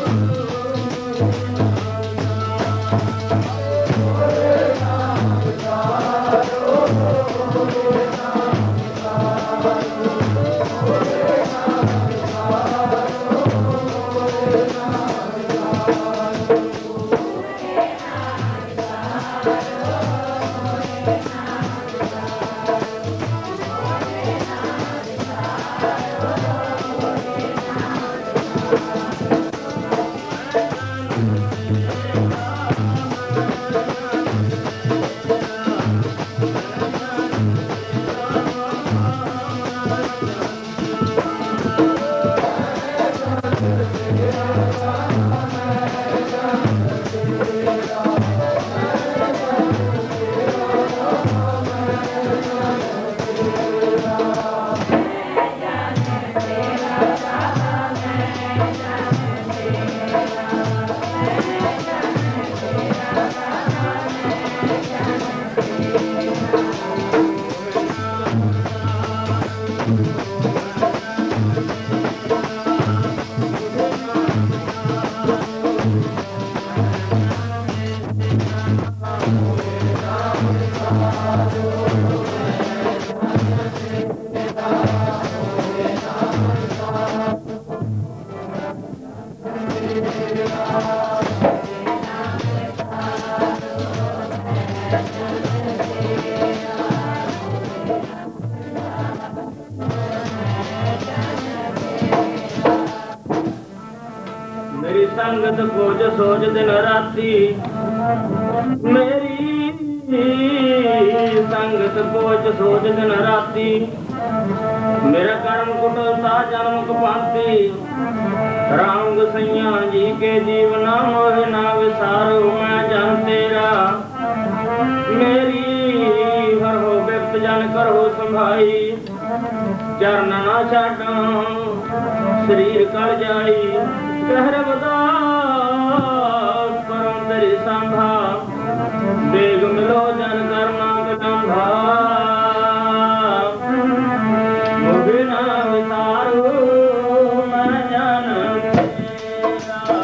संगत खोज सोच दिन राती मेरी संगत खोज सोच दिन राती मेरा कर्म कुटता जन्म कपाती राम गुसैया जी के जीवना मोह ना विसारो मैं जन तेरा मेरी हर हो बिपत जन करो संभाई चरण ना छाड़ा शरीर कल जाई कहर बदास परम तेरी संभा बेग मिलो जन करना कटंभा मुझे ना विसारो मैं जन तेरा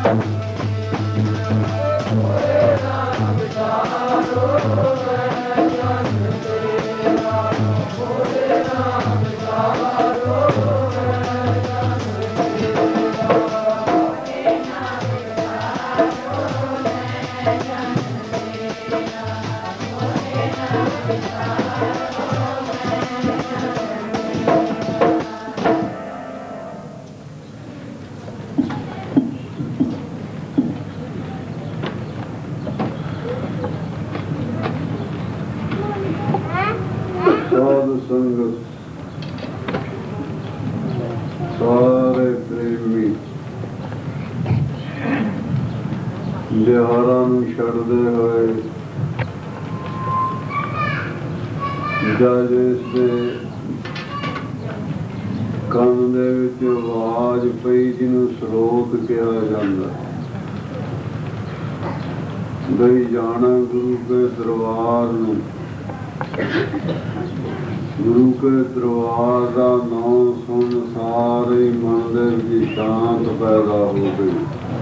ਬਿਹਾਰਾਂ ਨੂੰ ਛੱਡਦੇ ਹੋਏ ਜਦ ਇਸ ਦੇ ਕੰਨ ਦੇ ਵਿੱਚ ਆਵਾਜ਼ ਪਈ ਜਿਹਨੂੰ ਸਰੋਤ ਕਿਹਾ ਜਾਂਦਾ, ਗਈ ਜਾਣਾ ਗੁਰੂ ਕੇ ਦਰਬਾਰ ਨੂੰ। ਗੁਰੂ ਕੇ ਦਰਬਾਰ ਦਾ ਨਾਮ ਸੁਣ ਸਾਰੇ ਮਨ ਦੇ ਵਿੱਚ ਸ਼ਾਂਤ ਪੈਦਾ ਹੋ ਗਈ।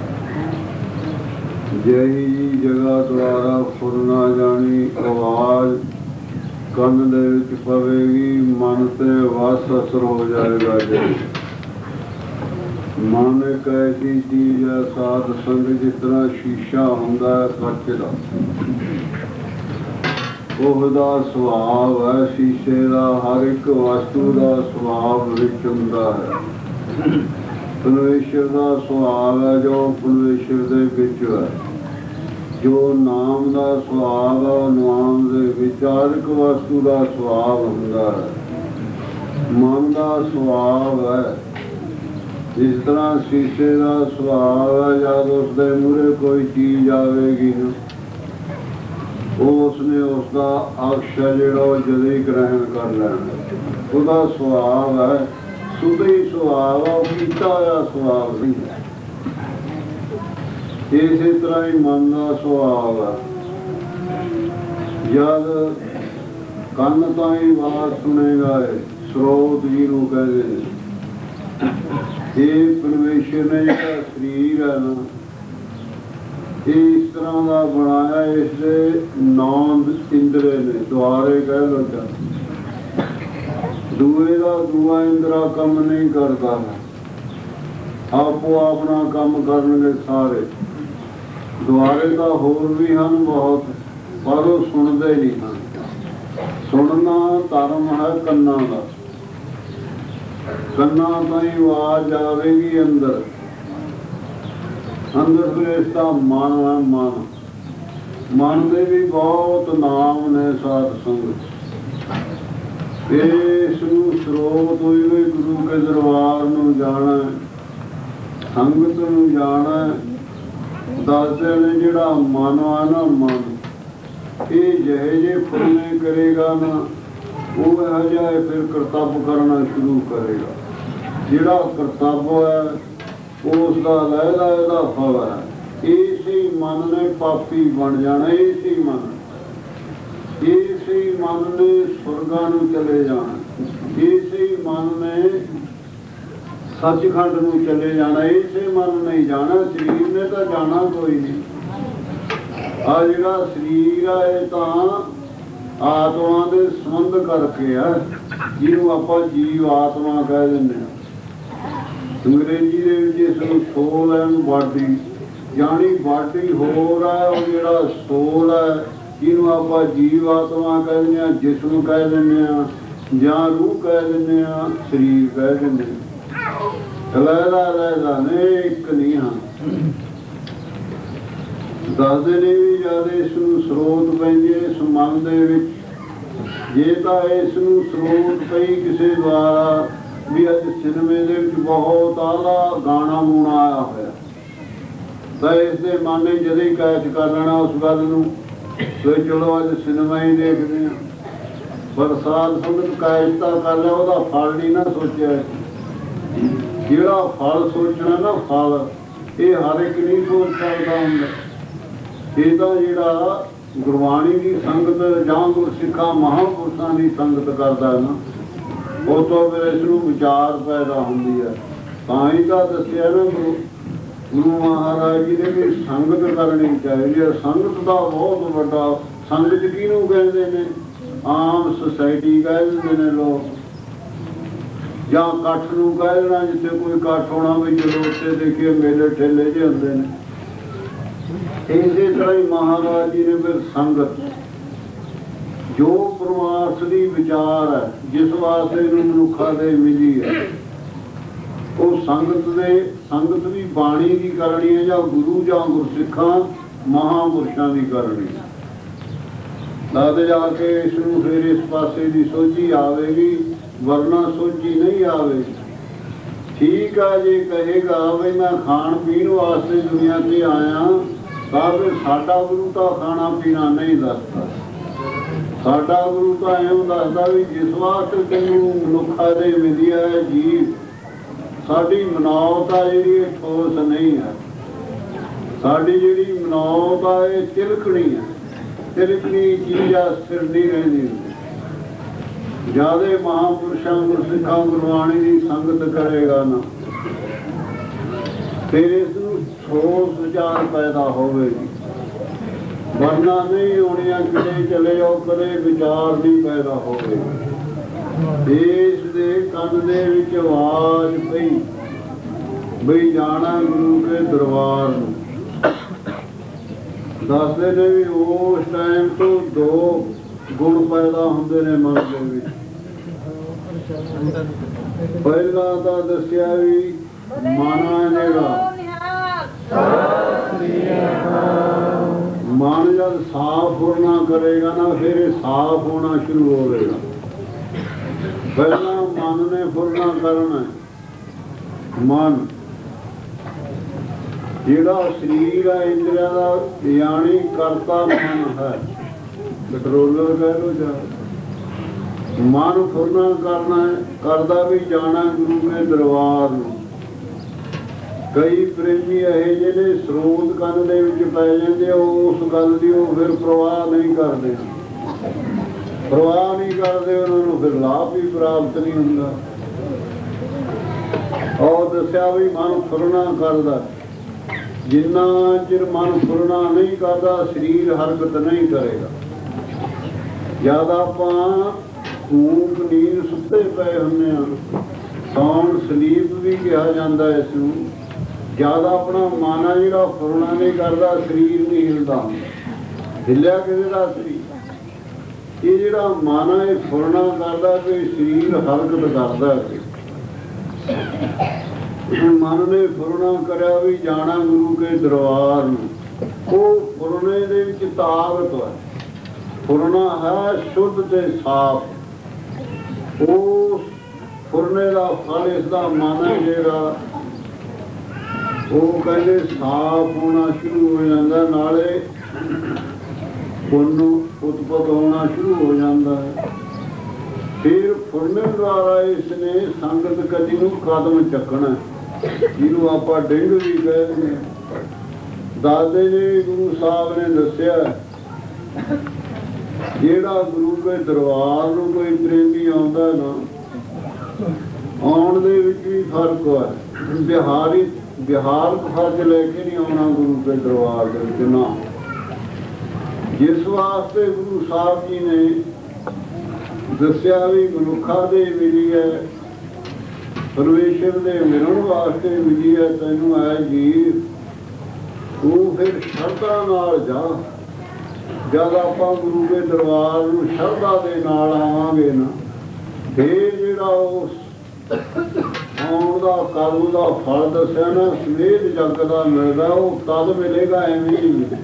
ਜਿਹੀ ਜੀ ਜਗ੍ਹਾ ਦੁਆਰਾ ਫੁਰ ਨਾ ਜਾਣੀ ਆਵਾਜ਼ ਕੰਨ ਦੇ ਵਿੱਚ ਪਵੇਗੀ, ਮਨ ਤੇ ਵਸ ਅਸਰ ਹੋ ਜਾਏਗਾ। ਜੀ ਮਨ ਇੱਕ ਐਸੀ ਚੀਜ਼ ਹੈ ਸਾਧ ਸੰਗ, ਜਿਸ ਤਰ੍ਹਾਂ ਸ਼ੀਸ਼ਾ ਹੁੰਦਾ ਹੈ ਕੱਚ ਦਾ, ਉਹਦਾ ਸੁਭਾਵ ਹੈ ਸ਼ੀਸ਼ੇ ਦਾ। ਹਰ ਇੱਕ ਵਸਤੂ ਦਾ ਸੁਭਾਵ ਵਿੱਚ ਹੁੰਦਾ ਹੈ। ਪਰਮੇਸ਼ਰ ਦਾ ਸੁਭਾਵ ਹੈ ਜੋ ਪਰਮੇਸ਼ਰ ਦੇ ਵਿੱਚ ਹੈ। ਜੋ ਨਾਮ ਦਾ ਸੁਭਾਵ ਹੈ ਉਹ ਨਾਮ ਦੇ ਵਿੱਚ ਹਰ ਇੱਕ ਵਸਤੂ ਦਾ ਸੁਭਾਵ ਹੁੰਦਾ ਹੈ। ਮਨ ਦਾ ਸੁਭਾਵ ਹੈ ਜਿਸ ਤਰ੍ਹਾਂ ਸ਼ੀਸ਼ੇ ਦਾ ਸੁਭਾਵ ਹੈ, ਜਦ ਉਸਦੇ ਮੂਹਰੇ ਕੋਈ ਚੀਜ਼ ਆਵੇਗੀ ਨਾ, ਉਸਨੇ ਉਸਦਾ ਅਕਸ਼ ਜਿਹੜਾ ਉਹ ਜਦੇ ਹੀ ਗ੍ਰਹਿਣ ਕਰ ਲੈਣਾ। ਉਹਦਾ ਸੁਭਾਵ ਹੈ ਸੁਧੀ ਸੁਭਾਵ ਆ, ਉਹ ਕੀਤਾ ਹੋਇਆ ਸੁਭਾਵ ਨਹੀਂ ਹੈ। ਇਸੇ ਤਰ੍ਹਾਂ ਹੀ ਮਨ ਦਾ ਸੁਭਾਵ ਹੈ। ਜਦ ਕੰਨ ਤਾਂ ਹੀ ਆਵਾਜ਼ ਸੁਣੇਗਾ, ਸਰੋਤ ਜੀ ਨੂੰ ਕਹਿੰਦੇ ਨੇ। ਇਹ ਪਰਮੇਸ਼ਰ ਨੇ ਜਿਹੜਾ ਸਰੀਰ ਹੈ ਨਾ, ਇਸ ਤਰ੍ਹਾਂ ਦਾ ਬਣਾਇਆ। ਇਸ ਦੇ 9 ਇੰਦਰੇ ਨੇ, ਦੁਆਰੇ ਕਹਿ ਲੋ। ਦੂਏ ਦਾ ਦੂਆ ਇੰਦਰਾ ਕੰਮ ਨਹੀਂ ਕਰਦਾ, ਆਪੋ ਆਪਣਾ ਕੰਮ ਕਰਨਗੇ ਸਾਰੇ। ਦੁਆਰੇ ਤਾਂ ਹੋਰ ਵੀ ਹਨ ਬਹੁਤ, ਪਰ ਉਹ ਸੁਣਦੇ ਨਹੀਂ ਹਨ। ਸੁਣਨਾ ਧਰਮ ਹੈ ਕੰਨਾਂ ਦਾ। ਕੰਨਾਂ ਤੋਂ ਹੀ ਆਵਾਜ਼ ਆਵੇਗੀ ਅੰਦਰ। ਅੰਦਰ ਫਿਰ ਇਸ ਦਾ ਮਨ ਹੈ। ਮਨ ਦੇ ਵੀ ਬਹੁਤ ਨਾਮ ਨੇ ਸਾਧ ਸੰਗਤ। ਇਸ ਨੂੰ ਸਰੋਤ ਹੋਈ ਹੋਈ ਗੁਰੂ ਕੇ ਦਰਬਾਰ ਨੂੰ ਜਾਣਾ, ਸੰਗਤ ਨੂੰ ਜਾਣਾ। ਦੱਸਦੇ ਨੇ ਜਿਹੜਾ ਮਨ ਆ ਨਾ, ਮਨ ਇਹ ਜਿਹੇ ਜੇ ਫੁਰਨੇ ਕਰੇਗਾ ਨਾ, ਉਹ ਇਹੋ ਜਿਹਾ ਫਿਰ ਕਰਤੱਵ ਕਰਨਾ ਸ਼ੁਰੂ ਕਰੇਗਾ। ਜਿਹੜਾ ਕਰਤੱਵ ਹੈ ਉਸ ਦਾ ਲਹਿਦਾ ਇਹਦਾ ਫਲ ਹੈ। ਇਸੇ ਮਨ ਨੇ ਪਾਪੀ ਬਣ ਜਾਣਾ। ਇਸੇ ਮਨ ਨੇ ਸਵਰਗਾਂ ਨੂੰ ਚਲੇ ਜਾਣਾ। ਇਸੇ ਮਨ ਨੇ ਸੱਚਖੰਡ ਨੂੰ ਚਲੇ ਜਾਣਾ। ਇਸੇ ਮਨ ਨਹੀਂ ਜਾਣਾ। ਸਰੀਰ ਨੇ ਤਾਂ ਜਾਣਾ ਕੋਈ ਨਹੀਂ। ਆ ਜਿਹੜਾ ਸਰੀਰ ਆ ਇਹ ਤਾਂ ਆਤਮਾ ਦੇ ਸੰਬੰਧ ਕਰਕੇ ਆ, ਜਿਹਨੂੰ ਆਪਾਂ ਜੀਵ ਆਤਮਾ ਕਹਿ ਦਿੰਦੇ ਹਾਂ। ਅੰਗਰੇਜ਼ੀ ਦੇ ਵਿੱਚ ਇਸ ਨੂੰ ਸੋਲ ਐਂਡ ਬਾਡੀ, ਜਾਣੀ ਬਾਡੀ ਹੋਰ ਹੈ, ਉਹ ਜਿਹੜਾ ਸੋਲ ਹੈ ਜਿਹਨੂੰ ਆਪਾਂ ਜੀਵ ਆਤਮਾ ਕਹਿ ਦਿੰਦੇ ਹਾਂ, ਜਿਸਮ ਕਹਿ ਦਿੰਦੇ ਹਾਂ, ਜਾਂ ਰੂਹ ਕਹਿ ਦਿੰਦੇ ਹਾਂ, ਸਰੀਰ ਕਹਿ ਦਿੰਦੇ ਹਾਂ। ਲਹਿਦਾ ਨੇ, ਇੱਕ ਨਹੀਂ ਹਨ। ਦੱਸਦੇ ਨੇ ਵੀ ਜਦ ਇਸ ਨੂੰ ਸਰੋਤ ਪੈਂਦੀ ਹੈ ਇਸ ਮਨ ਦੇ ਵਿੱਚ, ਜੇ ਤਾਂ ਇਸ ਨੂੰ ਸਰੋਤ ਪਈ ਕਿਸੇ ਦੁਆਰਾ ਵੀ ਅੱਜ ਸਿਨੇਮੇ ਦੇ ਵਿੱਚ ਬਹੁਤ ਆਲਾ ਗਾਣਾ ਗੂਣਾ ਆਇਆ ਹੋਇਆ, ਤਾਂ ਇਸ ਦੇ ਮਨ ਨੇ ਜਦੇ ਹੀ ਕੈਚ ਕਰ ਲੈਣਾ ਉਸ ਗੱਲ ਨੂੰ। ਫਿਰ ਚਲੋ ਅੱਜ ਸਿਨੇਮਾ ਹੀ ਦੇਖਦੇ ਹਾਂ। ਪਰ ਸਾਧ ਸੰਗਤ ਕੈਚ ਤਾਂ ਕਰ ਲਿਆ, ਉਹਦਾ ਫਲ ਨਹੀਂ ਨਾ ਸੋਚਿਆ। ਜਿਹੜਾ ਫਲ ਸੋਚਣਾ ਨਾ, ਫਲ ਇਹ ਹਰ ਇੱਕ ਨਹੀਂ ਸੋਚ ਸਕਦਾ ਹੁੰਦਾ। ਇਹ ਤਾਂ ਜਿਹੜਾ ਗੁਰਬਾਣੀ ਦੀ ਸੰਗਤ ਜਾਂ ਗੁਰਸਿੱਖਾਂ ਮਹਾਂਪੁਰਸ਼ਾਂ ਦੀ ਸੰਗਤ ਕਰਦਾ ਨਾ, ਉਹ ਤੋਂ ਫਿਰ ਇਸ ਨੂੰ ਵਿਚਾਰ ਪੈਦਾ ਹੁੰਦੀ ਹੈ। ਤਾਂ ਹੀ ਤਾਂ ਦੱਸਿਆ ਨਾ ਗੁਰੂ ਗੁਰੂ ਮਹਾਰਾਜ ਜੀ ਨੇ ਵੀ ਸੰਗਤ ਕਰਨੀ ਚਾਹੀਦੀ ਹੈ। ਸੰਗਤ ਦਾ ਬਹੁਤ ਵੱਡਾ, ਸੰਗਤ ਕਿਹਨੂੰ ਕਹਿੰਦੇ ਨੇ? ਆਮ ਸੁਸਾਇਟੀ ਕਹਿ ਦਿੰਦੇ ਨੇ ਲੋਕ, ਜਾਂ ਇਕੱਠ ਨੂੰ ਕਹਿ ਦੇਣਾ, ਜਿੱਥੇ ਕੋਈ ਇਕੱਠ ਹੋਣਾ ਵੀ ਜਦੋਂ ਉੱਥੇ ਦੇਖੀਏ ਮੇਲੇ ਠੇਲੇ ਜਿਹੇ ਹੁੰਦੇ ਨੇ। ਇਸੇ ਤਰ੍ਹਾਂ ਹੀ ਮਹਾਰਾਜ ਜੀ ਨੇ ਫਿਰ ਸੰਗਤ, ਜੋ ਪਰਮਾਰਥ ਦੀ ਵਿਚਾਰ ਹੈ, ਜਿਸ ਵਾਸਤੇ ਇਹਨੂੰ ਮਨੁੱਖਾਂ ਦੇ ਮਿਲੀ ਹੈ, ਉਹ ਸੰਗਤ ਵੀ ਬਾਣੀ ਦੀ ਕਰਨੀ ਹੈ, ਜਾਂ ਗੁਰੂ ਜਾਂ ਗੁਰਸਿੱਖਾਂ ਮਹਾਂਪੁਰਸ਼ਾਂ ਦੀ ਕਰਨੀ ਹੈ। ਤਦ ਜਾ ਕੇ ਇਸ ਨੂੰ ਫਿਰ ਇਸ ਪਾਸੇ ਦੀ ਸੋਝੀ ਆਵੇਗੀ, ਵਰਨਾ ਸੋਝੀ ਨਹੀਂ ਆਵੇਗੀ। ਠੀਕ ਆ, ਜੇ ਕਹੇਗਾ ਵੀ ਮੈਂ ਖਾਣ ਪੀਣ ਵਾਸਤੇ ਦੁਨੀਆ ਤੇ ਆਇਆ, ਤਾਂ ਫਿਰ ਸਾਡਾ ਗੁਰੂ ਤਾਂ ਖਾਣਾ ਪੀਣਾ ਨਹੀਂ ਦੱਸਦਾ। ਸਾਡਾ ਗੁਰੂ ਤਾਂ ਇਉਂ ਦੱਸਦਾ ਵੀ ਜਿਸ ਵਾਸਤੇ ਤੈਨੂੰ ਮਨੁੱਖਾਂ ਦੇ ਮਿਲੀ ਹੈ ਜੀਵ, ਸਾਡੀ ਮਨੌਤ ਆ ਜਿਹੜੀ ਇਹ ਠੋਸ ਨਹੀਂ ਹੈ। ਸਾਡੀ ਜਿਹੜੀ ਮਨੌਤ ਆ ਇਹ ਤਿਲਕਣੀ ਹੈ। ਤਿਲਕਣੀ ਚੀਜ਼ ਆ, ਸਿਰ ਨਹੀਂ ਰਹਿੰਦੀ। ਜਿਆਦੇ ਮਹਾਂਪੁਰਸ਼ਾਂ ਗੁਰਸਿੱਖਾਂ ਗੁਰਬਾਣੀ ਦੀ ਸੰਗਤ ਕਰੇਗਾ ਨਾ, ਫਿਰ ਇਸ ਨੂੰ ਠੋਸ ਵਿਚਾਰ ਪੈਦਾ ਹੋਵੇਗੀ, ਵਰਨਾ ਨਹੀਂ ਹੋਣੀਆਂ। ਕਿਤੇ ਚਲੇ ਜਾਓ, ਕਦੇ ਵਿਚਾਰ ਨਹੀਂ ਪੈਦਾ ਹੋਵੇਗਾ। ਦੇਸ਼ ਦੇ ਕੰਨ ਦੇ ਵਿੱਚ ਆਵਾਜ਼ ਪਈ ਬਈ ਜਾਣਾ ਗੁਰੂ ਕੇ ਦਰਬਾਰ ਨੂੰ। ਦੱਸਦੇ ਨੇ ਵੀ ਉਸ ਟਾਈਮ ਤੋਂ ਦੋ ਗੁਣ ਪੈਦਾ ਹੁੰਦੇ ਨੇ ਮਨ ਦੇ ਵਿੱਚ। ਪਹਿਲਾਂ ਤਾਂ ਦੱਸਿਆ ਵੀ ਮਨ ਜਿਹੜਾ, ਮਨ ਜਦ ਸਾਫ਼ ਹੋਣਾ ਕਰੇਗਾ ਨਾ, ਫਿਰ ਇਹ ਸਾਫ਼ ਹੋਣਾ ਸ਼ੁਰੂ ਹੋਵੇਗਾ। ਪਹਿਲਾਂ ਮਨ ਨੇ ਫੁਰਨਾ ਕਰਨਾ। ਮਨ ਜਿਹੜਾ ਸਰੀਰ ਹੈ ਇੰਦਰੀਆਂ ਦਾ, ਯਾਨੀ ਕਰਤਾ ਮਨ ਹੈ, ਕੰਟਰੋਲਰ ਕਹਿ ਲੋ। ਜਾਂ ਮਨ ਫੁਰਨਾ ਕਰਨਾ ਕਰਦਾ ਵੀ ਜਾਣਾ ਗੁਰੂ ਕੇ ਦਰਬਾਰ ਨੂੰ। ਕਈ ਪ੍ਰੇਮੀ ਇਹੋ ਜਿਹੇ ਨੇ, ਸਰੋਤ ਕੰਨ ਦੇ ਵਿੱਚ ਪੈ ਜਾਂਦੇ, ਉਸ ਗੱਲ ਦੀ ਉਹ ਫਿਰ ਪਰਵਾਹ ਨਹੀਂ ਕਰਦੇ। ਪਰਵਾਹ ਨਹੀਂ ਕਰਦੇ, ਉਹਨਾਂ ਨੂੰ ਫਿਰ ਲਾਭ ਵੀ ਪ੍ਰਾਪਤ ਨਹੀਂ ਹੁੰਦਾ। ਉਹ ਦੱਸਿਆ ਵੀ ਮਨ ਫੁਰਨਾ ਕਰਦਾ। ਜਿੰਨਾ ਚਿਰ ਮਨ ਫੁਰਨਾ ਨਹੀਂ ਕਰਦਾ, ਸਰੀਰ ਹਰਕਤ ਨਹੀਂ ਕਰੇਗਾ। ਜਦ ਆਪਾਂ ਊਂਘ ਨੀਂਦ ਸੁੱਤੇ ਪਏ ਹੁੰਦੇ ਹਾਂ, ਸੌਣ ਸਲੀਪ ਵੀ ਕਿਹਾ ਜਾਂਦਾ ਇਸ ਨੂੰ। ਜਦ ਆਪਣਾ ਮਨ ਆ ਜਿਹੜਾ ਫੁਰਨਾ ਨਹੀਂ ਕਰਦਾ, ਸਰੀਰ ਨਹੀਂ ਹਿਲਦਾ। ਹਿੱਲਿਆ ਕਿਸੇ ਦਾ ਸਰੀਰ? ਇਹ ਜਿਹੜਾ ਮਨ ਹੈ ਫੁਰਨਾ ਕਰਦਾ ਕਿ ਸਰੀਰ ਹਰਕਤ ਕਰਦਾ। ਮਨ ਨੇ ਫੁਰਨਾ ਕਰਿਆ ਵੀ ਜਾਣਾ ਗੁਰੂ ਕੇ ਦਰਬਾਰ ਨੂੰ। ਉਹ ਫੁਰਨੇ ਦੇ ਵਿੱਚ ਤਾਕਤ ਹੈ। ਫੁਰਨਾ ਹੈ ਸ਼ੁੱਧ ਤੇ ਸਾਫ਼। ਉਹ ਫੁਰਨੇ ਦਾ ਫਲ ਇਸ ਦਾ ਮਨ ਹੈ ਜਿਹੜਾ, ਉਹ ਕਹਿੰਦੇ ਸਾਫ਼ ਹੋਣਾ ਸ਼ੁਰੂ ਹੋ ਜਾਂਦਾ, ਨਾਲੇ ਉਹਨੂੰ ਉਤਪਤ ਹੋਣਾ ਸ਼ੁਰੂ ਹੋ ਜਾਂਦਾ ਹੈ। ਫਿਰ ਫੁਰਨੇ ਦੁਆਰਾ ਇਸ ਨੇ ਸੰਗਤ ਕਦੀ ਨੂੰ ਕਦਮ ਚੱਕਣਾ, ਜਿਹਨੂੰ ਆਪਾਂ ਡਿੰਗ ਵੀ ਕਹਿੰਦੇ ਹਾਂ। ਦਾਦੇ ਜੀ ਗੁਰੂ ਸਾਹਿਬ ਨੇ ਦੱਸਿਆ, ਜਿਹੜਾ ਗੁਰੂ ਕੇ ਦਰਬਾਰ ਨੂੰ ਕੋਈ ਪ੍ਰੇਮੀ ਆਉਂਦਾ ਨਾ, ਆਉਣ ਦੇ ਵਿੱਚ ਵੀ ਫਰਕ ਹੈ। ਬਿਹਾਰ ਖਰਚ ਲੈ ਕੇ ਨਹੀਂ ਆਉਣਾ ਗੁਰੂ ਕੇ ਦਰਬਾਰ ਦੇ ਵਿੱਚ ਨਾ। ਜਿਸ ਵਾਸਤੇ ਗੁਰੂ ਸਾਹਿਬ ਜੀ ਨੇ ਦੱਸਿਆ ਵੀ ਮਨੁੱਖਾਂ ਦੇ ਮਿਲੀ ਹੈ, ਪਰਮੇਸ਼ਰ ਦੇ ਮਿਲਣ ਵਾਸਤੇ ਮਿਲੀ ਹੈ ਤੈਨੂੰ ਐ ਜੀ, ਤੂੰ ਫਿਰ ਸ਼ਰਧਾ ਨਾਲ ਜਾ। ਜਦ ਆਪਾਂ ਗੁਰੂ ਕੇ ਦਰਬਾਰ ਨੂੰ ਸ਼ਰਧਾ ਦੇ ਨਾਲ ਆਵਾਂਗੇ ਨਾ, ਫਿਰ ਜਿਹੜਾ ਉਸ ਆਉਣ ਦਾ ਕਰਮ ਦਾ ਫਲ ਦੱਸਿਆ ਨਾ, ਸਮੇਤ ਜਗ ਦਾ ਮਿਲਦਾ, ਉਹ ਤਦ ਮਿਲੇਗਾ, ਐਵੇਂ ਨਹੀਂ ਮਿਲੇਗਾ।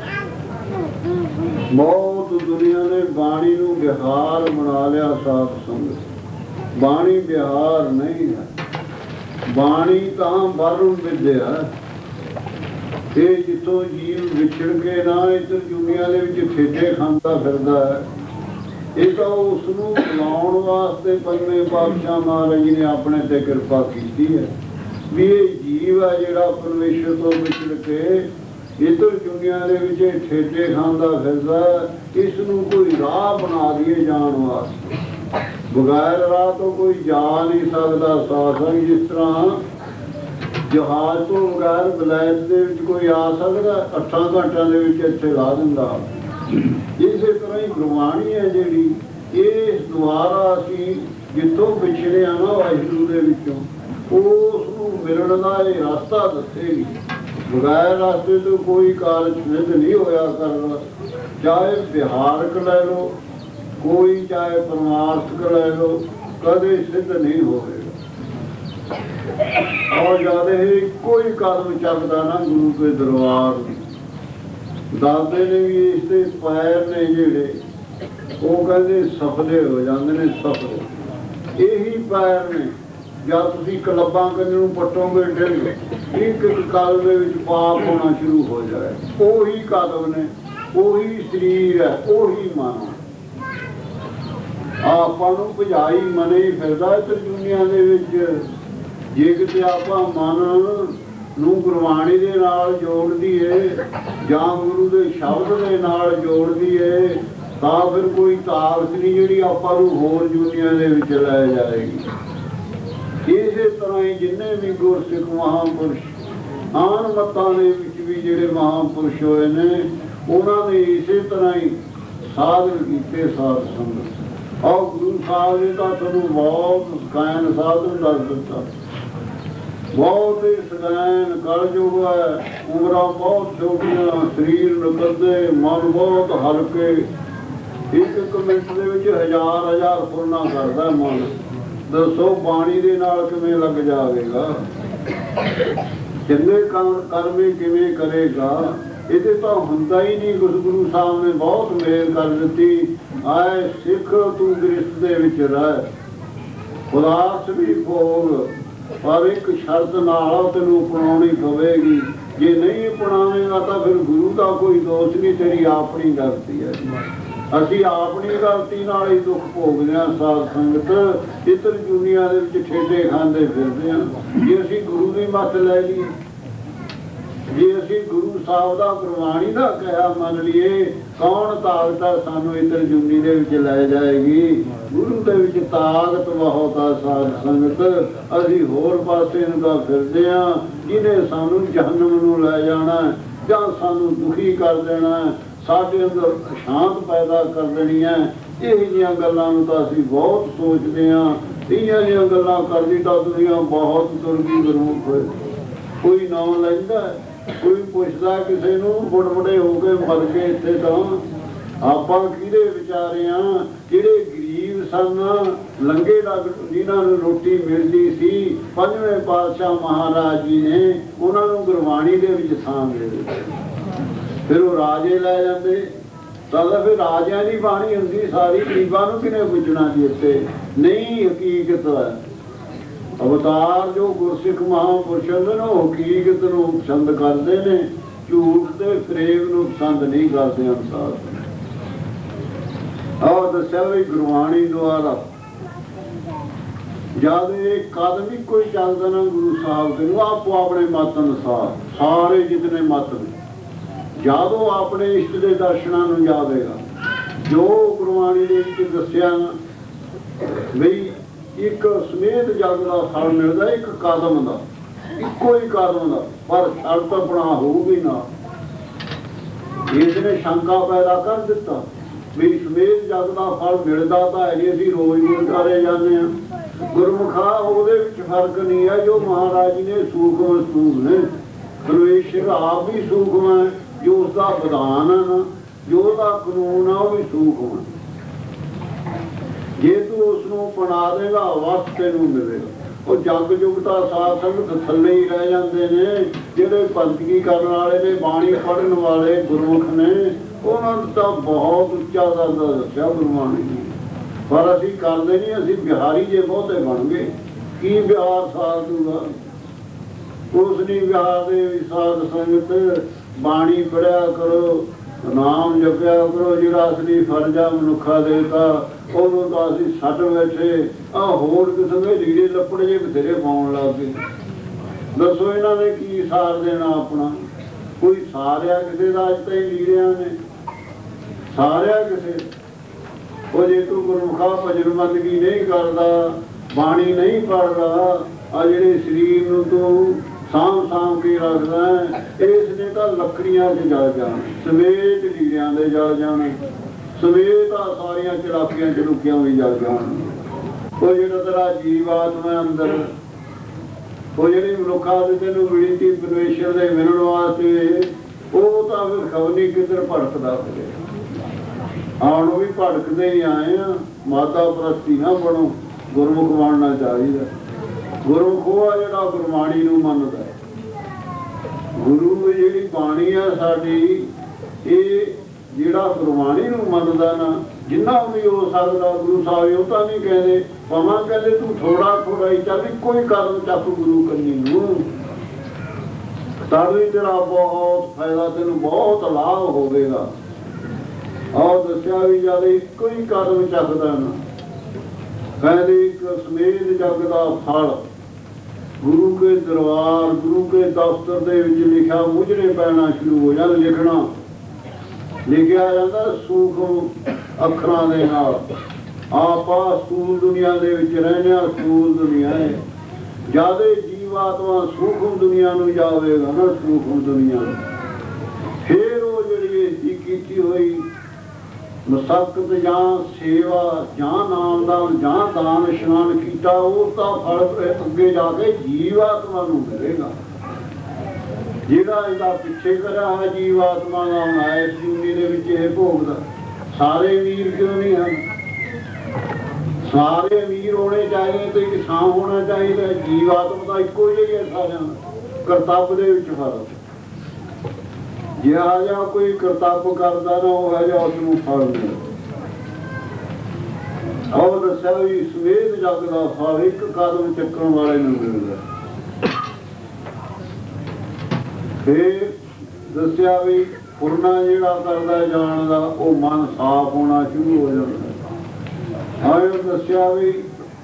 ਬਹੁਤ ਦੁਨੀਆ ਨੇ ਬਾਣੀ ਨੂੰ ਵਿਹਾਰ ਬਣਾ ਲਿਆ। ਸਾਧ ਸੰਗਤ, ਬਾਣੀ ਵਿਹਾਰ ਨਹੀਂ ਹੈ। ਬਾਣੀ ਤਾਂ ਬਰਮ ਵਿਦਿਆ। ਇਹ ਜਿੱਥੋਂ ਜੀਵ ਵਿਛੜ ਕੇ ਨਾ ਇੱਧਰ ਦੁਨੀਆ ਦੇ ਵਿੱਚ ਠੇਡੇ ਖਾਂਦਾ ਫਿਰਦਾ ਹੈ, ਇਹ ਤਾਂ ਉਸ ਨੂੰ ਬੁਲਾਉਣ ਵਾਸਤੇ ਪੰਜਵੇਂ ਪਾਤਸ਼ਾਹ ਮਹਾਰਾਜ ਜੀ ਨੇ ਆਪਣੇ ਤੇ ਕਿਰਪਾ ਕੀਤੀ ਹੈ ਵੀ ਇਹ ਜੀਵ ਹੈ ਜਿਹੜਾ ਪਰਮੇਸ਼ਰ ਤੋਂ ਵਿਛੜ ਕੇ ਇੱਧਰ ਦੁਨੀਆ ਦੇ ਵਿੱਚ ਠੇਡੇ ਖਾਂਦਾ ਫਿਰਦਾ, ਇਸ ਨੂੰ ਕੋਈ ਰਾਹ ਬਣਾ ਦਈਏ ਜਾਣ ਵਾਸਤੇ। ਬਗੈਰ ਰਾਹ ਤੋਂ ਕੋਈ ਜਾ ਨਹੀਂ ਸਕਦਾ। ਸਾਧਨ ਜਿਸ ਤਰ੍ਹਾਂ ਜਹਾਜ਼ ਤੋਂ ਬਗੈਰ ਵਿਲਾਇਤ ਦੇ ਵਿੱਚ ਕੋਈ ਆ ਸਕਦਾ? 8 ਘੰਟਿਆਂ ਦੇ ਵਿੱਚ ਇੱਥੇ ਲਾ ਦਿੰਦਾ। ਇਸੇ ਤਰ੍ਹਾਂ ਹੀ ਗੁਰਬਾਣੀ ਹੈ ਜਿਹੜੀ, ਇਸ ਦੁਆਰਾ ਅਸੀਂ ਜਿੱਥੋਂ ਵਿਛੜੇ ਆ ਨਾ ਵਾਹਿਗੁਰੂ ਦੇ ਵਿੱਚੋਂ, ਉਸ ਨੂੰ ਮਿਲਣ ਦਾ ਇਹ ਰਸਤਾ ਦੱਸੇਗੀ। ਬਗੈਰ ਰਸਤੇ ਤੋਂ ਕੋਈ ਕਾਰਜ ਸਿੱਧ ਨਹੀਂ ਹੋਇਆ ਕਰਦਾ। ਚਾਹੇ ਵਿਹਾਰਕ ਲੈ ਲਓ ਕੋਈ, ਚਾਹੇ ਪਰਮਾਰਥਕ ਲੈ ਲਓ, ਕਦੇ ਸਿੱਧ ਨਹੀਂ ਹੋਵੇਗਾ। ਔਰ ਜਦ ਇਹ ਕੋਈ ਕਦਮ ਚੱਕਦਾ ਨਾ ਗੁਰੂ ਕੇ ਦਰਬਾਰ ਦੀ, ਦੱਸਦੇ ਨੇ ਵੀ ਇਸ ਦੇ ਪੈਰ ਨੇ ਜਿਹੜੇ, ਉਹ ਕਹਿੰਦੇ ਸਫਲੇ ਹੋ ਜਾਂਦੇ ਨੇ। ਸਫਲੇ ਇਹੀ ਪੈਰ ਨੇ, ਜਦ ਤੁਸੀਂ ਕਲੱਬਾਂ ਕੰਨ ਨੂੰ ਪੱਟੋਗੇ ਢਿੱਲ, ਇੱਕ ਕਦਮ ਦੇ ਵਿੱਚ ਪਾਪ ਹੋਣਾ ਸ਼ੁਰੂ ਹੋ ਜਾਏ। ਉਹੀ ਕਦਮ ਨੇ, ਉਹੀ ਸਰੀਰ ਹੈ, ਉਹੀ ਮਨ। ਆਪਾਂ ਨੂੰ ਭਜਾਈ ਮਨੇ ਹੀ ਫਿਰਦਾ ਇਸ ਦੁਨੀਆ ਦੇ ਵਿੱਚ। ਜੇ ਕਿਤੇ ਆਪਾਂ ਮਨ ਨੂੰ ਗੁਰਬਾਣੀ ਦੇ ਨਾਲ ਜੋੜ ਦਈਏ ਜਾਂ ਗੁਰੂ ਦੇ ਸ਼ਬਦ ਦੇ ਨਾਲ ਜੋੜ ਦਈਏ, ਤਾਂ ਫਿਰ ਕੋਈ ਤਾਕਤ ਨਹੀਂ ਜਿਹੜੀ ਆਪਾਂ ਨੂੰ ਹੋਰ ਦੁਨੀਆ ਦੇ ਵਿੱਚ ਲੈ ਜਾਏਗੀ। ਇਸੇ ਤਰ੍ਹਾਂ ਹੀ ਜਿੰਨੇ ਵੀ ਗੁਰਸਿੱਖ ਮਹਾਂਪੁਰਸ਼ ਆਨ ਮੱਤਾਂ ਦੇ ਵਿੱਚ ਵੀ ਜਿਹੜੇ ਮਹਾਂਪੁਰਸ਼ ਹੋਏ ਨੇ, ਉਹਨਾਂ ਨੇ ਇਸੇ ਤਰ੍ਹਾਂ ਹੀ ਸਾਧਨ ਕੀਤੇ। ਸਾਧ ਸੰਗਤ ਔਰ ਗੁਰੂ ਸਾਹਿਬ ਨੇ ਤਾਂ ਤੁਹਾਨੂੰ ਬਹੁਤ ਸਕਾਇਨ ਸਾਧਨ ਦੱਸ ਦਿੱਤਾ। ਬਹੁਤ ਹੀ ਸਕਾਇਨ ਕਲਯੁਗ ਹੈ, ਉਮਰਾਂ ਬਹੁਤ ਛੋਟੀਆਂ, ਸਰੀਰ ਨਿਕਲਦੇ, ਮਨ ਬਹੁਤ ਹਲਕੇ। ਇੱਕ ਮਿੰਟ ਦੇ ਵਿੱਚ ਹਜ਼ਾਰ ਫੁਰਨਾ ਕਰਦਾ ਮਨ। ਦੱਸੋ ਬਾਣੀ ਦੇ ਨਾਲ ਕਿਵੇਂ ਲੱਗ ਜਾਵੇਗਾ? ਚੰਗੇ ਕਰਮੇ ਕਿਵੇਂ ਕਰੇਗਾ? ਇਹਦੇ ਤਾਂ ਹੁੰਦਾ ਹੀ ਨਹੀਂ। ਗੁਰੂ ਸਾਹਿਬ ਨੇ ਬਹੁਤ ਮਿਹਰ ਕਰ ਦਿੱਤੀ। ਆਏ ਸਿੱਖ ਤੂੰ ਗ੍ਰਸਤ ਦੇ ਵਿੱਚ ਰਹਿ, ਉਦਾਸ ਵੀ ਭੋਗ, ਪਰ ਇੱਕ ਸ਼ਰਤ ਨਾਲ ਤੈਨੂੰ ਅਪਣਾਉਣੀ ਪਵੇਗੀ। ਜੇ ਨਹੀਂ ਅਪਣਾਵੇਂਗਾ ਤਾਂ ਫਿਰ ਗੁਰੂ ਦਾ ਕੋਈ ਦੋਸ਼ ਨਹੀਂ, ਤੇਰੀ ਆਪਣੀ ਗਲਤੀ ਹੈ। ਅਸੀਂ ਆਪਣੀ ਗਲਤੀ ਨਾਲ ਹੀ ਦੁੱਖ ਭੋਗਦੇ ਹਾਂ। ਸਾਧ ਸੰਗਤ ਇੱਧਰ ਦੁਨੀਆ ਦੇ ਵਿੱਚ ਠੇਡੇ ਖਾਂਦੇ ਫਿਰਦੇ ਹਾਂ। ਜੇ ਅਸੀਂ ਗੁਰੂ ਦੀ ਮੱਤ ਲੈ ਲਈਏ, ਜੇ ਅਸੀਂ ਗੁਰੂ ਸਾਹਿਬ ਦਾ ਗੁਰਬਾਣੀ ਦਾ ਕਿਹਾ ਮੰਨ ਲਈਏ, ਕੌਣ ਤਾਕਤ ਹੈ ਸਾਨੂੰ ਇੱਧਰ ਜੁਨੀ ਦੇ ਵਿੱਚ ਲੈ ਜਾਏਗੀ? ਗੁਰੂ ਦੇ ਵਿੱਚ ਤਾਕਤ ਬਹੁਤ ਆ। ਸਾਧ ਸੰਗਤ ਅਸੀਂ ਹੋਰ ਪਾਸੇ ਨੂੰ ਤਾਂ ਫਿਰਦੇ ਹਾਂ, ਜਿਹਨੇ ਸਾਨੂੰ ਜਹੰਨਮ ਨੂੰ ਲੈ ਜਾਣਾ ਜਾਂ ਸਾਨੂੰ ਦੁਖੀ ਕਰ ਦੇਣਾ, ਸਾਡੇ ਅੰਦਰ ਸ਼ਾਂਤ ਪੈਦਾ ਕਰ ਦੇਣੀ ਹੈ। ਇਹ ਜਿਹੀਆਂ ਗੱਲਾਂ ਨੂੰ ਤਾਂ ਅਸੀਂ ਬਹੁਤ ਸੋਚਦੇ ਹਾਂ। ਇਹੀਆਂ ਜਿਹੀਆਂ ਗੱਲਾਂ ਕਰਦੀ ਤਾਂ ਦੁਨੀਆ ਬਹੁਤ ਦੁਰਗੀ ਗੁਰਮੁਖ ਹੋਏ। ਕੋਈ ਨਾਂ ਲੈਂਦਾ, ਕੋਈ ਪੁੱਛਦਾ ਕਿਸੇ ਨੂੰ, ਬੁੜਬੁੜੇ ਹੋ ਕੇ ਮਰ ਕੇ ਇੱਥੇ ਤਾਂ ਆਪਾਂ ਕਿਹਦੇ ਵਿਚਾਰੇ ਆ? ਜਿਹੜੇ ਗਰੀਬ ਸਨ, ਲੰਗੇ ਲੱਗ, ਜਿਨ੍ਹਾਂ ਨੂੰ ਰੋਟੀ ਮਿਲਦੀ ਸੀ, 5ਵੇਂ ਪਾਤਸ਼ਾਹ ਮਹਾਰਾਜ ਜੀ ਨੇ ਉਹਨਾਂ ਨੂੰ ਗੁਰਬਾਣੀ ਦੇ ਵਿੱਚ ਥਾਂ ਦੇ ਦਿੱਤੀ। ਫਿਰ ਉਹ ਰਾਜੇ ਲੈ ਜਾਂਦੇ, ਤਾਂ ਫਿਰ ਰਾਜਿਆਂ ਦੀ ਬਾਣੀ ਹੁੰਦੀ ਸਾਰੀ। ਗਰੀਬਾਂ ਨੂੰ ਕਿਹਨੇ ਪੁੱਛਣਾ ਸੀ ਇੱਥੇ? ਨਹੀਂ, ਹਕੀਕਤ ਹੈ। ਅਵਤਾਰ ਜੋ ਗੁਰਸਿੱਖ ਮਹਾਂਪੁਰਸ਼ ਹੁੰਦੇ ਨੇ, ਉਹ ਹਕੀਕਤ ਨੂੰ ਪਸੰਦ ਕਰਦੇ ਨੇ, ਝੂਠ ਤੇ ਫਰੇਬ ਨੂੰ ਪਸੰਦ ਨਹੀਂ ਕਰਦੇ। ਅਨੁਸਾਰ ਆਹ ਦੱਸਿਆ ਵੀ ਗੁਰਬਾਣੀ ਦੁਆਰਾ ਜਦ ਇਹ ਕਦਮ ਇੱਕੋ ਹੀ ਚੱਲਦਾ ਨਾ ਗੁਰੂ ਸਾਹਿਬ ਦੇ ਨੂੰ, ਆਪੋ ਆਪਣੇ ਮਤ ਅਨੁਸਾਰ ਸਾਰੇ ਜਿਤਨੇ ਮਤ ਨੇ, ਜਦੋਂ ਆਪਣੇ ਇਸ਼ਟ ਦੇ ਦਰਸ਼ਨਾਂ ਨੂੰ ਜਾਵੇਗਾ, ਜੋ ਗੁਰਬਾਣੀ ਦੇ ਵਿੱਚ ਦੱਸਿਆ ਨਾ ਬਈ ਇੱਕ ਸਮੇਤ ਜਗ ਦਾ ਫਲ ਮਿਲਦਾ, ਇੱਕ ਕਦਮ ਦਾ, ਇੱਕੋ ਹੀ ਕਦਮ ਦਾ, ਪਰ ਸ਼ਰਤ ਆਪਣਾ ਹੋਊਗੀ ਨਾ। ਇਸ ਨੇ ਸ਼ੰਕਾ ਪੈਦਾ ਕਰ ਦਿੱਤਾ ਵੀ ਸਮੇਤ ਜਗ ਦਾ ਫਲ ਮਿਲਦਾ ਤਾਂ ਹੈ ਜੀ, ਅਸੀਂ ਰੋਜ਼ ਗੁਰਦੁਆਰੇ ਜਾਂਦੇ ਹਾਂ। ਗੁਰਮੁਖਾ ਉਹਦੇ ਵਿੱਚ ਫਰਕ ਨਹੀਂ ਹੈ। ਜੋ ਮਹਾਰਾਜ ਜੀ ਨੇ ਸੂਖਮ ਸੂਖ ਨੇ, ਪਰਮੇਸ਼ਰ ਆਪ ਵੀ ਸੂਖਮ ਹੈ, ਜੋ ਉਸਦਾ ਵਿਧਾਨ ਹੈ ਨਾ, ਜੋ ਉਹਦਾ ਕਾਨੂੰਨ ਆ, ਉਹ ਵੀ ਸੂਖਮ ਹੈ। ਜੇ ਤੂੰ ਉਸ ਨੂੰ ਅਪਣਾ ਦੇਗਾ, ਵਕਤ ਤੈਨੂੰ ਮਿਲੇਗਾ। ਉਹ ਜਗ ਜੁਗ ਤਾਂ ਸਾਧ ਸੰਗਤ ਥੱਲੇ ਹੀ ਰਹਿ ਜਾਂਦੇ ਨੇ। ਜਿਹੜੇ ਭਗਤੀ ਕਰਨ ਵਾਲੇ ਨੇ, ਬਾਣੀ ਪੜ੍ਹਨ ਵਾਲੇ ਗੁਰਮੁਖ ਨੇ, ਉਹਨਾਂ ਨੂੰ ਤਾਂ ਬਹੁਤ ਉੱਚਾ ਦਰਜਾ ਦੱਸਿਆ ਗੁਰਬਾਣੀ ਨੇ, ਪਰ ਅਸੀਂ ਕਰਦੇ ਨਹੀਂ। ਅਸੀਂ ਬਿਹਾਰੀ ਜੇ ਬਹੁਤੇ ਬਣ ਗਏ। ਕੀ ਬਿਹਾਰ ਸਾਧ ਦੂਗਾ? ਉਸ ਨਹੀਂ ਬਿਹਾਰ ਦੇ ਸਾਧ ਸੰਗਤ ਬਾਣੀ ਪੜ੍ਹਿਆ ਕਰੋ, ਨਾਮ ਜਪਿਆ ਕਰੋ। ਜਿਹੜਾ ਅਸਲੀ ਫਰਜ਼ਾ ਮਨੁੱਖਾ ਦੇਤਾ, ਉਹਨੂੰ ਤਾਂ ਅਸੀਂ ਛੱਡ ਬੈਠੇ। ਆਹ ਹੋਰ ਕਿਸਮ ਦੇ ਲੀੜੇ ਲੱਪੜੇ ਜੇ ਬਥੇਰੇ ਪਾਉਣ ਲੱਗ ਗਏ। ਦੱਸੋ ਇਹਨਾਂ ਨੇ ਕੀ ਸਾਰ ਦੇਣਾ ਆਪਣਾ? ਕੋਈ ਸਾਰਿਆ ਕਿਸੇ ਦਾ? ਅੱਜ ਤਾਂ ਹੀ ਲੀੜਿਆਂ ਨੇ ਸਾਰਿਆ ਕਿਸੇ। ਉਹ ਜੇ ਤੂੰ ਗੁਰਮੁਖਾ ਭਜਨ ਬੰਦਗੀ ਨਹੀਂ ਕਰਦਾ, ਬਾਣੀ ਨਹੀਂ ਪੜ੍ਹਦਾ, ਆ ਜਿਹੜੇ ਸਰੀਰ ਨੂੰ ਤੂੰ ਸਾਂਭ ਸਾਂਭ ਕੇ ਰੱਖਦਾ ਹੈ। ਇਸ ਨੇ ਤਾਂ ਲੱਕੜੀਆਂ 'ਚ ਜਲ ਜਾਣ, ਸਮੇਤ ਲੀੜਿਆਂ ਦੇ ਜਲ ਜਾਣ, ਸਮੇਤ ਆ ਸਾਰੀਆਂ ਚਲਾਕੀਆਂ ਚਲੂਕੀਆਂ ਵੀ ਜਲ ਜਾਣ। ਉਹ ਜਿਹੜਾ ਤੇਰਾ ਜੀਵਾਤਮਾ ਅੰਦਰ, ਉਹ ਜਿਹੜੀ ਮਨੁੱਖਾਂ ਦੇ ਤੈਨੂੰ ਮਿਲੀ ਤੀ ਪਰਮੇਸ਼ਰ ਦੇ ਮਿਲਣ ਵਾਸਤੇ, ਉਹ ਤਾਂ ਫਿਰ ਖਬਰ ਨਹੀਂ ਕਿੱਧਰ ਭੜਕਦਾ ਫਿਰੇ। ਆਉਣ ਵੀ ਭੜਕਦੇ ਹੀ ਆਏ ਆ। ਮਾਤਾ ਪ੍ਰਸਤੀ ਨਾ ਬਣੋ, ਗੁਰਮੁਖ ਬਣਨਾ ਚਾਹੀਦਾ। ਗੁਰਮੁਖ ਉਹ ਆ ਜਿਹੜਾ ਗੁਰਬਾਣੀ ਨੂੰ ਮੰਨਦਾ। ਗੁਰੂ ਜਿਹੜੀ ਬਾਣੀ ਆ ਸਾਡੀ, ਇਹ ਜਿਹੜਾ ਗੁਰਬਾਣੀ ਨੂੰ ਮੰਨਦਾ ਨਾ, ਜਿੰਨਾ ਵੀ ਹੋ ਸਕਦਾ ਗੁਰੂ ਸਾਹਿਬ ਉਹ ਤਾਂ ਨਹੀਂ ਕਹਿੰਦੇ ਭਾਵੇਂ ਕਹਿੰਦੇ ਤੂੰ ਥੋੜਾ ਥੋੜਾ ਹੀ ਚੱਲ, ਕੋਈ ਕਦਮ ਚੱਕ ਗੁਰੂ ਕੰਨੀ ਨੂੰ, ਤਾਂ ਵੀ ਤੇਰਾ ਬਹੁਤ ਫਾਇਦਾ, ਤੈਨੂੰ ਬਹੁਤ ਲਾਭ ਹੋਵੇਗਾ। ਆਹ ਦੱਸਿਆ ਵੀ ਜਦ ਇੱਕੋ ਹੀ ਕਦਮ ਚੱਕਦਾ ਨਾ, ਕਹਿੰਦੇ ਇੱਕ ਸਮੇਤ ਜਗ ਦਾ ਫਲ ਗੁਰੂ ਕੇ ਦਰਬਾਰ, ਗੁਰੂ ਕੇ ਦਫ਼ਤਰ ਦੇ ਵਿੱਚ ਲਿਖਿਆ ਮੁਜਰੇ ਪੈਣਾ ਸ਼ੁਰੂ ਹੋ ਜਾਂਦਾ। ਲਿਖਿਆ ਜਾਂਦਾ ਸੂਖਮ ਅੱਖਰਾਂ ਦੇ ਨਾਲ। ਆਪਾਂ ਸਥੂਲ ਦੁਨੀਆ ਦੇ ਵਿੱਚ ਰਹਿੰਦੇ ਹਾਂ, ਸਥੂਲ ਦੁਨੀਆ ਹੈ। ਜਦ ਜੀਵਾਤਮਾ ਸੂਖਮ ਦੁਨੀਆ ਨੂੰ ਜਾਵੇਗਾ ਨਾ, ਸੂਖਮ ਦੁਨੀਆ ਨੂੰ, ਫਿਰ ਉਹ ਜਿਹੜੀ ਇਸਦੀ ਕੀਤੀ ਹੋਈ ਮਸਕਤ ਜਾਂ ਸੇਵਾ ਜਾਂ ਨਾਮਦਾਨ ਜਾਂ ਦਾਨ ਇਸ਼ਨਾਨ ਕੀਤਾ, ਉਹ ਤਾਂ ਫਲ ਅੱਗੇ ਜਾ ਕੇ ਜੀਵਾਤਮਾ ਨੂੰ ਮਿਲੇਗਾ। ਜਿਹੜਾ ਇਹਦਾ ਪਿੱਛੇ ਕਰਿਆ ਹੈ ਜੀਵਾਤਮਾ ਦਾ ਹੋਣਾ ਇਸ ਦੁਨੀਆ ਦੇ ਵਿੱਚ ਇਹ ਭੋਗਦਾ। ਸਾਰੇ ਅਮੀਰ ਕਿਉਂ ਨਹੀਂ ਹਨ? ਸਾਰੇ ਅਮੀਰ ਹੋਣੇ ਚਾਹੀਦੇ ਤੇ ਕਿਸਾਨ ਹੋਣਾ ਚਾਹੀਦਾ। ਜੀਵਾਤਮਾ ਦਾ ਇੱਕੋ ਜਿਹੀ ਹੈ ਸਾਰਿਆਂ ਦਾ, ਕਰਤੱਵ ਦੇ ਵਿੱਚ ਫਰਕ। ਜਿਹੜਾ ਜਿਹਾ ਕੋਈ ਕਰਤੱਵ ਕਰਦਾ ਨਾ, ਉਹ ਹੈ ਜਿਹਾ ਉਸਨੂੰ ਫਲ ਮਿਲਦਾ। ਉਹ ਦੱਸਿਆ ਵੀ ਸਮੇਤ ਜਗ ਦਾ ਫਲ ਇੱਕ ਕਦਮ ਚੱਕਣ ਵਾਲੇ ਨੂੰ ਮਿਲਦਾ। ਫਿਰ ਦੱਸਿਆ ਵੀ ਪੁਰਨਾ ਜਿਹੜਾ ਕਰਦਾ ਜਾਣ ਦਾ, ਉਹ ਮਨ ਸਾਫ਼ ਹੋਣਾ ਸ਼ੁਰੂ ਹੋ ਜਾਂਦਾ। ਆਇਓ ਦੱਸਿਆ ਵੀ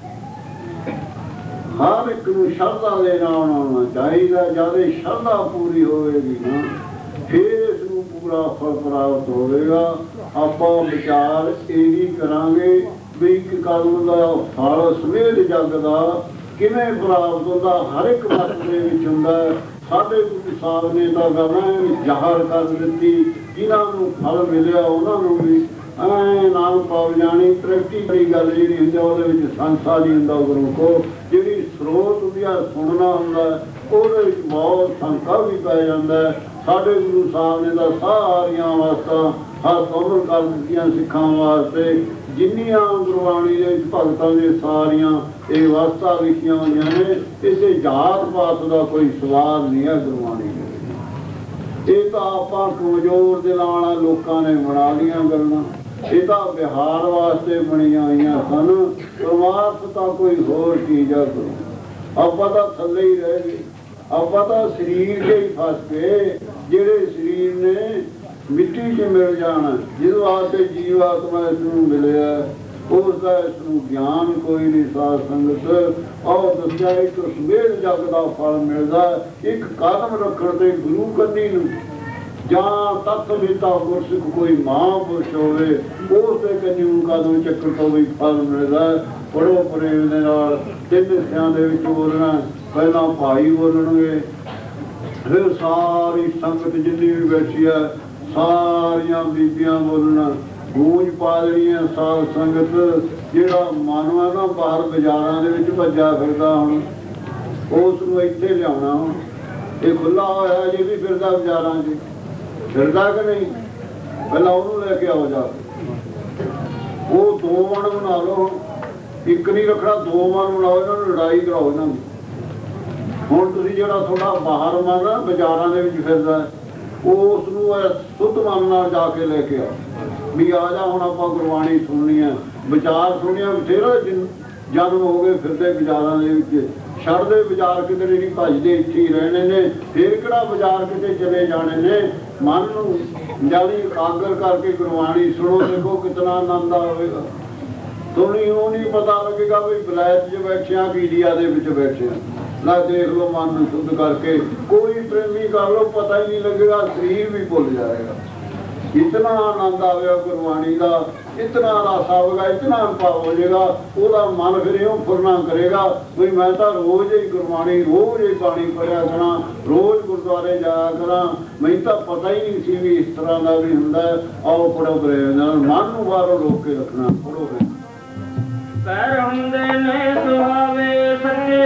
ਹਰ ਇੱਕ ਨੂੰ ਸ਼ਰਧਾ ਦੇ ਨਾਲ ਆਉਣਾ ਚਾਹੀਦਾ। ਜਦ ਇਹ ਸ਼ਰਧਾ ਪੂਰੀ ਹੋਵੇਗੀ ਨਾ, ਫਿਰ ਇਸ ਨੂੰ ਪੂਰਾ ਫਲ ਪ੍ਰਾਪਤ ਹੋਵੇਗਾ। ਆਪਾਂ ਵਿਚਾਰ ਇਹੀ ਕਰਾਂਗੇ ਵੀ ਇੱਕ ਕਦਮ ਦਾ ਫਲ ਸਮੇਤ ਜਗ ਦਾ ਕਿਵੇਂ ਪ੍ਰਾਪਤ ਹੁੰਦਾ, ਹਰ ਇੱਕ ਵਕਤ ਦੇ ਵਿੱਚ ਹੁੰਦਾ। ਸਾਡੇ ਗੁਰੂ ਸਾਹਿਬ ਨੇ ਤਾਂ ਗੱਲਾਂ ਜ਼ਾਹਰ ਕਰ ਦਿੱਤੀ, ਜਿਨ੍ਹਾਂ ਨੂੰ ਫਲ ਮਿਲਿਆ ਉਹਨਾਂ ਨੂੰ ਵੀ ਐ ਨਾਮ ਪਾਵ ਜਾਣੀ। ਪ੍ਰੈਕਟੀਕਲੀ ਗੱਲ ਜਿਹੜੀ ਹੁੰਦੀ ਉਹਦੇ ਵਿੱਚ ਸੰਸਾ ਨਹੀਂ ਹੁੰਦਾ। ਗੁਰੂ ਕੋ ਜਿਹੜੀ ਸਰੋਤ ਹੁੰਦੀ ਆ, ਸੁਣਨਾ ਹੁੰਦਾ, ਉਹਦੇ ਵਿੱਚ ਬਹੁਤ ਸੰਕਾ ਵੀ ਪੈ ਜਾਂਦਾ। ਸਾਡੇ ਗੁਰੂ ਸਾਹਿਬ ਨੇ ਤਾਂ ਸਾਰੀਆਂ ਅਵਸਥਾ ਹੱਥ ਉਮਰ ਕਰ ਦਿੱਤੀਆਂ ਸਿੱਖਾਂ ਵਾਸਤੇ। ਜਿੰਨੀਆਂ ਗੁਰਬਾਣੀ ਦੇ ਵਿੱਚ ਭਗਤਾਂ ਦੇ ਸਾਰੀਆਂ ਇਹ ਅਵਸਥਾ ਲਿਖੀਆਂ ਹੋਈਆਂ ਨੇ। ਇਸੇ ਜਾਤ ਪਾਤ ਦਾ ਕੋਈ ਸਵਾਲ ਨਹੀਂ ਹੈ ਗੁਰਬਾਣੀ ਦੇ। ਇਹ ਤਾਂ ਆਪਾਂ ਕਮਜ਼ੋਰ ਦਿਲਾਂ ਵਾਲਾ ਲੋਕਾਂ ਨੇ ਬਣਾ ਲਈਆਂ ਗੱਲਾਂ। ਇਹ ਤਾਂ ਵਿਹਾਰ ਵਾਸਤੇ ਬਣੀਆਂ ਹੋਈਆਂ ਸਨ। ਪਰਮਾਰਥ ਤਾਂ ਕੋਈ ਹੋਰ ਚੀਜ਼ ਆ। ਆਪਾਂ ਤਾਂ ਥੱਲੇ ਹੀ ਰਹਿ ਗਏ। ਆਪਾਂ ਤਾਂ ਸਰੀਰ ਦੇ ਹੀ ਫਸ ਗਏ, ਜਿਹੜੇ ਸਰੀਰ ਨੇ ਮਿੱਟੀ 'ਚ ਮਿਲ ਜਾਣਾ। ਜਿਸ ਵਾਸਤੇ ਜੀਵਾਤਮਾ ਇਸ ਨੂੰ ਮਿਲਿਆ, ਉਸ ਦਾ ਇਸ ਨੂੰ ਗਿਆਨ ਕੋਈ ਨਹੀਂ। ਸਾਧ ਸੰਗਤ ਆਹ ਦੱਸਿਆ ਇੱਕ ਸਮੇਤ ਜਗ ਦਾ ਫਲ ਮਿਲਦਾ। ਇੱਕ ਕਦਮ ਰੱਖਣ ਤੇ ਗੁਰੂ ਕੰਨੀ ਨੂੰ, ਜਾਂ ਤੱਤ ਵਿਤਾ ਗੁਰਸਿੱਖ ਕੋਈ ਮਹਾਂਪੁਰਸ਼ ਹੋਵੇ, ਉਸ ਦੇ ਕੰਨੀ ਕਦਮ ਚੱਕਰ ਤੋਂ ਵੀ ਫਲ ਮਿਲਦਾ। ਬੜੋ ਪ੍ਰੇਮ ਦੇ ਨਾਲ ਤਿੰਨ ਹਿੱਸਿਆਂ ਦੇ ਵਿੱਚ ਬੋਲਣਾ। ਪਹਿਲਾਂ ਭਾਈ ਬੋਲਣਗੇ, ਫਿਰ ਸਾਰੀ ਸੰਗਤ ਜਿੰਨੀ ਵੀ ਬੈਠੀ ਹੈ ਸਾਰੀਆਂ ਬੀਬੀਆਂ ਬੋਲਣਾ। ਗੂੰਜ ਪਾ ਦੇਣੀ ਹੈ ਸਾਧ ਸੰਗਤ। ਜਿਹੜਾ ਮਨ ਹੈ ਨਾ ਬਾਹਰ ਬਾਜ਼ਾਰਾਂ ਦੇ ਵਿੱਚ ਭੱਜਾ ਫਿਰਦਾ, ਹੁਣ ਉਸ ਨੂੰ ਇੱਥੇ ਲਿਆਉਣਾ। ਹੁਣ ਇਹ ਖੁੱਲ੍ਹਾ ਹੋਇਆ ਜੇ ਵੀ ਫਿਰਦਾ ਬਾਜ਼ਾਰਾਂ 'ਚ, ਫਿਰਦਾ ਕਿ ਨਹੀਂ? ਪਹਿਲਾਂ ਉਹਨੂੰ ਲੈ ਕੇ ਆਓ ਜਾ ਕੇ। ਉਹ ਦੋ ਮਨ ਬਣਾ ਲਓ, ਇੱਕ ਨਹੀਂ ਰੱਖਣਾ, ਦੋ ਮਨ ਬਣਾਓ। ਇਹਨਾਂ ਨੂੰ ਲੜਾਈ ਕਰਾਓ ਇਹਨਾਂ ਦੀ। ਹੁਣ ਤੁਸੀਂ ਜਿਹੜਾ ਤੁਹਾਡਾ ਬਾਹਰ ਮਨ ਆ ਬਾਜ਼ਾਰਾਂ ਦੇ ਵਿੱਚ ਫਿਰਦਾ, ਉਸ ਨੂੰ ਸੁੱਧ ਮਨ ਨਾਲ ਜਾ ਕੇ ਲੈ ਕੇ ਆਓ ਵੀ ਆ ਜਾ ਹੁਣ ਆਪਾਂ ਗੁਰਬਾਣੀ ਸੁਣਨੀ ਆ, ਵਿਚਾਰ ਸੁਣਿਆ। ਬਥੇਰਾ ਜਨਮ ਹੋ ਗਏ ਫਿਰਦੇ ਬਾਜ਼ਾਰਾਂ ਦੇ ਵਿੱਚ। ਛੱਡਦੇ ਬਾਜ਼ਾਰ ਕਿਤੇ ਨਹੀਂ, ਭੱਜਦੇ ਇੱਥੇ ਹੀ ਰਹਿਣੇ ਨੇ। ਫਿਰ ਕਿਹੜਾ ਬਾਜ਼ਾਰ ਕਿਤੇ ਚਲੇ ਜਾਣੇ ਨੇ। ਮਨ ਨੂੰ ਜਾਣੀ ਇਕਾਗਰ ਕਰਕੇ ਗੁਰਬਾਣੀ ਸੁਣੋ, ਦੇਖੋ ਕਿਤਨਾ ਆਨੰਦ ਆਵੇਗਾ। ਤੁਹਾਨੂੰ ਉਹ ਨਹੀਂ ਪਤਾ ਲੱਗੇਗਾ ਵੀ ਬਲੈਤ 'ਚ ਬੈਠਿਆ ਕਿ ਇੰਡੀਆ ਦੇ ਵਿੱਚ ਬੈਠਿਆ। ਨਾ ਦੇਖ ਲਓ ਮਨ ਨੂੰ ਸ਼ੁੱਧ ਕਰਕੇ, ਕੋਈ ਪ੍ਰੇਮੀ ਕਰ ਲਓ, ਪਤਾ ਹੀ ਨਹੀਂ ਲੱਗੇਗਾ, ਸਰੀਰ ਵੀ ਭੁੱਲ ਜਾਏਗਾ। इतना आनंद आवेगा गुरबाणी का, इतना रस आवेगा, इतना अनुभव हो जाएगा, ਉਹਦਾ मन फिर यूं फुरना करेगा भी मैं तो रोज़ ही गुरबाणी रोज़ ही बाणी पढ़िया करा, रोज़ गुरुद्वारे जाया करा, मैं तो पता ही नहीं सी भी इस तरह का भी हुंदा। आओ पढ़ो करे मन नूं बाहरों रोक के रखना, पढ़ो फिर पैर हुंदे ने सुहावे सच्चे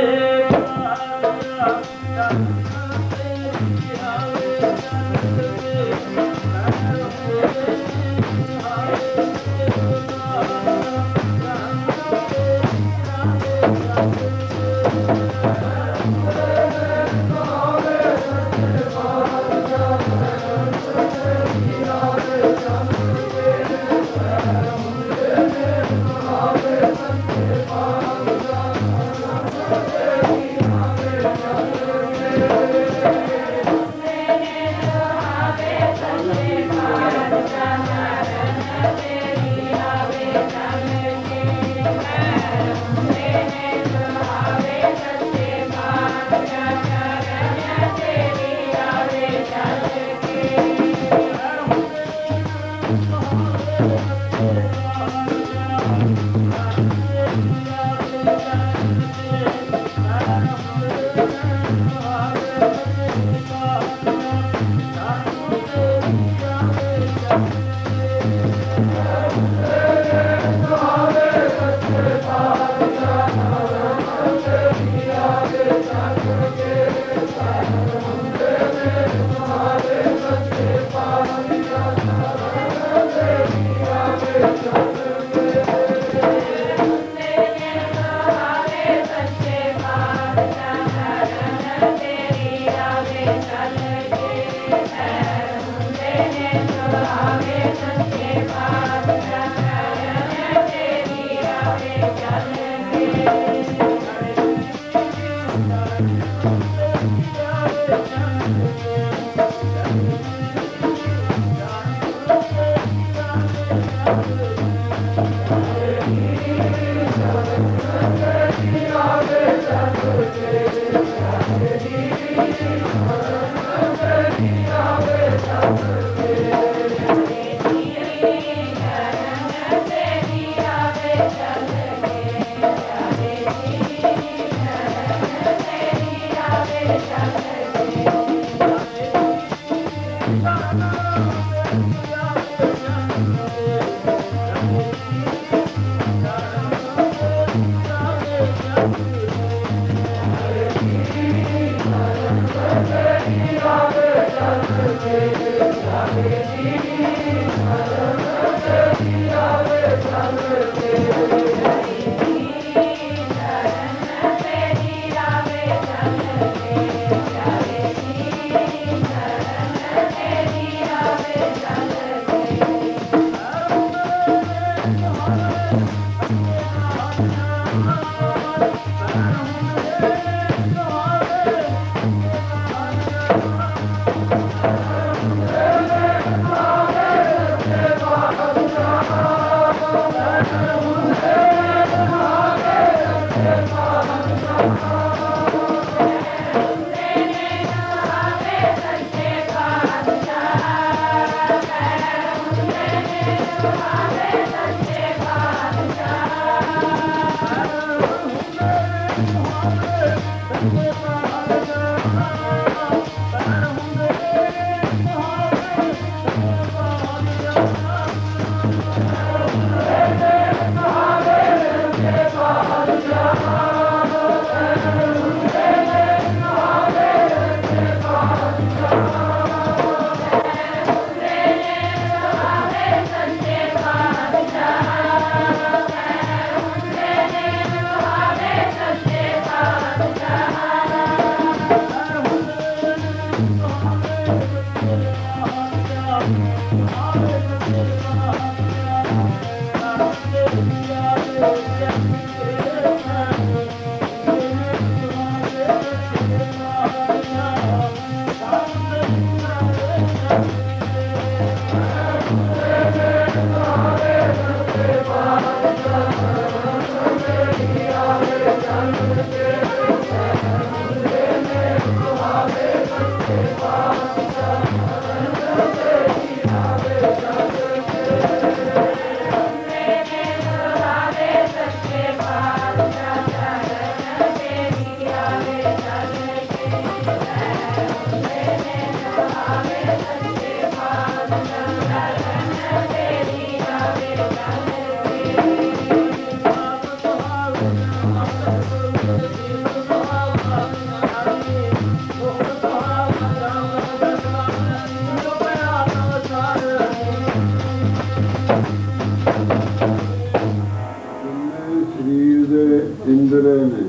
ਇੰਦਰੇ ਨੇ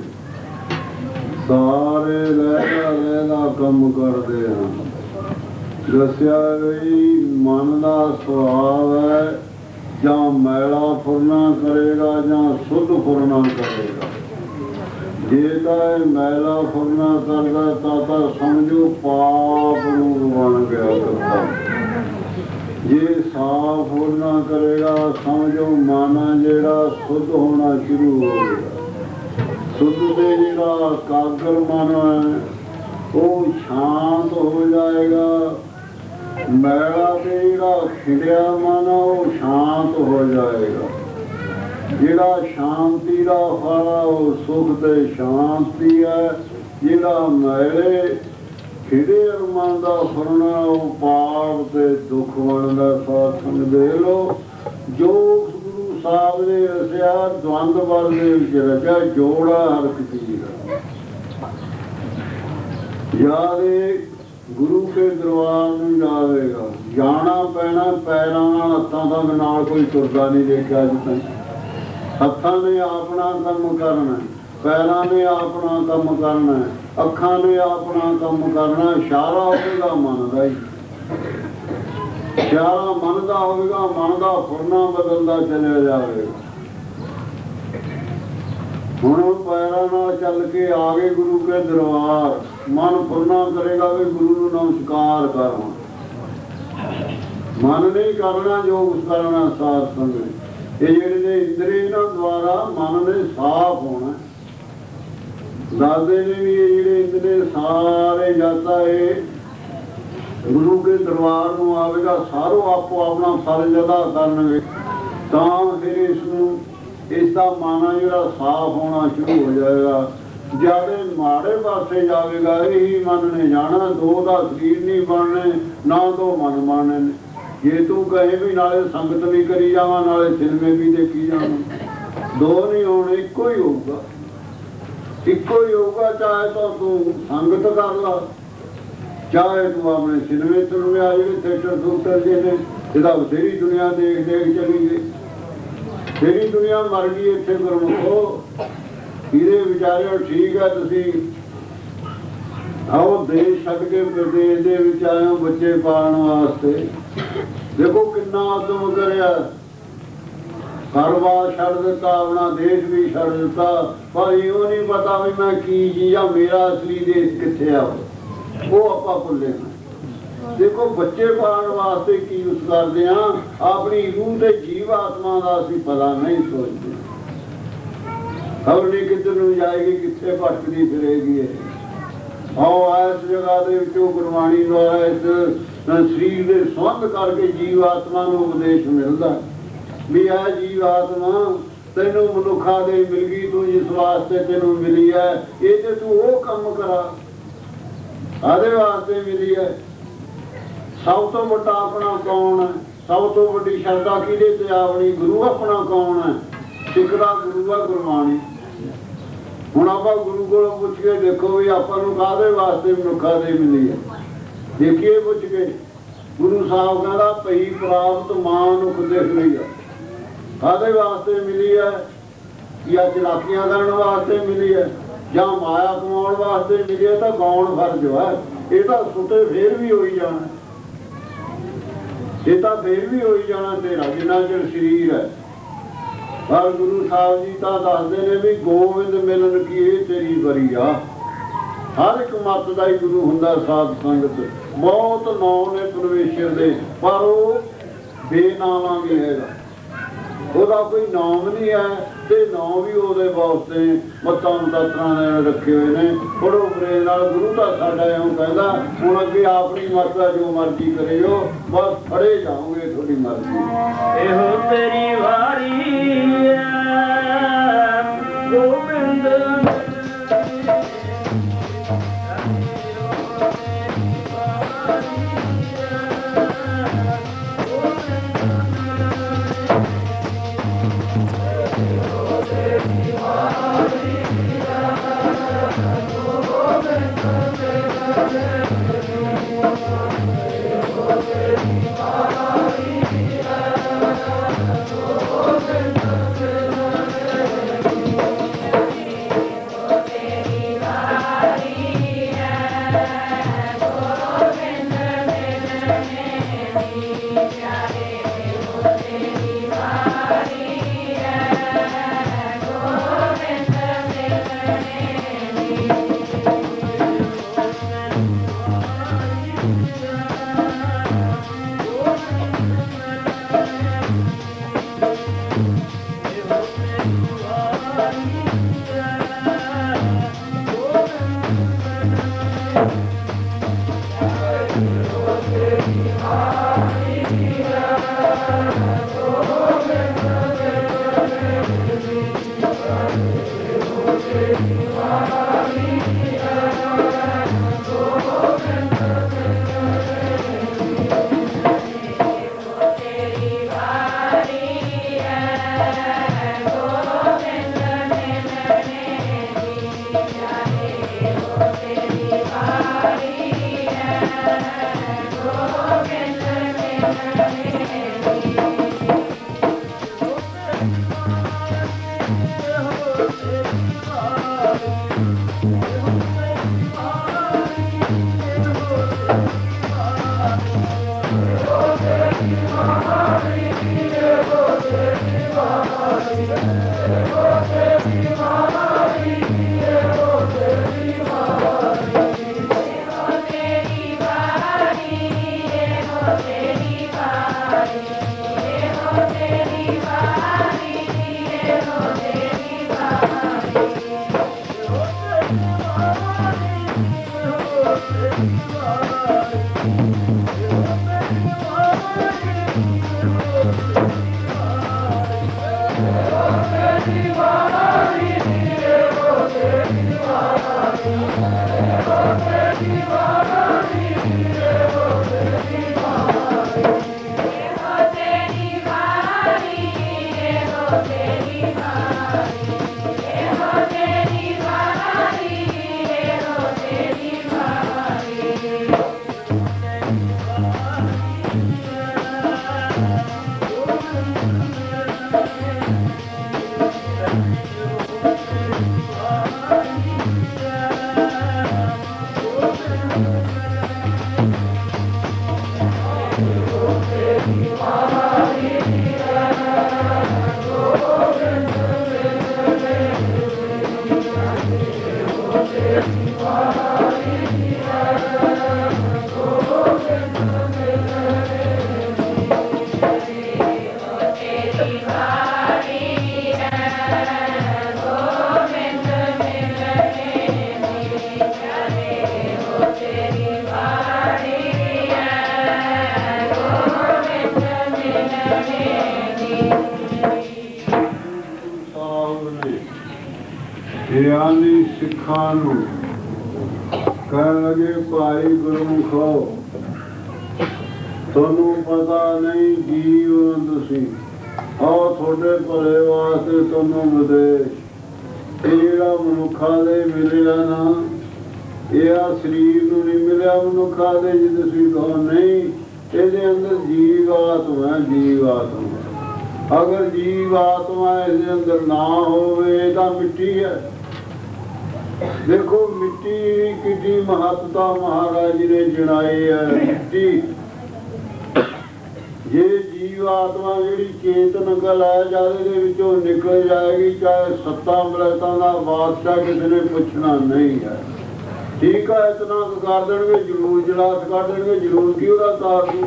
ਸਾਰੇ ਲਹਿਦਾ ਕੰਮ ਕਰਦੇ ਹਨ। ਦੱਸਿਆ ਵੀ ਮਨ ਦਾ ਸੁਭਾਵ ਹੈ, ਜਾਂ ਮੈਲਾ ਫੁਰਨਾ ਕਰੇਗਾ ਜਾਂ ਸੁੱਧ ਫੁਰਨਾ ਕਰੇਗਾ। ਜੇ ਤਾਂ ਇਹ ਮੈਲਾ ਫੁਰਨਾ ਕਰਦਾ ਤਾਂ ਸਮਝੋ ਪਾਪ ਨੂੰ ਬਣ ਗਿਆ ਕਰਤਾ। ਜੇ ਸਾਫ ਫੁਰਨਾ ਕਰੇਗਾ ਸਮਝੋ ਮਨ ਜਿਹੜਾ ਸੁੱਧ ਹੋਣਾ ਸ਼ੁਰੂ ਹੋ ਗਿਆ। ਸੁੱਧ ਦੇ ਜਿਹੜਾ ਕਾਗਰ ਮਨ ਹੈ ਉਹ ਸ਼ਾਂਤ ਹੋ ਜਾਏਗਾ। ਮੈਲਾ ਤੇ ਜਿਹੜਾ ਖਿੜਿਆ ਮਨ ਉਹ ਸ਼ਾਂਤ ਹੋ ਜਾਏਗਾ। ਜਿਹੜਾ ਸ਼ਾਂਤੀ ਦਾ ਫਲ ਉਹ ਸੁਖ ਤੇ ਸ਼ਾਂਤੀ ਹੈ। ਜਿਹੜਾ ਮੈਲੇ ਖਿੜੇ ਮਨ ਦਾ ਫੁਰਨਾ ਉਹ ਪਾਪ ਤੇ ਦੁੱਖ ਬਣਦਾ। ਸਾਥ ਦੇ ਲੋ ਜੋ ਗੁਰੂ ਸਾਹਿਬ ਨੇ ਰਸਿਆ ਦਵੰਦ ਬਲ ਦੇ ਵਿੱਚ ਰਚਿਆ ਜੋੜਾ ਹਰ ਚੀਜ਼ ਦਾ। ਯਾਰੇ ਗੁਰੂ ਕੇ ਦਰਬਾਰ ਨੂੰ ਜਾਵੇਗਾ, ਜਾਣਾ ਪੈਣਾ ਪੈਰਾਂ ਨਾਲ, ਹੱਥਾਂ ਦਾ ਨਾਲ ਕੋਈ ਤੁਰਦਾ ਨਹੀਂ ਦੇਖਿਆ ਅੱਜ ਤੱਕ। ਹੱਥਾਂ ਨੇ ਆਪਣਾ ਕੰਮ ਕਰਨਾ, ਪੈਰਾਂ ਨੇ ਆਪਣਾ ਕੰਮ ਕਰਨਾ, ਅੱਖਾਂ ਨੇ ਆਪਣਾ ਕੰਮ ਕਰਨਾ। ਇਸ਼ਾਰਾ ਹੋਵੇਗਾ ਮਨ ਦਾ ਹੀ, ਇਸ਼ਾਰਾ ਮਨ ਦਾ ਹੋਵੇਗਾ। ਮਨ ਦਾ ਫੁਰਨਾ ਬਦਲਦਾ ਚਲਿਆ ਜਾਵੇਗਾ। ਹੁਣ ਪੈਰਾਂ ਨਾਲ ਚੱਲ ਕੇ ਆ ਗਏ ਗੁਰੂ ਕੇ ਦਰਬਾਰ। ਮਨ ਫੁਰਨਾ ਕਰੇਗਾ ਵੀ ਗੁਰੂ ਨੂੰ ਨਮਸਕਾਰ ਕਰਨਾ। ਮਨ ਨਹੀਂ ਕਰਨਾ ਜੋ ਕੁਛ ਕਰਨਾ ਸਾਧ ਸੰਗਤ। ਇਹ ਜਿਹੜੇ ਨੇ ਇੰਦਰੀ ਇਹਨਾਂ ਦੁਆਰਾ ਮਨ ਨੇ ਸਾਫ਼ ਹੋਣਾ। ਦੱਸਦੇ ਨੇ ਵੀ ਇਹ ਜਿਹੜੇ ਇੰਦਰੀ ਸਾਰੇ ਜਾਤਾ ਇਹ ਗੁਰੂ ਕੇ ਦਰਬਾਰ ਨੂੰ ਆਵੇਗਾ। ਸਾਰੋ ਆਪੋ ਆਪਣਾ ਫਰਜ਼ ਅਦਾ ਕਰਨਗੇ ਤਾਂ ਫਿਰ ਇਸ ਦਾ ਮਨ ਜਿਹੜਾ ਸਾਫ਼ ਹੋਣਾ ਸ਼ੁਰੂ ਹੋ ਜਾਏਗਾ। ਜਦ ਮਾੜੇ ਪਾਸੇ ਜਾਵੇਗਾ ਇਹੀ ਮਨ ਨੇ ਜਾਣਾ। ਦੋ ਦਾ ਸਰੀਰ ਨਹੀਂ ਬਣਨੇ, ਨਾ ਦੋ ਮਨ ਬਣਨੇ ਨੇ। ਜੇ ਤੂੰ ਕਹੇ ਵੀ ਨਾਲੇ ਸੰਗਤ ਵੀ ਕਰੀ ਜਾਵਾਂ ਨਾਲੇ ਸਿਨੇਮੇ ਵੀ ਦੇਖੀ ਜਾਵਾਂ, ਦੋ ਨਹੀਂ ਹੋਣੇ, ਇੱਕੋ ਹੀ ਹੋਊਗਾ। ਇੱਕੋ ਹੀ ਹੋਊਗਾ। ਚਾਹੇ ਤਾਂ ਤੂੰ ਸੰਗਤ ਕਰ ਲਾ, ਚਾਹੇ ਤੂੰ ਆਪਣੇ ਸਿਨੇਮੇ ਤੁਰਵੇਂ ਆ ਜਿਹੜੇ ਥੀਏਟਰ ਥੂਟਰ ਜੇ ਨੇ। ਇਹਦਾ ਬਥੇਰੀ ਦੁਨੀਆ ਦੇਖ ਦੇਖ ਚਲੀ ਗਈ। ਤੇਰੀ ਦੁਨੀਆ ਮਰ ਗਈ ਇੱਥੇ ਗੁਰਮੁਖੋ। ਇਹਦੇ ਵਿਚਾਰਿਓ ਠੀਕ ਹੈ ਤੁਸੀਂ ਆਓ ਦੇਸ਼ ਛੱਡ ਕੇ ਵਿਦੇਸ਼ ਦੇ ਵਿੱਚ ਆਏ ਹੋ ਬੱਚੇ ਪਾਲਣ ਵਾਸਤੇ। ਦੇਖੋ ਕਿੰਨਾ ਉਦਮ ਕਰਿਆ, ਘਰ-ਬਾਰ ਛੱਡ ਦਿੱਤਾ, ਆਪਣਾ ਦੇਸ਼ ਵੀ ਛੱਡ ਦਿੱਤਾ। ਪਰ ਇਹੋ ਨਹੀਂ ਪਤਾ ਵੀ ਮੈਂ ਕੀ ਚੀਜ਼ ਆ, ਮੇਰਾ ਅਸਲੀ ਦੇਸ਼ ਕਿੱਥੇ ਆ ਉਹ ਆਪਾਂ ਭੁੱਲੇ ਹਾਂ। ਦੇਖੋ ਬੱਚੇ ਪਾਲਣ ਵਾਸਤੇ ਕੀ ਯੂਜ਼ ਕਰਦੇ ਹਾਂ, ਆਪਣੀ ਰੂਹ ਤੇ ਜੀਵ ਆਤਮਾ ਦਾ ਅਸੀਂ ਪਤਾ ਨਹੀਂ ਸੋਚਦੇ। ਖਬਰ ਨਹੀਂ ਕਿੱਧਰ ਨੂੰ ਜਾਏਗੀ, ਕਿੱਥੇ ਭਟਕਦੀ ਫਿਰੇਗੀ ਇਹ। ਆਓ ਇਸ ਜਗ੍ਹਾ ਦੇ ਵਿੱਚੋਂ ਗੁਰਬਾਣੀ ਦੁਆਰਾ ਇਸ ਸਰੀਰ ਦੇ ਸੰਬੰਧ ਕਰਕੇ ਜੀਵ ਆਤਮਾ ਨੂੰ ਉਪਦੇਸ਼ ਮਿਲਦਾ ਵੀ ਇਹ ਜੀਵ ਆਤਮਾ ਤੈਨੂੰ ਮਨੁੱਖਾਂ ਦੇ ਮਿਲ ਗਈ, ਤੂੰ ਜਿਸ ਵਾਸਤੇ ਤੈਨੂੰ ਮਿਲੀ ਹੈ ਇਹ ਤੇ ਤੂੰ ਉਹ ਕੰਮ ਕਰਾ, ਆਦੇ ਵਾਸਤੇ ਮਿਲੀ ਹੈ। ਸਭ ਤੋਂ ਵੱਡਾ ਆਪਣਾ ਕੌਣ ਹੈ? ਸਭ ਤੋਂ ਵੱਡੀ ਸ਼ਰਧਾ ਕਿਹਦੇ ਤੇ ਆਪਣੀ? ਗੁਰੂ ਆਪਣਾ ਕੌਣ ਹੈ? ਸਿੱਖ ਦਾ ਗੁਰੂ ਆ ਗੁਰਬਾਣੀ। ਹੁਣ ਆਪਾਂ ਗੁਰੂ ਕੋਲੋਂ ਪੁੱਛ ਕੇ ਦੇਖੋ ਵੀ ਆਪਾਂ ਨੂੰ ਕਾਹਦੇ ਵਾਸਤੇ ਮਨੁੱਖਾਂ ਦੇ ਮਿਲੀ ਹੈ। ਦੇਖੀਏ ਪੁੱਛ ਕੇ। ਗੁਰੂ ਸਾਹਿਬ ਕਹਿੰਦਾ ਭਈ ਪ੍ਰਾਪਤ ਮਨੁੱਖ ਦੇਖ ਲਈ ਹੈ। ਕਾਹਦੇ ਵਾਸਤੇ ਮਿਲੀ ਹੈ? ਜਾਂ ਚਲਾਕੀਆਂ ਕਰਨ ਵਾਸਤੇ ਮਿਲੀ ਹੈ ਜਾਂ ਮਾਇਆ ਕਮਾਉਣ ਵਾਸਤੇ ਮਿਲੀ ਹੈ? ਤਾਂ ਗਾਉਣ ਫਰਜ਼ ਹੈ। ਇਹ ਤਾਂ ਸੁੱਤੇ ਫੇਰ ਵੀ ਹੋਈ ਜਾਣਾ, ਇਹ ਤਾਂ ਫੇਰ ਵੀ ਹੋਈ ਜਾਣਾ ਤੇਰਾ ਜਿੰਨਾ ਚਿਰ ਸਰੀਰ ਹੈ। ਪਰ ਗੁਰੂ ਸਾਹਿਬ ਜੀ ਤਾਂ ਦੱਸਦੇ ਨੇ ਵੀ ਗੋਬਿੰਦ ਮਿਲਣ ਕੀ ਇਹ ਤੇਰੀ ਬਰੀ ਆ। ਹਰ ਇੱਕ ਮੱਤ ਦਾ ਹੀ ਗੁਰੂ ਹੁੰਦਾ। ਸਾਧ ਸੰਗਤ ਬਹੁਤ ਨਾਮ ਨੇ ਪਰਮੇਸ਼ਰ ਦੇ, ਪਰ ਉਹ ਬੇਨਾਮਾ ਵੀ ਹੈਗਾ। ਉਹਦਾ ਕੋਈ ਨਾਮ ਨਹੀਂ ਹੈ ਤੇ ਨਾਮ ਵੀ ਉਹਦੇ ਵਾਸਤੇ ਮੱਤਾਂ ਮੁਤਾਤਰਾਂ ਨੇ ਰੱਖੇ ਹੋਏ ਨੇ। ਥੋੜੋ ਬਰੇ ਨਾਲ ਗੁਰੂ ਤਾਂ ਸਾਡਾ ਇਉਂ ਕਹਿੰਦਾ ਹੁਣ ਅੱਗੇ ਆਪਣੀ ਮਰਜ਼ੀ ਜੋ ਮਰਜ਼ੀ ਕਰਿਓ, ਬਸ ਫੜੇ ਜਾਓਗੇ ਤੁਹਾਡੀ ਮਰਜ਼ੀ। ਇਹੋ ਤੇਰੀ ਵਾਰੀ ਗੋਬਿੰਦ ਗਿਆਨੀ ਸਿੱਖਾਂ ਨੂੰ ਕਹਿਣ ਲੱਗੇ ਭਾਈ ਗੁਰਮੁਖੋ ਤੁਹਾਨੂੰ ਪਤਾ ਨਹੀਂ ਜੀਵ ਤੁਸੀਂ ਆਹ ਤੁਹਾਡੇ ਭਲੇ ਵਾਸਤੇ ਤੁਹਾਨੂੰ ਵਿਦੇਸ਼ ਇਹ ਜਿਹੜਾ ਮਨੁੱਖਾਂ ਦੇ ਮਿਲਿਆ ਨਾ ਇਹ ਆ ਸਰੀਰ ਨੂੰ ਨਹੀਂ ਮਿਲਿਆ ਮਨੁੱਖਾਂ ਦੇ ਜੇ ਤੁਸੀਂ ਕਹੋ ਨਹੀਂ ਇਹਦੇ ਅੰਦਰ ਜੀਵ ਆਤਮਾ ਜੀਵ ਆਤਮਾ ਅਗਰ ਜੀਵ ਆਤਮਾ ਇਹਦੇ ਅੰਦਰ ਨਾ ਹੋਵੇ ਤਾਂ ਮਿੱਟੀ ਹੈ। ਦੇਖੋ ਮਿੱਟੀ ਕਿੰਨੀ ਮਹੱਤਤਾ ਮਹਾਰਾਜ ਜੀ ਨੇ ਜਣਾਈ ਹੈ। ਮਿੱਟੀ ਜੇ ਜੀਵ ਆਤਮਾ ਜਿਹੜੀ ਚੇਤਨ ਕਲ ਹੈ ਜਦ ਇਹਦੇ ਵਿੱਚੋਂ ਨਿਕਲ ਜਾਏਗੀ ਚਾਹੇ ਸੱਤਾਂ ਬਲੈਤਾਂ ਦਾ ਬਾਦਸ਼ਾਹ ਕਿਸੇ ਨੇ ਪੁੱਛਣਾ ਨਹੀਂ ਹੈ। ਠੀਕ ਹੈ ਇਤਨਾ ਕਰ ਦੇਣਗੇ ਜਲੂਸ ਜਲਾਸ ਕਰ ਦੇਣਗੇ ਜਲੂਸ ਕੀ ਉਹਦਾ ਤਾਰ ਦੂ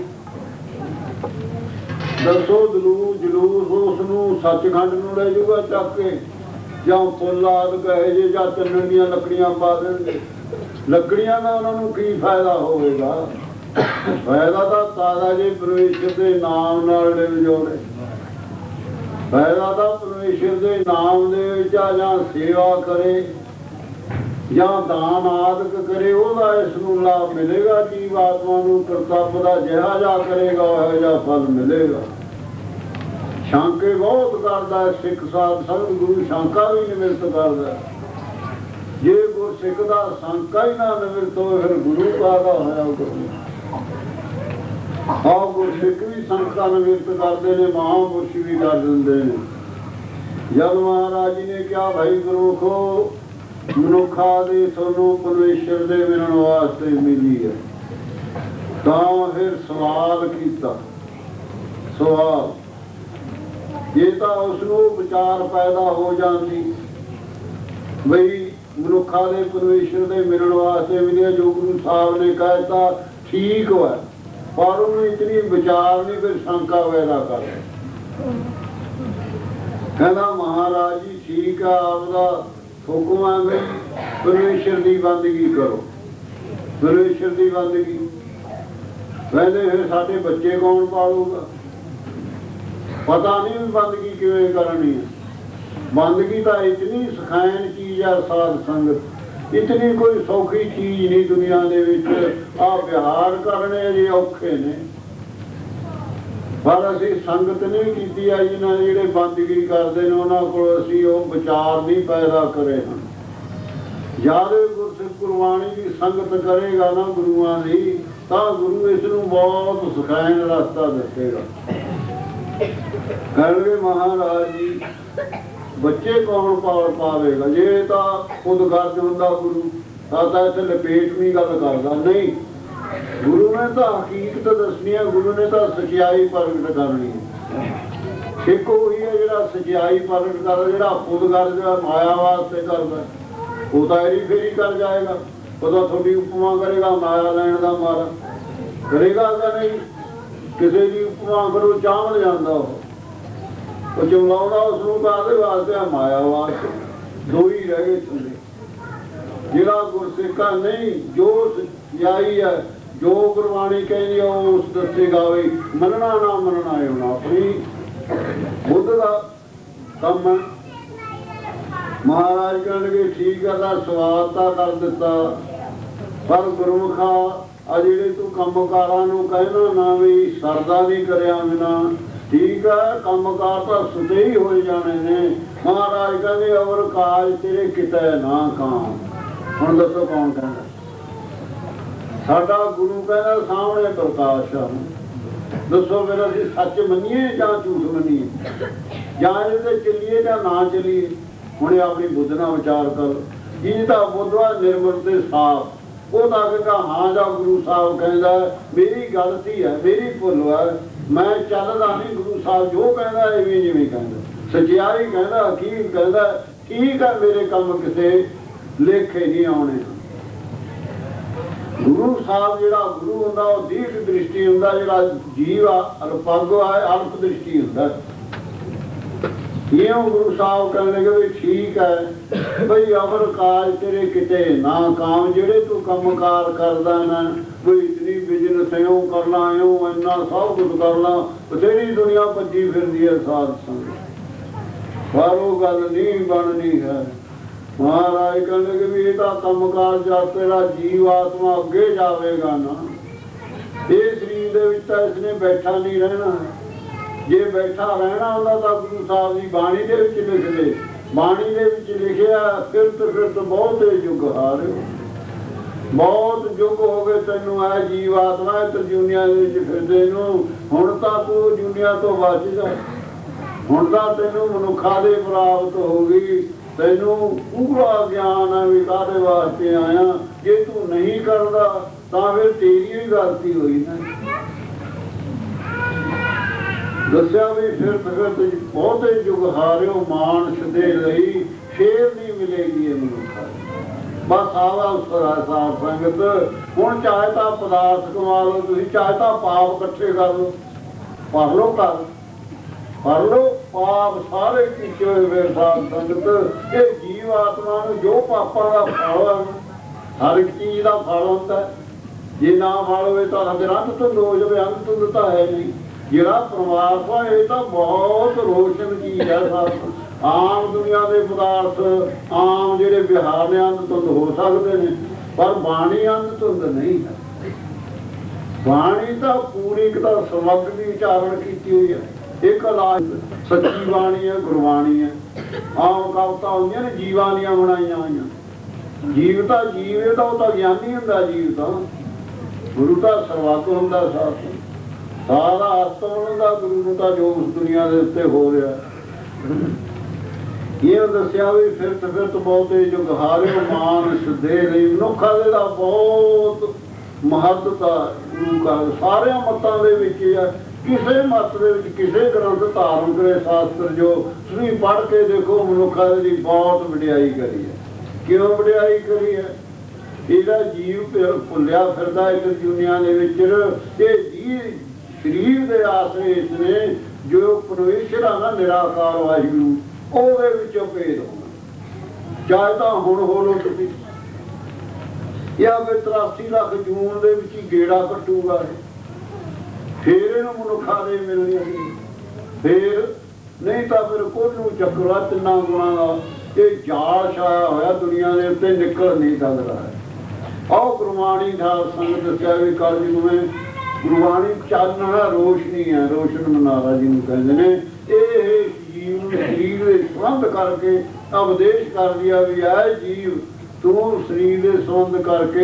ਦੱਸੋ ਜਲੂਸ ਉਸ ਨੂੰ ਸੱਚਖੰਡ ਨੂੰ ਲੈ ਜਾਊਗਾ ਚੱਕ ਕੇ ਜਾਂ ਫੁੱਲਾਦ ਕਹੇ ਜੇ ਜਾਂ ਚੰਨਣ ਦੀਆਂ ਲੱਕੜੀਆਂ ਪਾ ਦੇਣਗੇ ਲੱਕੜੀਆਂ ਦਾ ਉਹਨਾਂ ਨੂੰ ਕੀ ਫਾਇਦਾ ਹੋਵੇਗਾ। ਫਾਇਦਾ ਤਾਂ ਤਾਰਾ ਜੇ ਪਰਮੇਸ਼ਰ ਦੇ ਨਾਮ ਨਾਲ ਲਿਵ ਜੋੜੇ ਫਾਇਦਾ ਤਾਂ ਪਰਮੇਸ਼ਰ ਦੇ ਨਾਮ ਦੇ ਵਿੱਚ ਜਾਂ ਸੇਵਾ ਕਰੇ ਜਾਂ ਦਾਨ ਆਦਿਕ ਕਰੇ ਉਹਦਾ ਇਸ ਨੂੰ ਲਾਭ ਮਿਲੇਗਾ। ਜੀਵ ਆਤਮਾ ਨੂੰ ਕਰਤੱਵ ਦਾ ਜਿਹਾ ਜਾ ਕਰੇਗਾ ਉਹ ਜਿਹਾ ਫਲ ਮਿਲੇਗਾ। ਸ਼ਾਂਕੇ ਬਹੁਤ ਕਰਦਾ ਸਿੱਖ ਸਾਧ ਸੰਗਤ ਗੁਰੂ ਸ਼ਾਂਕਾ ਵੀ ਨਿਮਿਰਤ ਕਰਦਾ। ਜੇ ਗੁਰਸਿੱਖ ਦਾ ਸ਼ਾਂਕਾ ਹੀ ਨਾ ਨਿਮਿਰਤ ਹੋਵੇ ਫਿਰ ਗੁਰੂ ਕਾਹਦਾ ਹੋਇਆ ਆਹ ਗੁਰਸਿੱਖ ਵੀ ਸ਼ਾਂਕਾ ਨਿਮਿਰਤ ਕਰਦੇ ਨੇ ਮਹਾਂਪੁਰਸ਼ ਵੀ ਕਰ ਦਿੰਦੇ ਨੇ। ਜਦ ਮਹਾਰਾਜ ਜੀ ਨੇ ਕਿਹਾ ਭਾਈ ਗੁਰਮੁਖੋ ਮਨੁੱਖਾਂ ਦੀ ਤੁਹਾਨੂੰ ਪਰਮੇਸ਼ਰ ਦੇ ਮਿਲਣ ਵਾਸਤੇ ਮਿਲੀ ਹੈ ਤਾਂ ਫਿਰ ਸਵਾਲ ਕੀਤਾ। ਸਵਾਲ ਇਹ ਤਾਂ ਉਸ ਨੂੰ ਵਿਚਾਰ ਪੈਦਾ ਹੋ ਜਾਂਦੀ ਬਈ ਮਨੁੱਖਾਂ ਦੇ ਪਰਮੇਸ਼ਰ ਦੇ ਮਿਲਣ ਵਾਸਤੇ ਮਿਲਿਆ ਜੋ ਗੁਰੂ ਸਾਹਿਬ ਨੇ ਕਹਿਤਾ ਠੀਕ ਹੋਇਆ ਪਰ ਉਹਨੂੰ ਇਤਨੀ ਵਿਚਾਰ ਨਹੀਂ ਫਿਰ ਸ਼ੰਕਾ ਪੈਦਾ ਕਰ ਕਹਿੰਦਾ ਮਹਾਰਾਜ ਜੀ ਠੀਕ ਆ ਆਪਦਾ ਹੁਕਮ ਆ ਬਈ ਪਰਮੇਸ਼ਰ ਦੀ ਬੰਦਗੀ ਕਰੋ। ਪਰਮੇਸ਼ਰ ਦੀ ਬੰਦਗੀ ਕਹਿੰਦੇ ਫਿਰ ਸਾਡੇ ਬੱਚੇ ਕੌਣ ਪਾਲੂਗਾ। ਪਤਾ ਨਹੀਂ ਵੀ ਬੰਦਗੀ ਕਿਵੇਂ ਕਰਨੀ ਹੈ। ਬੰਦਗੀ ਤਾਂ ਇਤਨੀ ਸਖਾਇਨ ਚੀਜ਼ ਆ ਸਾਧ ਸੰਗਤ ਇਤਨੀ ਕੋਈ ਸੌਖੀ ਚੀਜ਼ ਨਹੀਂ ਦੁਨੀਆ ਦੇ ਵਿੱਚ। ਆਹ ਵਿਹਾਰ ਕਰਨੇ ਜੇ ਔਖੇ ਨੇ ਪਰ ਅਸੀਂ ਸੰਗਤ ਨਹੀਂ ਕੀਤੀ ਆ ਜਿਹਨਾਂ ਜਿਹੜੇ ਬੰਦਗੀ ਕਰਦੇ ਨੇ ਉਹਨਾਂ ਕੋਲ ਅਸੀਂ ਉਹ ਵਿਚਾਰ ਨਹੀਂ ਪੈਦਾ ਕਰੇ ਹਨ। ਜਦ ਗੁਰਸਿੱਖ ਗੁਰਬਾਣੀ ਦੀ ਸੰਗਤ ਕਰੇਗਾ ਨਾ ਗੁਰੂਆਂ ਦੀ ਤਾਂ ਗੁਰੂ ਇਸ ਨੂੰ ਬਹੁਤ ਸੁਖੈਨ ਰਸਤਾ ਦੱਸੇਗਾ। ਕਹਿਣਗੇ ਮਹਾਰਾਜ ਜੀ ਬੱਚੇ ਕੌਣ ਪਾਵੇਗਾ? ਜੇ ਤਾਂ ਖੁਦ ਗਰਜ ਹੁੰਦਾ ਗੁਰੂ ਤਾਂ ਇੱਥੇ ਲਪੇਟਵੀਂ ਗੱਲ ਕਰਦਾ ਨਹੀਂ। ਗੁਰੂ ਨੇ ਤਾਂ ਹਕੀਕਤ ਦੱਸਣੀ ਹੈ, ਗੁਰੂ ਨੇ ਤਾਂ ਸਚਾਈ ਪ੍ਰਗਟ ਕਰਨੀ ਹੈ। ਇੱਕ ਉਹੀ ਹੈ ਜਿਹੜਾ ਸਚਾਈ ਪ੍ਰਗਟ ਕਰਦਾ, ਜਿਹੜਾ ਖੁਦ ਗਰਜ ਮਾਇਆ ਵਾਸਤੇ ਕਰਦਾ ਉਹ ਤਾਂ ਇਹਦੀ ਫੇਰੀ ਕਰ ਜਾਏਗਾ। ਉਹਦਾ ਤੁਹਾਡੀ ਉਪਮਾ ਕਰੇਗਾ ਮਾਇਆ ਲੈਣ ਦਾ ਮਾਰਾ ਕਰੇਗਾ ਕਿ ਨਹੀਂ? ਕਿਸੇ ਦੀ ਉਪਮਾ ਕਰੋ ਚਾਵਲ ਜਾਂਦਾ ਉਹ ਚਮਲਾਉਣਾ ਉਸਨੂੰ ਕਾਹਦੇ ਵਾਸਤੇ ਆ? ਮਾਇਆ ਵਾਸਤੇ। ਦੋ ਹੀ ਰਹਿ ਗਏ ਥੱਲੇ। ਜਿਹੜਾ ਗੁਰਸਿੱਖਾ ਨਹੀਂ, ਜੋ ਸਚਾਈ ਹੈ, ਜੋ ਗੁਰਬਾਣੀ ਕਹਿੰਦੀ ਹੈ ਉਸ ਦੱਸੇਗਾ। ਵੀ ਮੰਨਣਾ ਨਾ ਮੰਨਣਾ ਹੈ ਹੁਣ ਆਪਣੀ ਬੁੱਧ ਦਾ ਕੰਮ ਹੈ। ਮਹਾਰਾਜ ਕਹਿਣਗੇ ਠੀਕ ਹੈ ਤਾਂ ਸਵਾਦ ਤਾਂ ਕਰ ਦਿੱਤਾ, ਪਰ ਗੁਰਮੁਖਾ ਆ ਜਿਹੜੇ ਤੂੰ ਕੰਮਕਾਰਾਂ ਨੂੰ ਕਹਿਣਾ ਨਾ ਵੀ ਸਰਦਾ ਨਹੀਂ ਕਰਿਆ ਬਿਨਾ, ਠੀਕ ਹੈ ਕੰਮਕਾਰ ਤਾਂ ਸੁਤੇ ਹੀ ਹੋਈ ਜਾਣੇ ਨੇ। ਮਹਾਰਾਜ ਕਹਿੰਦੇ ਅਵਰ ਕਾਜ ਤੇਰੇ ਕਿਤੇ ਨਾ ਕਾਮ। ਹੁਣ ਦੱਸੋ ਕੌਣ ਕਹਿੰਦਾ? ਸਾਡਾ ਗੁਰੂ ਕਹਿੰਦਾ ਸਾਹਮਣੇ ਪ੍ਰਕਾਸ਼ ਆ। ਦੱਸੋ ਫਿਰ ਅਸੀਂ ਸੱਚ ਮੰਨੀਏ ਜਾਂ ਝੂਠ ਮੰਨੀਏ, ਜਾਂ ਇਹਦੇ ਚੱਲੀਏ ਜਾਂ ਨਾ ਚੱਲੀਏ? ਹੁਣ ਆਪਣੀ ਬੁੱਧ ਨਾਲ ਵਿਚਾਰ ਕਰ। ਜਿਹਦਾ ਬੁੱਧਵਾ ਨਿਰਮਲ ਤੇ ਸਾਫ, ਉਹ ਤਾਂ ਕਹਿੰਦਾ ਹਾਂ ਜਾਂ ਗੁਰੂ ਸਾਹਿਬ ਕਹਿੰਦਾ ਮੇਰੀ ਗਲਤੀ ਹੈ, ਮੇਰੀ ਭੁੱਲ ਹੈ, ਮੈਂ ਚੱਲਦਾ ਨਹੀਂ ਗੁਰੂ ਸਾਹਿਬ ਜੋ ਕਹਿੰਦਾ ਐਵੇਂ ਜਿਵੇਂ ਕਹਿੰਦਾ। ਸਚਿਆਈ ਕਹਿੰਦਾ ਹਕੀਮ ਕਹਿੰਦਾ ਠੀਕ ਹੈ, ਮੇਰੇ ਕੰਮ ਕਿਸੇ ਲੇਖੇ ਨਹੀਂ ਆਉਣੇ। ਗੁਰੂ ਸਾਹਿਬ ਜਿਹੜਾ ਗੁਰੂ ਹੁੰਦਾ ਉਹ ਦੀਰਘ ਦ੍ਰਿਸ਼ਟੀ ਹੁੰਦਾ, ਜਿਹੜਾ ਜੀਵ ਅਲਪਗ ਅਲਪ ਦ੍ਰਿਸ਼ਟੀ ਹੁੰਦਾ। ਇਉਂ ਗੁਰੂ ਸਾਹਿਬ ਕਹਿਣਗੇ ਵੀ ਠੀਕ ਹੈ ਬਈ ਅਮਰ ਕਾਜ ਤੇਰੇ ਕਿਤੇ ਨਾ ਕਾਮ। ਜਿਹੜੇ ਤੂੰ ਕੰਮਕਾਰ ਕਰਦਾ ਨਾ ਕੋਈ ਇਤਨੀ ਬਿਜਨਸ ਇਉਂ ਕਰਨਾ, ਇਉਂ ਇੰਨਾ ਸਭ ਕੁਝ ਕਰਨਾ, ਬਥੇਰੀ ਦੁਨੀਆ ਭੱਜੀ ਫਿਰਦੀ ਹੈ ਸਾਧ ਸੰਗਤ, ਪਰ ਉਹ ਗੱਲ ਨਹੀਂ ਬਣਨੀ ਹੈ। ਮਹਾਰਾਜ ਕਹਿੰਦੇ ਵੀ ਇਹ ਤਾਂ ਕੰਮਕਾਰ ਜਦ ਤੇਰਾ ਜੀਵ ਆਤਮਾ ਅੱਗੇ ਜਾਵੇਗਾ ਨਾ, ਇਹ ਸਰੀਰ ਦੇ ਵਿੱਚ ਤਾਂ ਇਸਨੇ ਬੈਠਾ ਨਹੀਂ ਰਹਿਣਾ। ਜੇ ਬੈਠਾ ਰਹਿਣਾ ਹੁੰਦਾ ਤਾਂ ਗੁਰੂ ਸਾਹਿਬ ਦੀ ਬਾਣੀ ਦੇ ਵਿੱਚ ਲਿਖਦੇ। ਬਾਣੀ ਦੇ ਵਿੱਚ ਲਿਖਿਆ ਫਿਰਤ ਫਿਰਤ ਬਹੁਤੇ ਯੁੱਗ ਹਾਰਿਓ, ਬਹੁਤ ਯੁੱਗ ਹੋ ਗਏ ਤੈਨੂੰ ਐ ਜੀਵ ਆਤਮਾ ਦੁਨੀਆ ਦੇ ਵਿੱਚ ਫਿਰਦੇ ਨੂੰ। ਹੁਣ ਤਾਂ ਤੂੰ ਦੁਨੀਆ ਤੋਂ ਬਚ ਜਾ, ਹੁਣ ਤਾਂ ਤੈਨੂੰ ਮਨੁੱਖਾਂ ਦੇ ਪ੍ਰਾਪਤ ਹੋ ਗਈ। ਤੈਨੂੰ ਪੂਰਾ ਗਿਆਨ ਹੈ ਵੀ ਕਾਹਦੇ ਵਾਸਤੇ ਆਇਆ। ਜੇ ਤੂੰ ਨਹੀਂ ਕਰਦਾ ਤਾਂ ਫਿਰ ਤੇਰੀ ਹੀ ਗਲਤੀ ਹੋਈ ਨਾ। ਦੱਸਿਆ ਵੀ ਫਿਰ ਬਹੁਤੇ ਯੁੱਗ ਹਾਰਿਓ ਮਾਨਸ ਦੇ ਲਈ ਫੇਰ ਨਹੀਂ ਮਿਲੇਗੀ ਇਹ ਮਨੁੱਖਾਂ। ਬਸ ਆਵਾ ਸਾਧ ਸੰਗਤ ਹੁਣ ਚਾਹੇ ਤਾਂ ਪਦਾਰਥ ਕਮਾ ਲਓ ਤੁਸੀਂ, ਚਾਹੇ ਤਾਂ ਪਾਪ ਇਕੱਠੇ ਕਰ ਲਓ, ਭਰ ਲਓ ਘਰ, ਭਰ ਲਓ ਪਾਪ ਸਾਰੇ ਕੀਤੇ ਹੋਏ ਵੇ ਸਾਧ ਸੰਗਤ। ਇਹ ਜੀਵ ਆਤਮਾ ਨੂੰ ਜੋ ਪਾਪਾਂ ਦਾ ਫਲ ਹੈ, ਹਰ ਇੱਕ ਚੀਜ਼ ਦਾ ਫਲ ਹੁੰਦਾ। ਜੇ ਨਾ ਫਲ ਹੋਵੇ ਤਾਂ ਫਿਰ ਅੰਤ ਤੋਂ ਹੋ ਜਾਵੇ, ਅੰਤ ਤੋਂ ਤਾਂ ਹੈ ਨਹੀਂ। ਜਿਹੜਾ ਪਰਮਾਤਮਾ ਇਹ ਤਾਂ ਬਹੁਤ ਰੋਸ਼ਨ ਚੀਜ਼ ਹੈ। ਆਮ ਦੁਨੀਆ ਦੇ ਪਦਾਰਥ ਆਮ ਜਿਹੜੇ ਵਿਹਾਰ ਨੇ ਅੰਧ ਧੁੰਦ ਹੋ ਸਕਦੇ ਨੇ, ਪਰ ਬਾਣੀ ਅੰਧ ਧੁੰਦ ਨਹੀਂ ਹੈ। ਬਾਣੀ ਤਾਂ ਪੂਰੀ ਇੱਕ ਤਾਂ ਸਮੱਗ ਦੀ ਉਚਾਰਨ ਕੀਤੀ ਹੋਈ ਹੈ। ਇੱਕ ਇਲਾਜ ਸੱਚੀ ਬਾਣੀ ਹੈ, ਗੁਰਬਾਣੀ ਹੈ। ਆਮ ਕਵਿਤਾ ਹੁੰਦੀਆਂ ਨੇ ਜੀਵਾਂ ਦੀਆਂ ਬਣਾਈਆਂ ਹੋਈਆਂ। ਜੀਵ ਤਾਂ ਜੀਵ ਇਹ ਤਾਂ ਉਹ ਤਾਂ ਗਿਆਨੀ ਹੁੰਦਾ। ਜੀਵ ਤਾਂ ਗੁਰੂ ਤਾਂ ਸਰਵੱਤ ਹੁੰਦਾ, ਸਾਰਾ ਆਤਮ ਹੁੰਦਾ ਗੁਰੂ ਨੂੰ ਤਾਂ ਜੋ ਉਸ ਦੁਨੀਆ ਦੇ ਉੱਤੇ ਹੋ ਰਿਹਾ। ਇਹ ਦੱਸਿਆ ਵੀ ਫਿਰਤ ਫਿਰਤ ਬਹੁਤੇ ਯੁੱਗ ਹਾਰਿਓ ਮਾਨਸ ਦੇ ਲਈ। ਮਨੁੱਖਾਂ ਦੇ ਦਾ ਬਹੁਤ ਮਹੱਤਤਾ ਗੁਰੂ ਘਰ ਸਾਰਿਆਂ ਮਤਾਂ ਦੇ ਵਿੱਚ ਹੈ। ਕਿਸੇ ਮਤ ਦੇ ਵਿੱਚ ਕਿਸੇ ਗ੍ਰੰਥ ਧਾਰਮਿਕ ਦੇ ਸ਼ਾਸਤਰ ਜੋ ਤੁਸੀਂ ਪੜ੍ਹ ਕੇ ਦੇਖੋ, ਮਨੁੱਖਾਂ ਦੀ ਬਹੁਤ ਵਡਿਆਈ ਕਰੀ ਹੈ। ਕਿਉਂ ਵਡਿਆਈ ਕਰੀ ਹੈ? ਇਹਦਾ ਜੀਵ ਭੁੱਲਿਆ ਫਿਰਦਾ ਇਸ ਦੁਨੀਆ ਦੇ ਵਿੱਚ। ਇਹ ਜੀਵ ਸਰੀਰ ਦੇ ਆਸਰੇ ਇਸਨੇ ਜੋ ਪਰਮੇਸ਼ਰ ਆ ਨਾ ਨਿਰਾਕਾਰ ਵਾਹਿਗੁਰੂ, ਉਹਦੇ ਵਿੱਚੋਂ ਭੇਦ ਹੋਣਾ। ਚਾਹੇ ਤਾਂ ਹੁਣ ਹੋ ਲੋ ਤੁਸੀਂ, ਜਾਂ ਫਿਰ 83 ਲੱਖ ਜੂਨ ਦੇ ਵਿੱਚ ਹੀ ਗੇੜਾ ਕੱਟੂਗਾ, ਫੇਰ ਇਹਨੂੰ ਮਨੁੱਖਾਂ ਦੇ ਮਿਲਣੀ ਸੀ। ਫੇਰ ਨਹੀਂ ਤਾਂ ਫਿਰ ਕੋਹਨੂੰ ਚੱਕਰਾ ਤਿੰਨਾਂ ਗੁਣਾਂ ਦਾ ਇਹ ਜਾਲ ਛਾਇਆ ਹੋਇਆ ਦੁਨੀਆ ਦੇ ਉੱਤੇ, ਨਿਕਲ ਨਹੀਂ ਸਕਦਾ ਹੈ। ਆਹ ਗੁਰਬਾਣੀ ਦਾ ਸੰਗਤ ਦੱਸਿਆ ਵੀ ਕਲਯੁਗ ਵਿੱਚ ਗੁਰਬਾਣੀ ਚਾਨਣ ਹੈ, ਰੋਸ਼ਨੀ ਹੈ। ਰੋਸ਼ਨ ਮਨਾਰਾ ਜੀ ਨੂੰ ਕਹਿੰਦੇ ਨੇ। ਇਹ ਜੀਵ ਨੂੰ ਸਰੀਰ ਦੇ ਸੰਬੰਧ ਕਰਕੇ ਉਪਦੇਸ਼ ਕਰ ਦਿਆ ਵੀ ਹੈ ਜੀਵ ਤੂੰ ਸਰੀਰ ਦੇ ਸੰਬੰਧ ਕਰਕੇ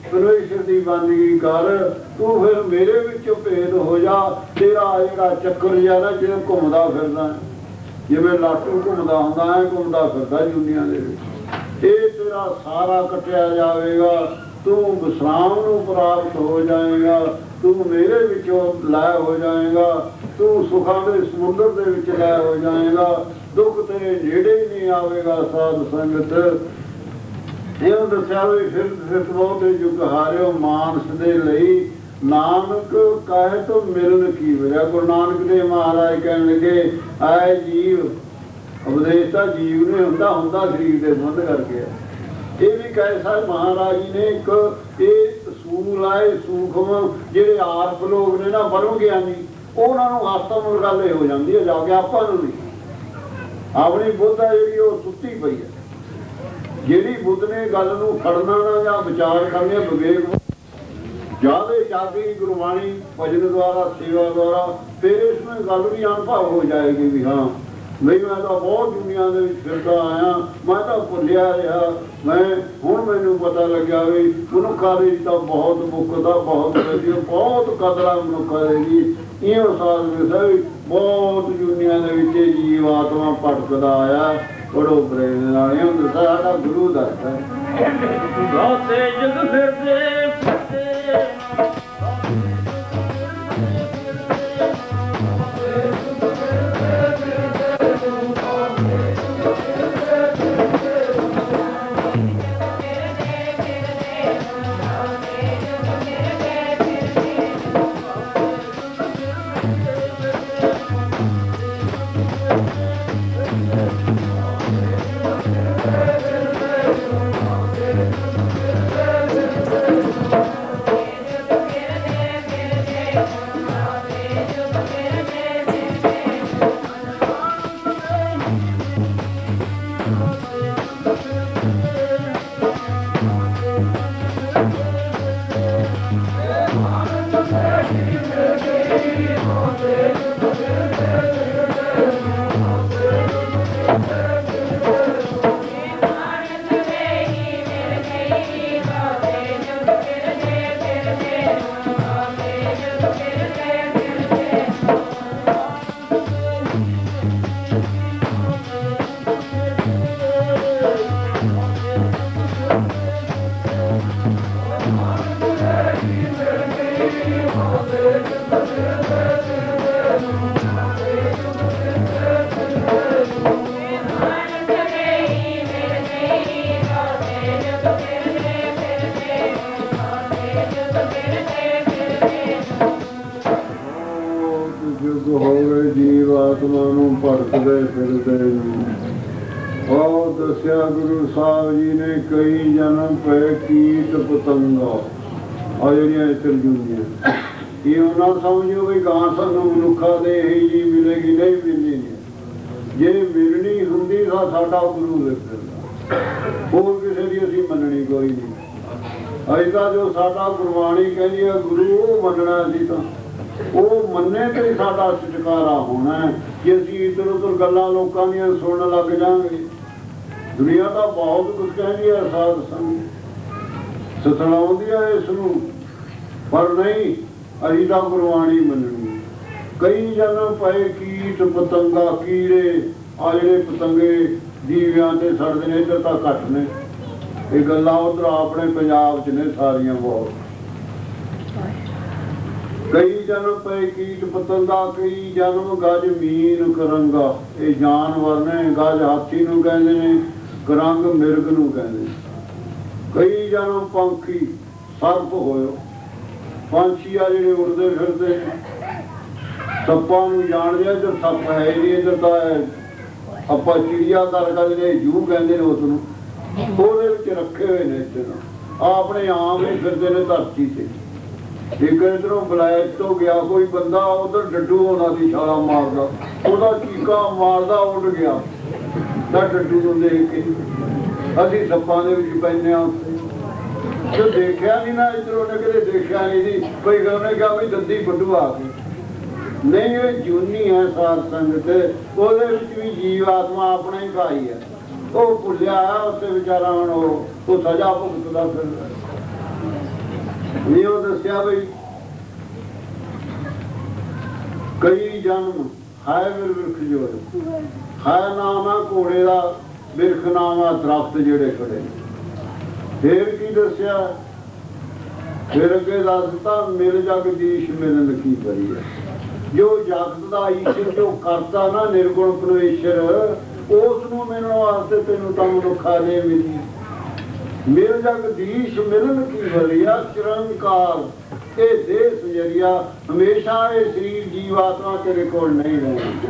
परमेश्वर की बंदगी कर, तू फिर मेरे विचों भेद हो जा। तेरा जिहड़ा चक्कर जिहा ना जिवें घुमदा फिरदा, जिवें लाटू घुमदा हुंदा है घुमदा फिरदा दुनिया दे विच, ये तेरा सारा कटिया जाएगा। तू विश्राम नूं प्राप्त हो जाएगा, तू मेरे विचों लय हो जाएगा, तू सुखां दे समुंदर दे विच लय हो जाएगा। दुख तेरे नेड़े ही नहीं आवेगा। साध संगत ਇਹ ਦੱਸਿਆ ਵੀ ਫਿਰ ਬਹੁਤੇ ਯੁੱਗ ਹਾਰਿਓ ਮਾਨਸ ਦੇ ਲਈ, ਨਾਨਕ ਕਹੇ ਤੋਂ ਮਿਲਣ ਕੀ ਵਜ੍ਹਾ। ਗੁਰੂ ਨਾਨਕ ਦੇਵ ਮਹਾਰਾਜ ਕਹਿਣ ਲੱਗੇ, ਆਏ ਜੀਵ, ਉਪਦੇਸ਼ ਤਾਂ ਜੀਵ ਨੇ ਹੁੰਦਾ ਸਰੀਰ ਦੇ ਸੰਬੰਧ ਕਰਕੇ। ਇਹ ਵੀ ਕਹੇ ਸਾਹਿਬ ਮਹਾਰਾਜ ਜੀ ਨੇ ਇੱਕ ਇਹ ਅਸੂਲ ਆਏ ਸੂਖਮ, ਜਿਹੜੇ ਆਪ ਲੋਕ ਨੇ ਨਾ ਬਰਮ ਗਿਆਨੀ, ਉਹਨਾਂ ਨੂੰ ਆਤਮ ਗੱਲ ਇਹ ਹੋ ਜਾਂਦੀ ਹੈ ਜਾ ਕੇ, ਆਪਾਂ ਨੂੰ ਨਹੀਂ। ਆਪਣੀ ਬੁੱਧ ਆ ਜਿਹੜੀ ਉਹ ਸੁੱਤੀ ਪਈ ਹੈ। ਜਿਹੜੀ ਬੁੱਧ ਨੇ ਗੱਲ ਨੂੰ ਫੜਨਾ ਨਾ ਜਾਂ ਵਿਚਾਰ ਕਰਨੇ ਵਿਵੇਕ ਜਿਆਦੇ ਜਾਗੀ ਗੁਰਬਾਣੀ ਭਜਨ ਦੁਆਰਾ ਸੇਵਾ ਦੁਆਰਾ, ਫਿਰ ਇਸ ਨੂੰ ਗੱਲ ਵੀ ਅਨੁਭਵ ਹੋ ਜਾਏਗੀ ਵੀ ਹਾਂ ਨਹੀਂ ਮੈਂ ਤਾਂ ਬਹੁਤ ਦੁਨੀਆ ਦੇ ਵਿੱਚ ਫਿਰਦਾ ਆਇਆ, ਮੈਂ ਤਾਂ ਭੁੱਲਿਆ ਰਿਹਾ, ਮੈਂ ਹੁਣ ਮੈਨੂੰ ਪਤਾ ਲੱਗਿਆ ਵੀ ਮਨੁੱਖਾਂ ਦੀ ਤਾਂ ਬਹੁਤ ਮੁੱਕਦਾ, ਬਹੁਤ ਵਧੀਆ, ਬਹੁਤ ਕਦਰਾਂ ਮਨੁੱਖਾਂ ਦੀ। ਇਹ ਸਾਧ ਵੀ ਬਹੁਤ ਦੁਨੀਆ ਦੇ ਵਿੱਚ ਜੀਵ ਆਤਮਾ ਭਟਕਦਾ ਆਇਆ। ਬੜੋ ਪ੍ਰੇਰਨਾ ਨਾਲ ਇਹ ਸਾਡਾ ਗੁਰੂ ਦੱਸਦਾ ਗਾਸੇ ਜਗ ਫਿਰਦੇ ਫਿਰਦੇ ਦੱਸਿਆ ਗੁਰੂ ਸਾਹਿਬ ਜੀ ਨੇ ਕਈ ਜਨਮ ਪਏ ਕੀਟ ਪਤੰਗਾ ਆ ਜਿਹੜੀਆਂ ਤਰਜੂਨੀਆਂ, ਇਹ ਉਹਨਾਂ ਸਮਝੋ ਵੀ ਗਾਂ ਸਾਨੂੰ ਮਨੁੱਖਾਂ ਦੇ ਇਹੀ ਜੀ ਮਿਲੇਗੀ, ਨਹੀਂ ਮਿਲਣੀ। ਜੇ ਮਿਲਣੀ ਹੁੰਦੀ ਤਾਂ ਸਾਡਾ ਗੁਰੂ ਦੇ ਫਿਰਦਾ, ਹੋਰ ਕਿਸੇ ਦੀ ਅਸੀਂ ਮੰਨਣੀ ਕੋਈ ਨਹੀਂ। ਅਜੇ ਤਾਂ ਜੋ ਸਾਡਾ ਗੁਰਬਾਣੀ ਕਹਿੰਦੀ ਹੈ ਗੁਰੂ ਉਹ ਮੰਨਣਾ, ਅਸੀਂ ਤਾਂ ਉਹ ਮੰਨੇ ਤੇ ਸਾਡਾ ਛੁਟਕਾਰਾ ਹੋਣਾ। ਜੇ ਅਸੀਂ ਇੱਧਰ ਉੱਧਰ ਗੱਲਾਂ ਲੋਕਾਂ ਦੀਆਂ ਸੁਣਨ ਲੱਗ ਜਾਵਾਂਗੇ, ਦੁਨੀਆ ਤਾਂ ਬਹੁਤ ਕੁਝ ਕਹਿੰਦੀ ਹੈ, ਸਾਧ ਸੰਗਤ ਸਤਲਾਉਂਦੀ ਹੈ ਇਸ ਨੂੰ, ਪਰ ਨਹੀਂ ਅਸੀਂ ਤਾਂ ਗੁਰਬਾਣੀ ਮੰਨਣੀ। ਕਈ ਜਨਮ ਪਏ ਕੀਟ ਪਤੰਗਾ, ਕੀੜੇ ਆ ਜਿਹੜੇ ਪਤੰਗੇ ਦੀਵਿਆਂ ਤੇ ਸੜਦੇ ਨੇ, ਇੱਧਰ ਤਾਂ ਘੱਟ ਨੇ ਇਹ ਗੱਲਾਂ, ਉੱਧਰ ਆਪਣੇ ਪੰਜਾਬ 'ਚ ਨੇ ਸਾਰੀਆਂ ਬਹੁਤ। ਕਈ ਜਨਮ ਪਏ ਕੀਟ ਪਤੰਗਾ, ਕਈ ਜਨਮ ਗਜ ਮੀਨ ਕਰੰਗਾ, ਇਹ ਜਾਨਵਰ ਨੇ। ਗਜ ਹਾਥੀ ਨੂੰ ਕਹਿੰਦੇ ਨੇ, ਕਰੰਗ ਮਿਰਗ ਨੂੰ ਕਹਿੰਦੇ ਨੇ। ਕਈ ਜਨਮ ਪੰਖੀ ਸਰਪ ਹੋਇਓ, ਪੰਛੀ ਆ ਜਿਹੜੇ ਉੜਦੇ ਫਿਰਦੇ ਨੇ। ਸੱਪਾਂ ਨੂੰ ਜਾਣਦੇ ਆ, ਇੱਧਰ ਸੱਪ ਹੈ ਨਹੀਂ, ਇੱਧਰ ਤਾਂ ਆਪਾਂ ਚਿੜੀਆ ਘਰ ਜਿਹੜੇ ਜੂ ਕਹਿੰਦੇ ਨੇ ਉਸ ਨੂੰ, ਉਹਦੇ ਵਿੱਚ ਰੱਖੇ ਹੋਏ ਨੇ। ਇੱਥੇ ਤਾਂ ਆਪਣੇ ਆਮ ਹੀ ਫਿਰਦੇ ਨੇ ਧਰਤੀ ਤੇ। ਇੱਕ ਇੱਧਰੋਂ ਬਲੈਕ ਤੋਂ ਗਿਆ ਕੋਈ ਬੰਦਾ, ਉਧਰ ਡੱਡੂ ਉਹਨਾਂ ਦੀ ਛਾਲਾ ਮਾਰਦਾ, ਉਹਦਾ ਚੀਕਾ ਮਾਰਦਾ, ਉੱਡ ਗਿਆ ਤਾਂ ਡੱਡੂ ਨੂੰ ਦੇਖ ਕੇ ਅਸੀਂ ਸੱਪਾਂ ਦੇ ਵਿੱਚ ਪੈਂਦੇ ਹਾਂ। ਜੋ ਦੇਖਿਆ ਨਹੀਂ ਨਾ ਇੱਧਰ, ਉਹਨੇ ਕਦੇ ਦੇਖਿਆ ਨਹੀਂ ਸੀ। ਕੋਈ ਗੱਲ ਨੇ ਕਿਹਾ ਵੀ ਦੰਦੀ ਵੱਡੂ ਆ ਗਈ, ਨਹੀਂ ਇਹ ਜੂਨੀ ਹੈ ਸਾਧ ਸੰਗਤ, ਉਹਦੇ ਵਿੱਚ ਵੀ ਜੀਵ ਆਤਮਾ ਆਪਣਾ ਹੀ ਭਾਈ ਹੈ। ਉਹ ਭੁੱਲਿਆ ਉਸੇ ਵਿਚਾਰਾ ਹੁਣ ਉਹ ਸਜ਼ਾ ਭੁਗਤਦਾ ਫਿਰਦਾ। ਇਹ ਉਹ ਦੱਸਿਆ ਬਈ ਕਈ ਜਨਮ ਹਾਇ ਬਿਰਖ ਜੋੜ ਹਾਇ ਨਾਮ ਆ ਘੋੜੇ ਦਾ, ਬਿਰਖ ਨਾਮ ਆ ਦਰਖਤ ਜਿਹੜੇ ਖੜੇ। ਫੇਰ ਕੀ ਦੱਸਿਆ? ਫਿਰ ਅੱਗੇ ਦੱਸ ਦਿੱਤਾ ਮਿਲ ਜਗਦੀਸ਼ ਮਿਲਨ ਕੀ ਕਰੀ ਹੈ। ਜੋ ਜਗਤ ਦਾ ਈਸ਼ਰ ਜੋ ਕਰਤਾ ਨਾ ਨਿਰਗੁਣ ਪਰਮੇਸ਼ਰ, ਉਸ ਨੂੰ ਮਿਲਣ ਵਾਸਤੇ ਤੈਨੂੰ ਤਾਂ ਮਨੁੱਖਾ ਦੇ ਮਿਲੀ। ਮਿਲ ਜਗਦੀਸ਼ ਮਿਲਨ ਕੀ ਵਰਿਆ ਚਿਰੰਕਾਰ, ਇਹ ਦੇਹ ਸੁਜਰਿਆ ਹਮੇਸ਼ਾ ਇਹ ਸਰੀਰ ਜੀਵਾਤਮਾ ਤੇਰੇ ਕੋਲ ਨਹੀਂ ਰਹਿਣਾ।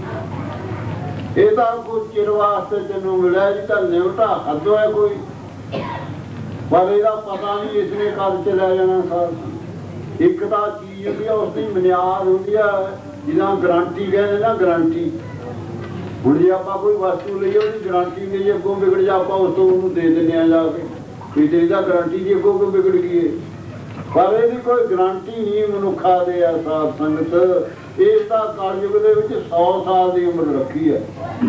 ਇਹ ਤਾਂ ਕੋਈ ਚਿਰ ਵਾਸਤੇ ਤੈਨੂੰ ਮਿਲਿਆ ਜੀ, ਤਾਂ ਨਿਵਟਾ ਹੱਦੋਂ ਹੈ ਕੋਈ, ਪਰ ਇਹਦਾ ਪਤਾ ਨਹੀਂ ਇਸਨੇ ਕਦ ਚ ਲੈ ਜਾਣਾ। ਸਾਰ ਇੱਕ ਤਾਂ ਚੀਜ਼ ਹੁੰਦੀ ਆ, ਉਸਦੀ ਬੁਨਿਆਦ ਹੁੰਦੀ ਆ, ਜਿਹਦਾ ਗਰੰਟੀ ਕਹਿੰਦੇ ਨਾ, ਗਰੰਟੀ। ਹੁਣ ਜੇ ਆਪਾਂ ਕੋਈ ਵਸਤੂ ਲਈਏ ਉਹਦੀ ਗਰੰਟੀ ਨਹੀਂ, ਜੇ ਅੱਗੋਂ ਵਿਗੜ ਜਾ ਆਪਾਂ ਉਸ ਤੋਂ ਉਹਨੂੰ ਦੇ ਦਿੰਦੇ ਹਾਂ ਜਾ ਕੇ ਵੀ ਤੇਰੀ ਤਾਂ ਗਰੰਟੀ ਜੀ ਅੱਗੋਂ ਕਿਉਂ ਵਿਗੜ ਗਈ ਹੈ। ਪਰ ਇਹਦੀ ਕੋਈ ਗਰੰਟੀ ਨਹੀਂ ਮਨੁੱਖਾ ਦੇ ਆ ਸਾਧ ਸੰਗਤ। ਇਹ ਤਾਂ ਕਲਯੁਗ ਦੇ ਵਿੱਚ 100 ਸਾਲ ਦੀ ਉਮਰ ਰੱਖੀ ਹੈ।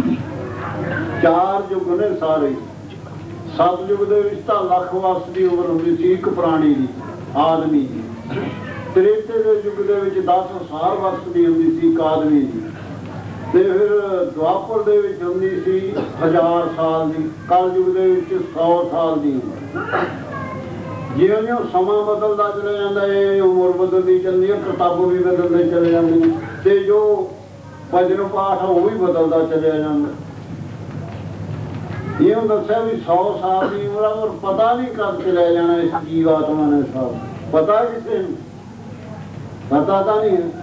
4 ਯੁੱਗ ਨੇ ਸਾਰੇ। ਸਤਯੁਗ ਦੇ ਵਿੱਚ ਤਾਂ ਲੱਖ ਵਰਸ ਦੀ ਉਮਰ ਹੁੰਦੀ ਸੀ ਇੱਕ ਪ੍ਰਾਣੀ ਦੀ, ਆਦਮੀ ਦੀ। ਤ੍ਰੇਤੇ ਦੇ ਯੁੱਗ ਦੇ ਵਿੱਚ 10,000 ਵਰਸ ਦੀ ਹੁੰਦੀ ਸੀ ਇੱਕ ਆਦਮੀ ਦੀ। ਤੇ ਫਿਰ ਦੁਆਪਰ ਦੇ ਵਿੱਚ ਹੁੰਦੀ ਸੀ 1000 ਸਾਲ ਦੀ। ਕਲਯੁਗ ਦੇ ਵਿੱਚ 100 ਸਾਲ ਦੀ ਉਮਰ। ਜਿਉਂ ਜਿਉਂ ਸਮਾਂ ਬਦਲਦਾ ਚਲੇ ਜਾਂਦਾ, ਇਹ ਉਮਰ ਬਦਲਦੀ ਚੱਲਦੀ ਹੈ, ਕਰਤੱਵ ਵੀ ਬਦਲਦੇ ਚਲੇ ਜਾਂਦੇ ਨੇ, ਤੇ ਜੋ ਭਜਨ ਪਾਠ ਆ ਉਹ ਵੀ ਬਦਲਦਾ ਚਲਿਆ ਜਾਂਦਾ। ਇਹ ਦੱਸਿਆ ਵੀ 100 ਸਾਲ ਦੀ ਉਮਰ ਆ, ਪਤਾ ਨਹੀਂ ਕਦ ਤੇ ਲੈ ਜਾਣਾ ਇਸ ਜੀਵਾਤਮਾ ਨੇ। ਸਾਲ ਪਤਾ ਕਿਸੇ ਨੂੰ ਪਤਾ ਤਾਂ ਨਹੀਂ ਹੈ।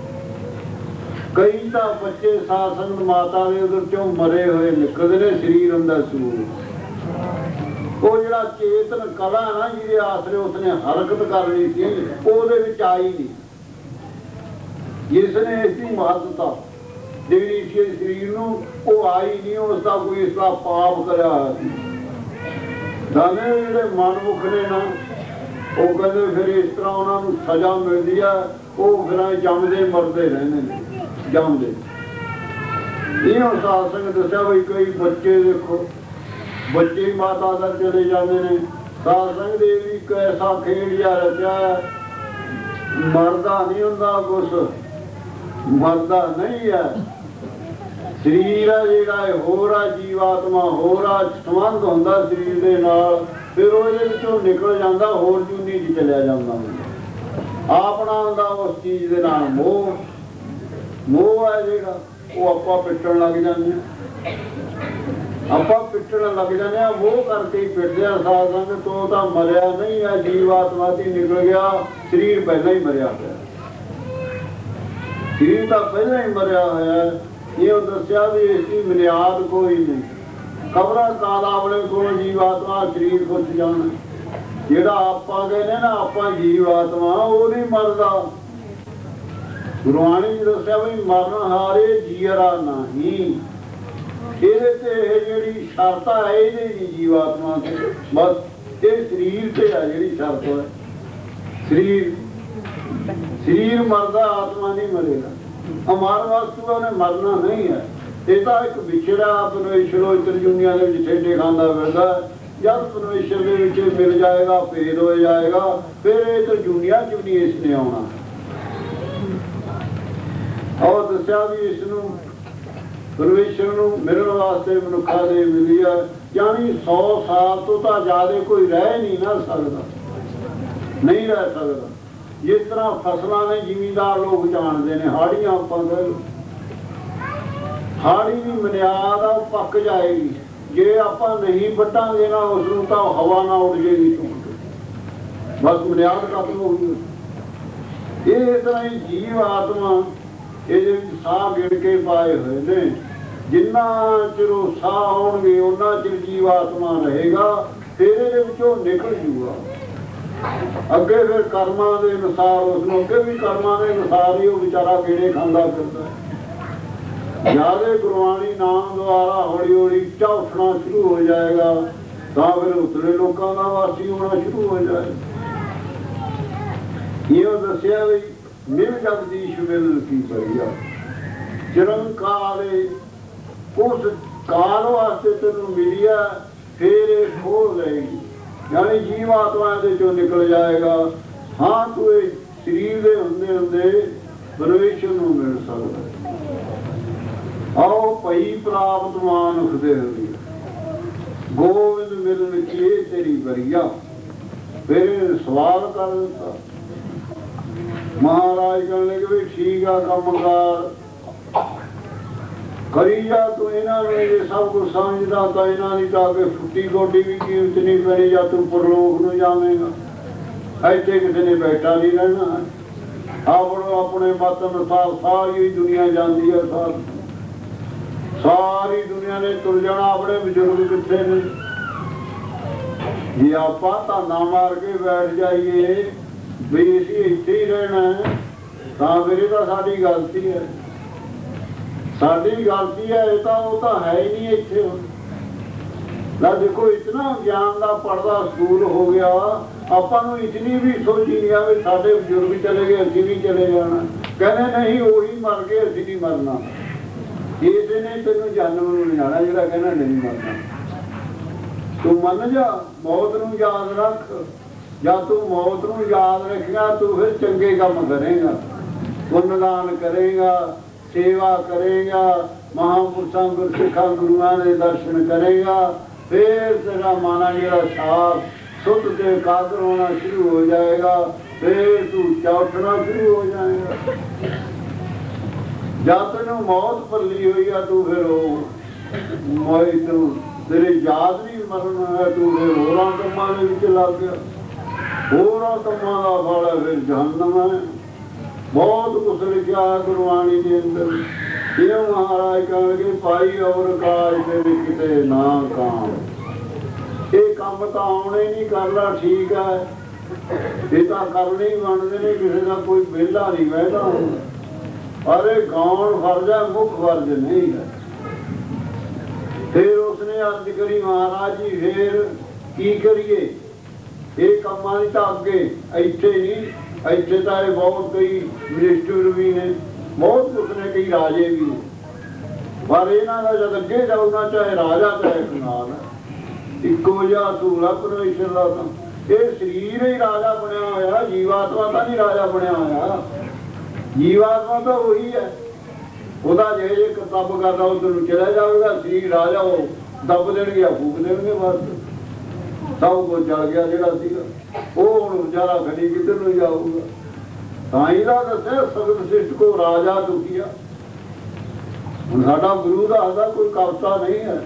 ਕਈ ਤਾਂ ਬੱਚੇ ਸਾਧ ਸੰਗਤ ਮਾਤਾ ਦੇ ਉਧਰ ਚੋਂ ਮਰੇ ਹੋਏ ਨਿਕਲਦੇ ਨੇ, ਸਰੀਰ ਹੁੰਦਾ ਸੂਰ। ਉਹ ਜਿਹੜਾ ਚੇਤਨ ਕਲਾ ਨਾ ਜਿਹਦੇ ਆਸਰੇ ਉਸਨੇ ਹਰਕਤ ਕਰਨੀ ਸੀ, ਉਹਦੇ ਵਿੱਚ ਆਈ ਨਹੀਂ। ਜਿਸ ਨੇ ਇਸਦੀ ਮਹੱਤਤਾ ਦੇਣੀ ਸੀ ਸਰੀਰ ਨੂੰ, ਉਹ ਆਈ ਨਹੀਂ। ਉਸ ਦਾ ਕੋਈ ਇਸ ਦਾ ਪਾਪ ਕਰਿਆ ਹੋਇਆ ਸੀ। ਦਾਨੇ ਜਿਹੜੇ ਮਨਮੁਖ ਨੇ ਨਾ, ਉਹ ਕਹਿੰਦੇ ਫਿਰ ਇਸ ਤਰ੍ਹਾਂ ਉਹਨਾਂ ਨੂੰ ਸਜ਼ਾ ਮਿਲਦੀ ਆ। ਉਹ ਫਿਰ ਜੰਮਦੇ ਮਰਦੇ ਰਹਿੰਦੇ ਨੇ, ਜੰਮਦੇ। ਇਹ ਹੁਣ ਸਾਧ ਸੰਗਤ ਦੱਸਿਆ ਬਈ ਕਈ ਬੱਚੇ ਦੇਖੋ, ਬੱਚੇ ਹੀ ਮਾਤਾ ਦਾ ਚਲੇ ਜਾਂਦੇ ਨੇ। ਸਾਧ ਸੰਗਤ ਇਹ ਵੀ ਇੱਕ ਐਸਾ ਖੇਡ ਜਿਹਾ ਰਚਿਆ, ਮਰਦਾ ਨਹੀਂ ਹੁੰਦਾ ਕੁਛ, ਮਰਦਾ ਨਹੀਂ ਹੈ। ਸਰੀਰ ਆ ਜਿਹੜਾ ਹੋਰ ਆ, ਜੀਵਾਤਮਾ ਹੋਰ ਆ, ਸੰਬੰਧ ਹੁੰਦਾ ਸਰੀਰ ਦੇ ਨਾਲ। ਫਿਰ ਉਹਦੇ ਵਿੱਚੋਂ ਨਿਕਲ ਜਾਂਦਾ, ਹੋਰ ਜੂਨੀ ਚ ਚਲਿਆ ਜਾਂਦਾ। ਆਪਣਾ ਹੁੰਦਾ ਉਸ ਚੀਜ਼ ਦੇ ਨਾਲ ਮੋਹ। ਮੋਹ ਹੈ ਜਿਹੜਾ, ਉਹ ਆਪਾਂ ਪਿੱਟਣ ਲੱਗ ਜਾਂਦੇ ਹਾਂ। ਆਪਾਂ ਪਿੱਟਣ ਲੱਗ ਜਾਂਦੇ ਹਾਂ, ਮੋਹ ਕਰਕੇ ਹੀ ਪਿੱਟਦੇ ਹਾਂ। ਸਾਧ ਸੰਗਤ ਤੋਂ ਤਾਂ ਮਰਿਆ ਨਹੀਂ ਹੈ, ਜੀਵਾਤਮਾ ਤੇ ਨਿਕਲ ਗਿਆ। ਸਰੀਰ ਪਹਿਲਾਂ ਹੀ ਮਰਿਆ ਪਿਆ, ਸਰੀਰ ਤਾਂ ਪਹਿਲਾਂ ਹੀ ਮਰਿਆ ਹੋਇਆ। ਇਹ ਦੱਸਿਆ ਵੀ ਇਸ ਦੀ ਬੁਨਿਆਦ ਕੋਈ ਨਹੀਂ। ਖਬਰਾਂ ਕਾਲ ਆਪਣੇ ਕੋਲ ਜੀਵਾਤਮਾ ਸਰੀਰ ਖੁੱਚ ਜਾਣਾ। ਜਿਹੜਾ ਆਪਾਂ ਕਹਿੰਦੇ ਨਾ ਆਪਾਂ ਜੀਵਾਤਮਾ, ਉਹ ਨਹੀਂ ਮਰਦਾ। ਗੁਰਬਾਣੀ ਨੇ ਦੱਸਿਆ ਵੀ ਮਰਨ ਹਾਰੇ ਜੀਅਰਾ ਨਹੀਂ। ਇਹਦੇ ਤੇ ਇਹ ਜਿਹੜੀ ਸ਼ਰਤ ਹੈ, ਇਹਦੇ ਨਹੀਂ ਜੀਵਾਤਮਾ ਤੇ, ਬਸ ਇਹ ਸਰੀਰ ਤੇ ਆ ਜਿਹੜੀ ਸ਼ਰਤ ਹੈ। ਸਰੀਰ ਮਰਦਾ, ਆਤਮਾ ਨਹੀਂ ਮਰੇਗਾ। ਅਮਰ ਵਸਤੂ ਉਹਨੇ ਮਰਨਾ ਨਹੀਂ ਹੈ। ਇਹ ਤਾਂ ਇੱਕ ਵਿਛੜਾ ਪਰਮੇਸ਼ਰੋਂ ਇਤਰ ਦੁਨੀਆਂ ਦੇ ਵਿੱਚ ਠੇਡੇ ਖਾਂਦਾ ਫਿਰਦਾ। ਜਦ ਪਰਮੇਸ਼ਰ ਦੇ ਵਿੱਚ ਮਿਲ ਜਾਏਗਾ, ਭੇਦ ਹੋ ਜਾਏਗਾ, ਫਿਰ ਇਹ ਤਾਂ ਦੁਨੀਆ ਚ ਵੀ ਇਸ ਨੇ ਆਉਣਾ। ਔਰ ਦੱਸਿਆ ਵੀ ਇਸ ਨੂੰ ਪਰਮੇਸ਼ਰ ਨੂੰ ਮਿਲਣ ਵਾਸਤੇ ਮਨੁੱਖਾਂ ਦੇ ਮਿਲੀ ਆ। ਯਾਨੀ 100 ਸਾਲ ਤੋਂ ਤਾਂ ਜ਼ਿਆਦਾ ਕੋਈ ਰਹਿ ਨਹੀਂ ਨਾ ਸਕਦਾ, ਨਹੀਂ ਰਹਿ ਸਕਦਾ। ਜਿਸ ਤਰ੍ਹਾਂ ਫਸਲਾਂ ਨੇ ਜ਼ਿਮੀਂਦਾਰ ਲੋਕ ਜਾਣਦੇ ਨੇ, ਹਾੜੀਆਂ ਆਪਾਂ ਕਹਿੰਦੇ, ਹਾੜੀ ਦੀ ਬੁਨਿਆਦ ਆ, ਪੱਕ ਜਾਏਗੀ। ਜੇ ਆਪਾਂ ਨਹੀਂ ਵੱਢਾਂਗੇ ਨਾ ਉਸ ਨੂੰ, ਤਾਂ ਹਵਾ ਨਾ ਉੱਡ ਜਾਏਗੀ, ਬਸ ਬੁਨਿਆਦ ਖਤਮ ਹੋ ਗਈ। ਇਹ ਇਸ ਤਰ੍ਹਾਂ ਹੀ ਜੀਵ ਆਤਮਾ ਇਹਦੇ ਵਿੱਚ ਸਾਹ ਗਿਣ ਕੇ ਪਾਏ ਹੋਏ ਨੇ। ਜਿੰਨਾ ਚਿਰ ਉਹ ਸਾਹ ਆਉਣਗੇ ਉਹਨਾਂ ਚਿਰ ਜੀਵ ਆਤਮਾ ਰਹੇਗਾ, ਫਿਰ ਇਹਦੇ ਵਿੱਚੋਂ ਨਿਕਲ ਜੂਗਾ। ਅੱਗੇ ਫਿਰ ਕਰਮਾਂ ਦੇ ਅਨੁਸਾਰ ਉਸਨੂੰ, ਅੱਗੇ ਵੀ ਕਰਮਾਂ ਦੇ ਅਨੁਸਾਰ ਹੀ ਉਹ ਵਿਚਾਰਾ ਕੀੜੇ ਖਾਂਦਾ ਫਿਰਦਾ। ਜਿਆਦੇ ਗੁਰਬਾਣੀ ਨਾਮ ਦੁਆਰਾ ਹੌਲੀ ਹੌਲੀ ਉੱਚਾ ਉੱਠਣਾ ਸ਼ੁਰੂ ਹੋ ਜਾਏਗਾ, ਤਾਂ ਫਿਰ ਉਤਲੇ ਲੋਕਾਂ ਦਾ ਵਾਸੀ ਹੋਣਾ ਸ਼ੁਰੂ ਹੋ ਜਾਏਗਾ। ਇਹ ਦੱਸਿਆ ਵੀ ਮਿਲ ਜਗਦੀਸ਼ ਮਿਲ ਕੀ ਕਰੀਆ ਚਿਰੰਕਾਲੇ। ਉਸ ਕਾਲ ਵਾਸਤੇ ਤੈਨੂੰ ਮਿਲਿਆ, ਫਿਰ ਇਹ ਖੋਲ ਲਏਗੀ। ਯਾਨੀ ਜੀਵਾਤਮਾ ਦੇ ਚੋਂ ਨਿਕਲ ਜਾਏਗਾ। हाँ तू ये शरीर दे हुंदे हुंदे परमेश्वर नूं मिल सकदा। आओ भई प्राप्त मानुख दे होई गोविंद मिलन की तेरी बरिया। फिर सवाल कर दिता। महाराज कहने लगे भी ठीक है कामकार करी जा तू इन्हां नूं ये सब कुछ समझदा तो इन्हां दी तां कि फुट्टी गोडी भी कीमत नहीं पैनी जा तू परलोक नूं जावेगा। ऐसे किसी ने बैठा नहीं रहना है। अपने मत अनुसार सारी दुनिया जाती है। सारी दुनिया ने तुर जाना। अपने बजुर्ग कितने ने जे आप ताना मार के बैठ जाइए भी असी इत्थे ही रहना है तो फिर तो साडी गलती है। साडी गलती है तो वो तो है ही नहीं इत्थे। ना देखो इतना ज्ञान का पढ़दा स्कूल हो गया ਆਪਾਂ ਨੂੰ इतनी भी सोची नहीं आवे साडे बजुर्ग चले गए असीं भी चले जाना। कहने नहीं वही मर गए असीं नहीं मरना। इसे ने तेनों जन्म नूं जाना जिहड़ा कहना नहीं मरना। तू मन जा मौत नूं याद रख। जब तू मौत नूं याद रखेगा तू फिर चंगे काम करेगा पुण्यदान करेगा सेवा करेगा महापुरुषां गुरसिखां गुरुआं दे दर्शन करेगा। फिर तेरा माना जिहड़ा साफ शुद्ध से एकाग्र होना शुरू हो जाएगा। फिर तू उठना शुरू हो जाएगा। जब तेन मौत पल्ली हुई है तू फिर तू तेरे याद नहीं मरना है। तू फिर होरां कम्मां दे विच लग गया। होरां कम्मां दा फल फिर जहन्नम है। बहुत कुछ लिखा है गुरबाणी के अंदर। ये महाराज कहणगे पाई और काज तेरे किते ना काम। ये काम तो आने नहीं करना ठीक है। ये तो करने ही बनते ने। किसी का कोई वेला नहीं बहता। अरे गाउन फर्ज है मुख फर्ज नहीं है। फिर उसने अर्ज करी महाराज जी फिर की करिए। ये कामां दी तां अगे इत्थे नहीं। इत्थे तो बहुत कई मिनिस्टर भी ने बहुत कुछ ने कई राजे भी ने। पर इन्हां दा जद अगे जाऊगा चाहे राजा चाहे कंगाल है इको जिहा धूला परमेश्वर का। ये शरीर ही राजा बनया होया। जीवात्मा तो नहीं राजा बनया होया। जीवात्मा तो वही है। वह जे जे कर्तव्य करता उधर चला जाएगा। शरीर राजा वो दब देंगे फूक देंगे बस सब कुछ जल गया जोड़ा सीगा। वो हुण बेचारा खड़ी किधर नूं जाऊगा। ताई दा दस्सिया सगत सिष्ट को राजा दुखिया। हुण साडा गुरु दसदा कोई कविता नहीं है।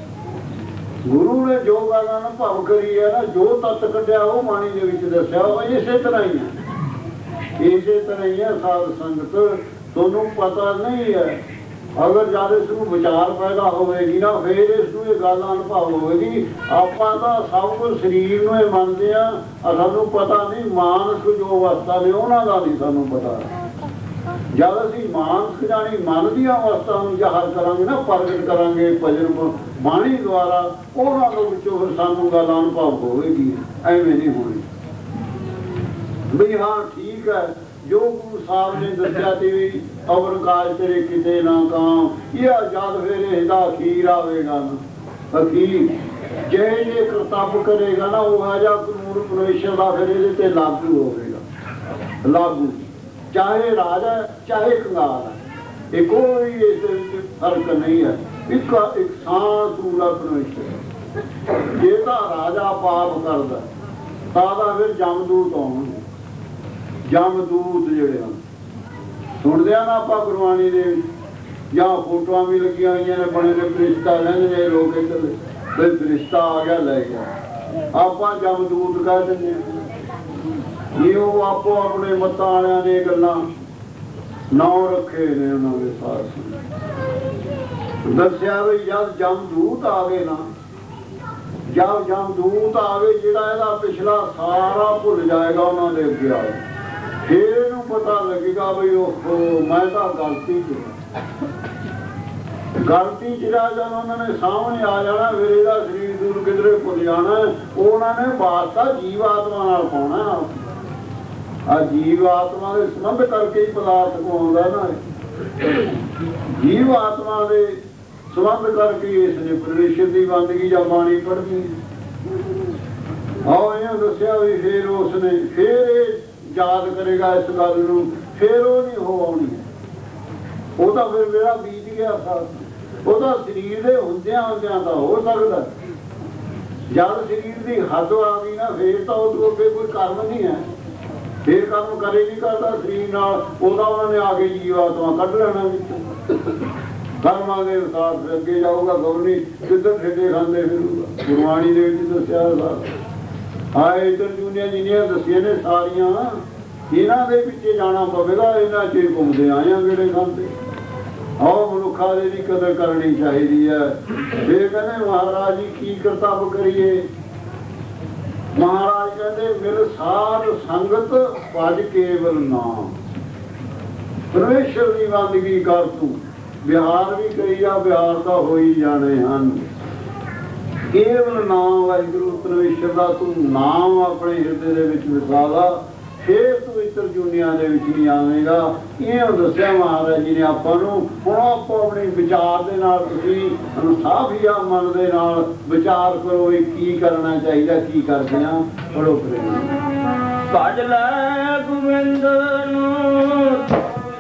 गुरु ने जो गल भव करी है ना जो तत्त कढ़िया वो बाणी दे विच दस्सिया इसे तरह ही है। इसे तरह ही है साध संगत। तुहानूं पता नहीं है अगर जब इसनूं विचार पैदा होगी ना फिर इसनूं ये गल अनुभव होगी। आपां तां सब कुछ शरीर नूं ही मनदे आ। सानूं पता नहीं मानसिक जो अवस्था ने उन्हां दा नहीं सानूं पता। जब असीं मानसिक जानी मन दी अवस्था नूं ज़ाहिर करांगे ना प्रगट करांगे भजन बाणी द्वारा उन्हां दे विचों फिर सानूं गल अनुभव होगी। एवें नहीं होनी भी हाँ ठीक है जो गुरु साहब ने दस्या तेरी अवर काज तेरे किते ना काम। यह जद फिर इसका अखीर आवेगा ना अखीर जे जे कर्तव्य करेगा ना वो है जा कानून परमेश्वर का फिर ये लागू होगा। लागू चाहे राजा चाहे कंगाल है। ये कोई इस फर्क नहीं है। एक सांस पूरा परमेश्वर जे तो राजा पाप करता तादा फिर जमदूत आउणगे। जमदूत जिहड़े सुनते हैं ना आपां गुरबाणी दे या फोटोआं भी लगियां होईयां ने बने ने फरिश्ता लंघ जाए लोग इधर भाई फरिश्ता आ गया लै गया। आपां जमदूत कह दिंदे ये वो आपो अपने मतां वालियां ने गल्लां नाम रखे ने उन्हां दे साथ दस्सिया भी जब जमदूत आ गए ना जब जमदूत आ गए जिहड़ा इहदा पिछला सारा भुल जाएगा उन्हां दे अगे आ फिर इनू पता लगेगा भाई ओहो मैं तो गलती च जब उन्होंने सामने आ जाना फिर इसका शरीर दूर किधरे भुल जाना। उन्होंने वास्ता जीवात्मा नाल पाउणा। आ जीवात्मा के संबंध करके ही पदार्थ को आउंदा ना। जीवात्मा के संबंध करके इसने परमेश्वर की बंदगी या बाणी पढ़नी। आओ इन्हें दस्सिया भी फिर उसने फिर याद करेगा इस गल नूं फिर वो नहीं हो आनी वो तो फिर मेरा बीत गया था वो तो शरीर के हुंदियां हुंदियां दा हो सकदा जब शरीर की हद आ गई ना फिर तो उस अगे कोई कर्म नहीं है फिर कर्म करे नहीं करता शरीर नाल उहदा उन्होंने आगे जीवात्मा कढ लेना कर्मां दे अनुसार फिर अगे जाऊगा गौरनी किधर ठेडे खांदे फिरूगा गुरबाणी दे विच दस्सिया आए इधर दुनिया जिन्नियां दसिया ने सारियां इन्हां दे पिछे जाना पवेगा इन्हां च घूमदे आए आ गेड़े खांदे आओ मनुखा की कदर करनी चाहिए है फिर कहते महाराज जी की करतब करिए महाराज कहते मिल साध संगत भज केवल नाम परमेश्वर की बंदगी कर तू बिहार भी करी जा बिहार तो हो ही जाने हैं केवल नाम वाहिगुरु परमेश्वर का तू नाम अपने हिरदे दे विच वसा ला फिर तू इतर दुनिया के नहीं आवेगा ये दसिया महाराज जी ने आपां नूं हुण आपो अपने विचार के नाल तुसीं इंसाफ या मन के नाल विचार करो की करना चाहिए की करदे हां पढ़ो भज लै गोविंद नूं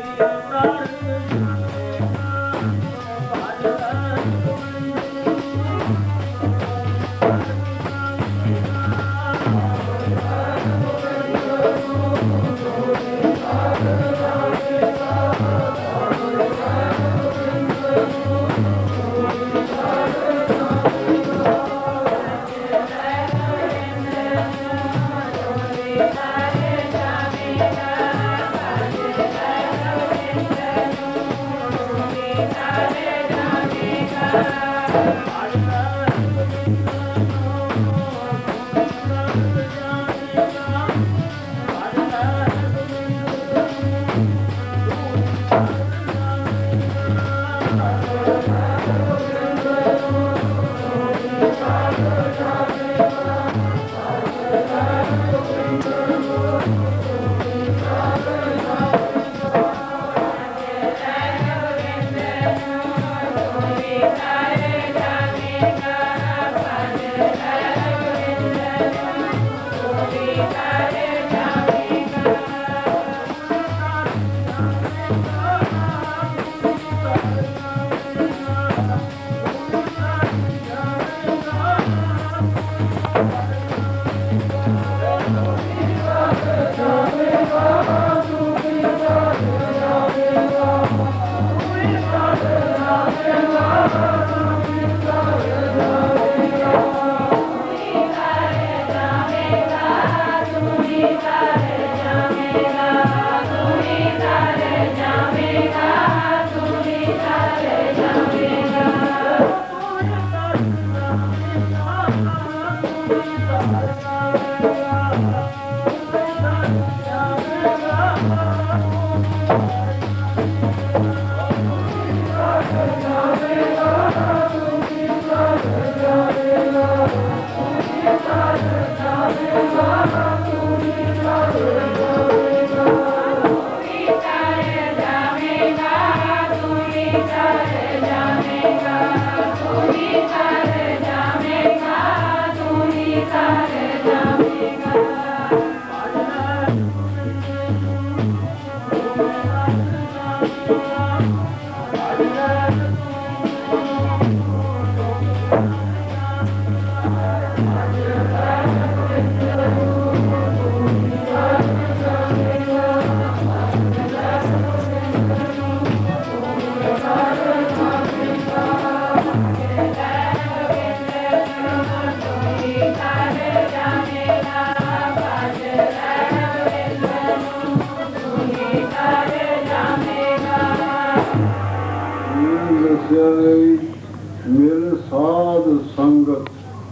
मिल साध संगत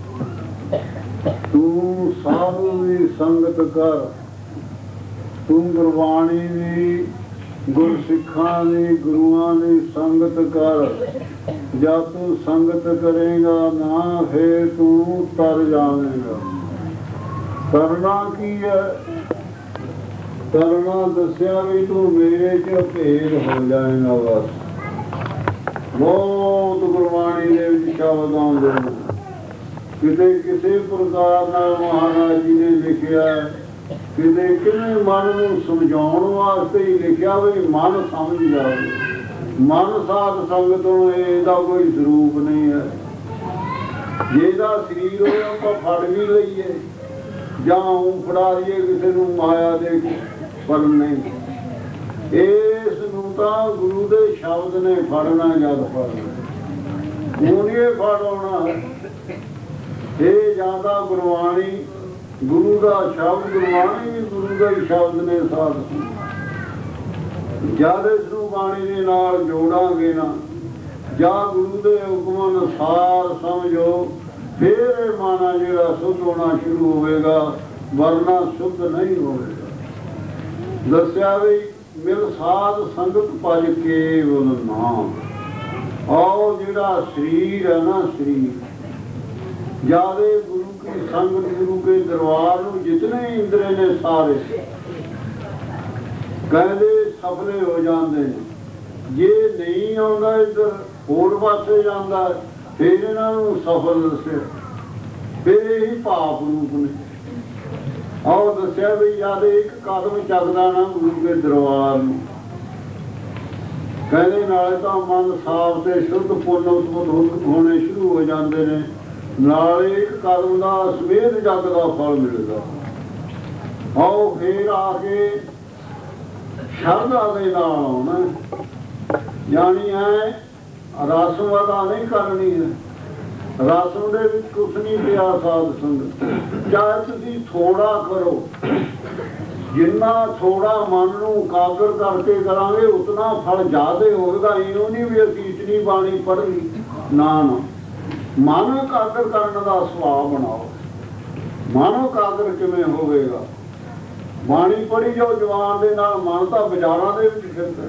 तू साधु की संगत कर तू गुरबाणी की गुर सिखा की गुरुआं की संगत कर जब तू संगत करेगा ना फिर तू तर जाएगा करना की है करना दसिया भी तू मेरे च भेद हो जाएगा बस बहुत गुरबाणी के शब्द आते किसी प्रकार महाराज जी ने लिखा ਕਿਤੇ ਕਿਵੇਂ ਮਨ ਨੂੰ ਸਮਝਾਉਣ ਵਾਸਤੇ ਹੀ ਲਿਖਿਆ ਵੀ ਮਨ ਸਮਝ ਜਾਵੇ। ਮਨ ਸਾਧ ਸੰਗਤੋਂ ਇਹਦਾ ਕੋਈ ਸਰੂਪ ਨਹੀਂ ਹੈ। ਜੇ ਇਹਦਾ ਸਰੀਰ ਹੋਇਆ ਆਪਾਂ ਫੜ ਵੀ ਲਈਏ ਜਾਂ ਫੜਾ ਦਈਏ ਕਿਸੇ ਨੂੰ ਮਾਇਆ ਦੇ, ਪਰ ਨਹੀਂ, ਇਸ ਨੂੰ ਤਾਂ ਗੁਰੂ ਦੇ ਸ਼ਬਦ ਨੇ ਫੜਨਾ। ਜਦ ਫੜਨਾ ਹੁਣ ਇਹ ਫੜਾਉਣਾ ਹੈ, ਇਹ ਜਾਂਦਾ ਗੁਰਬਾਣੀ, ਗੁਰੂ ਦਾ ਸ਼ਬਦ, ਗੁਰਬਾਣੀ ਵੀ ਗੁਰੂ ਦਾ ਹੀ ਸ਼ਬਦ ਨੇ ਸਾਧ। ਜਦ ਇਸ ਨੂੰ ਬਾਣੀ ਦੇ ਨਾਲ ਜੋੜਾਂਗੇ ਨਾ, ਜਾਂ ਗੁਰੂ ਦੇ ਹੁਕਮ ਅਨੁਸਾਰ ਸਮਝੋ, ਫਿਰ ਇਹ ਮਾਨਾ ਜਿਹੜਾ ਸੁੱਧ ਹੋਣਾ ਸ਼ੁਰੂ ਹੋਵੇਗਾ, ਵਰਨਾ ਸੁੱਧ ਨਹੀਂ ਹੋਵੇਗਾ। ਦੱਸਿਆ ਵੀ ਮਿਲ ਸਾਧ ਸੰਗਤ ਭਜ ਕੇਵਲ ਨਾਮ। ਆਓ ਜਿਹੜਾ ਸਰੀਰ ਹੈ ਨਾ, ਸਰੀਰ ਜਾਵੇ ਗੁਰੂ ਕੀ ਸੰਗਤ, ਗੁਰੂ ਕੇ ਦਰਬਾਰ ਨੂੰ ਜਿਤਨੇ ਇੰਦਰੇ ਨੇ ਸਾਰੇ ਕਹਿੰਦੇ ਸਫਲੇ ਹੋ ਜਾਂਦੇ ਨੇ। ਜੇ ਨਹੀਂ ਆਉਂਦਾ ਇੱਧਰ ਹੋਰ ਪਾਸੇ ਜਾਂਦਾ, ਫਿਰ ਇਹਨਾਂ ਨੂੰ ਸਫਲ ਦੱਸਿਆ। ਫਿਰ ਇਹੀ ਪਾਪ ਰੂਪ ਨੇ। ਆਓ ਦੱਸਿਆ ਵੀ ਜਦ ਇੱਕ ਕਦਮ ਚੱਕਦਾ ਨਾ ਗੁਰੂ ਕੇ ਦਰਬਾਰ ਨੂੰ, ਕਹਿੰਦੇ ਨਾਲੇ ਤਾਂ ਮਨ ਸਾਫ ਤੇ ਸ਼ੁੱਧ ਪੁੰਨ ਉਤਪਤ ਹੋਣੇ ਸ਼ੁਰੂ ਹੋ ਜਾਂਦੇ ਨੇ, ਨਾਲੇ ਇੱਕ ਕਦਮ ਦਾ ਸਵੇਰ ਜੱਗ ਦਾ ਫਲ ਮਿਲਦਾ। ਆਓ ਫੇਰ ਆ ਕੇ ਸ਼ਰਧਾ ਦੇ ਨਾਲ ਆਉਣਾ, ਜਾਣੀ ਹੈ ਰਸਮ ਅਦਾ ਨਹੀਂ ਕਰਨੀ ਹੈ। ਰਸਮ ਦੇ ਵਿੱਚ ਕੁਛ ਨਹੀਂ ਪਿਆ ਸਾਧ ਸੰਗਤ। ਚਾਹੇ ਤੁਸੀਂ ਥੋੜਾ ਕਰੋ, ਜਿੰਨਾ ਥੋੜਾ ਮਨ ਨੂੰ ਇਕਾਗਰ ਕਰਕੇ ਕਰਾਂਗੇ ਉਤਨਾ ਫਲ ਜ਼ਿਆਦਾ ਹੋਵੇਗਾ। ਇਹੋ ਨਹੀਂ ਵੀ ਅਸੀਂ ਇਤਨੀ ਬਾਣੀ ਪੜ੍ਹ ਲਈ, ਨਾ ਨਾ, ਮਨ ਇਕਾਗਰ ਕਰਨ ਦਾ ਸੁਭਾਅ ਬਣਾਓ। ਮਨ ਇਕਾਗਰ ਕਿਵੇਂ ਹੋਵੇਗਾ? ਬਾਣੀ ਪੜ੍ਹੀ ਜਾਓ ਜਵਾਨ ਦੇ ਨਾਲ, ਮਨ ਤਾਂ ਬਾਜ਼ਾਰਾਂ ਦੇ ਵਿੱਚ ਫਿਰਦਾ।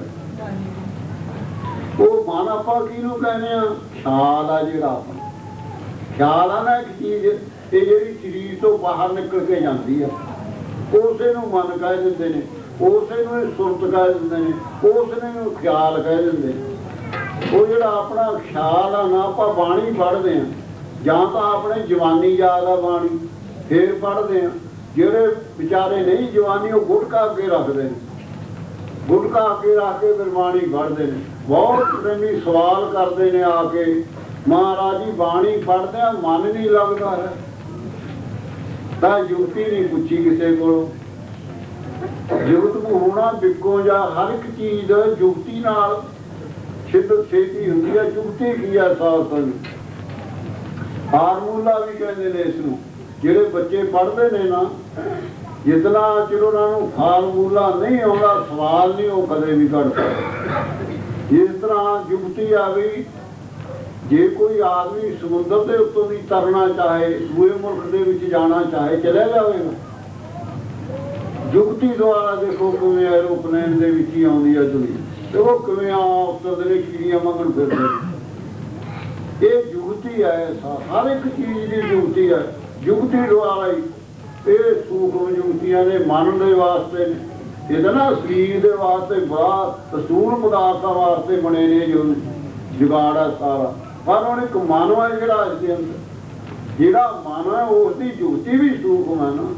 ਉਹ ਮਨ ਆਪਾਂ ਕਿਹਨੂੰ ਕਹਿੰਦੇ ਆ? ਖਿਆਲ ਆ ਜਿਹੜਾ ਆਪਣਾ ਖਿਆਲ ਆ ਨਾ, ਇੱਕ ਚੀਜ਼ ਇਹ ਜਿਹੜੀ ਸਰੀਰ ਤੋਂ ਬਾਹਰ ਨਿਕਲ ਕੇ ਜਾਂਦੀ ਆ, ਉਸੇ ਨੂੰ ਮਨ ਕਹਿ ਦਿੰਦੇ ਨੇ, ਉਸੇ ਨੂੰ ਸੁਰਤ ਕਹਿ ਦਿੰਦੇ ਨੇ, ਉਸੇ ਨੂੰ ਖਿਆਲ ਕਹਿ ਦਿੰਦੇ ਨੇ। ਉਹ ਜਿਹੜਾ ਆਪਣਾ ਖਿਆਲ ਆ ਨਾ, ਆਪਾਂ ਬਾਣੀ ਪੜ੍ਹਦੇ ਹਾਂ, ਜਾਂ ਤਾਂ ਆਪਣੇ ਜਵਾਨੀ ਯਾਦ ਆ ਬਾਣੀ ਫੇਰ ਪੜ੍ਹਦੇ ਹਾਂ। ਜਿਹੜੇ ਵਿਚਾਰੇ ਨਹੀਂ ਜਵਾਨੀ, ਉਹ ਗੁਟਕਾ ਅੱਗੇ ਰੱਖਦੇ ਨੇ, ਗੁਟਕਾ ਅੱਗੇ ਰੱਖ ਕੇ ਫਿਰ ਬਾਣੀ ਪੜ੍ਹਦੇ ਨੇ। ਬਹੁਤ ਪ੍ਰੇਮੀ ਸਵਾਲ ਕਰਦੇ ਨੇ ਆ ਕੇ, ਮਹਾਰਾਜ ਜੀ ਬਾਣੀ ਪੜ੍ਹਦੇ ਆ ਮਨ ਨਹੀਂ ਲੱਗਦਾ ਹੈ। ਤਾਂ ਜੁਗਤੀ ਨਹੀਂ ਪੁੱਛੀ ਕਿਸੇ ਕੋਲੋਂ। ਜੁਗਤ ਨੂੰ ਹੋਣਾ ਬਿੱਗੋ ਜਾਂ ਹਰ ਇੱਕ ਚੀਜ਼ ਜੁਗਤੀ ਨਾਲ ਸ਼ਿੱਦਤ ਛੇਤੀ ਹੁੰਦੀ ਹੈ। ਜੁਗਤੀ ਕੀ ਹੈ? ਸਾਧ ਸੰਗਤ ਫਾਰਮੂਲਾ ਵੀ ਕਹਿੰਦੇ ਨੇ ਇਸ ਨੂੰ। ਜਿਹੜੇ ਬੱਚੇ ਪੜ੍ਹਦੇ ਨੇ ਨਾ, ਜਿਤਨਾ ਚਿਰ ਉਹਨਾਂ ਨੂੰ ਫਾਰਮੂਲਾ ਨਹੀਂ ਆਉਂਦਾ, ਸਵਾਲ ਨਹੀਂ ਉਹ ਕਦੇ ਵੀ ਕੱਢ ਸਕਦੇ। ਇਸ ਤਰ੍ਹਾਂ ਜੁਗਤੀ ਆ ਵੀ, ਜੇ ਕੋਈ ਆਦਮੀ ਸਮੁੰਦਰ ਦੇ ਉੱਤੋਂ ਦੀ ਤਰਨਾ ਚਾਹੇ, ਦੂਏ ਮੁਲਕ ਦੇ ਵਿੱਚ ਜਾਣਾ ਚਾਹੇ, ਚਲਿਆ ਜਾਵੇਗਾ। ਜੁਗਤੀ ਦੁਆਰਾ ਦੇਖੋ ਕਿਵੇਂ ਐਰੋਪਲੇਨ ਦੇ ਵਿੱਚ ਹੀ ਆਉਂਦੀ ਹੈ ਦੁਨੀਆ, ਤੇ ਉਹ ਕਿਵੇਂ ਉੱਤਰਦੇ ਨੇ, ਕੀੜੀਆਂ ਮੰਗਣ ਫਿਰਦੇ। ਇਹ ਜੁਗਤੀ ਹੈ, ਹਰ ਇੱਕ ਚੀਜ਼ ਦੀ ਜੁਗਤੀ ਹੈ। ਜੁਗਤੀ ਦੁਆਰਾ ਹੀ ਇਹ ਸੂਖਮ ਜੁਗਤੀਆਂ ਨੇ ਮਨ ਦੇ ਵਾਸਤੇ ਨੇ। ਇਹਦਾ ਨਾ ਸਰੀਰ ਦੇ ਵਾਸਤੇ ਬੜਾ ਸਥੂਲ ਪਦਾਰਥਾਂ ਵਾਸਤੇ ਬਣੇ ਨੇ ਜੋ ਜੁਗਾੜ ਹੈ ਸਾਰਾ। ਪਰ ਹੁਣ ਇੱਕ ਮਨ ਹੈ ਜਿਹੜਾ ਇਸ ਦੇ ਅੰਦਰ, ਜਿਹੜਾ ਮਨ ਹੈ ਉਸ ਦੀ ਜੁਗਤੀ ਵੀ ਸੂਖਮ ਹੈ ਨਾ।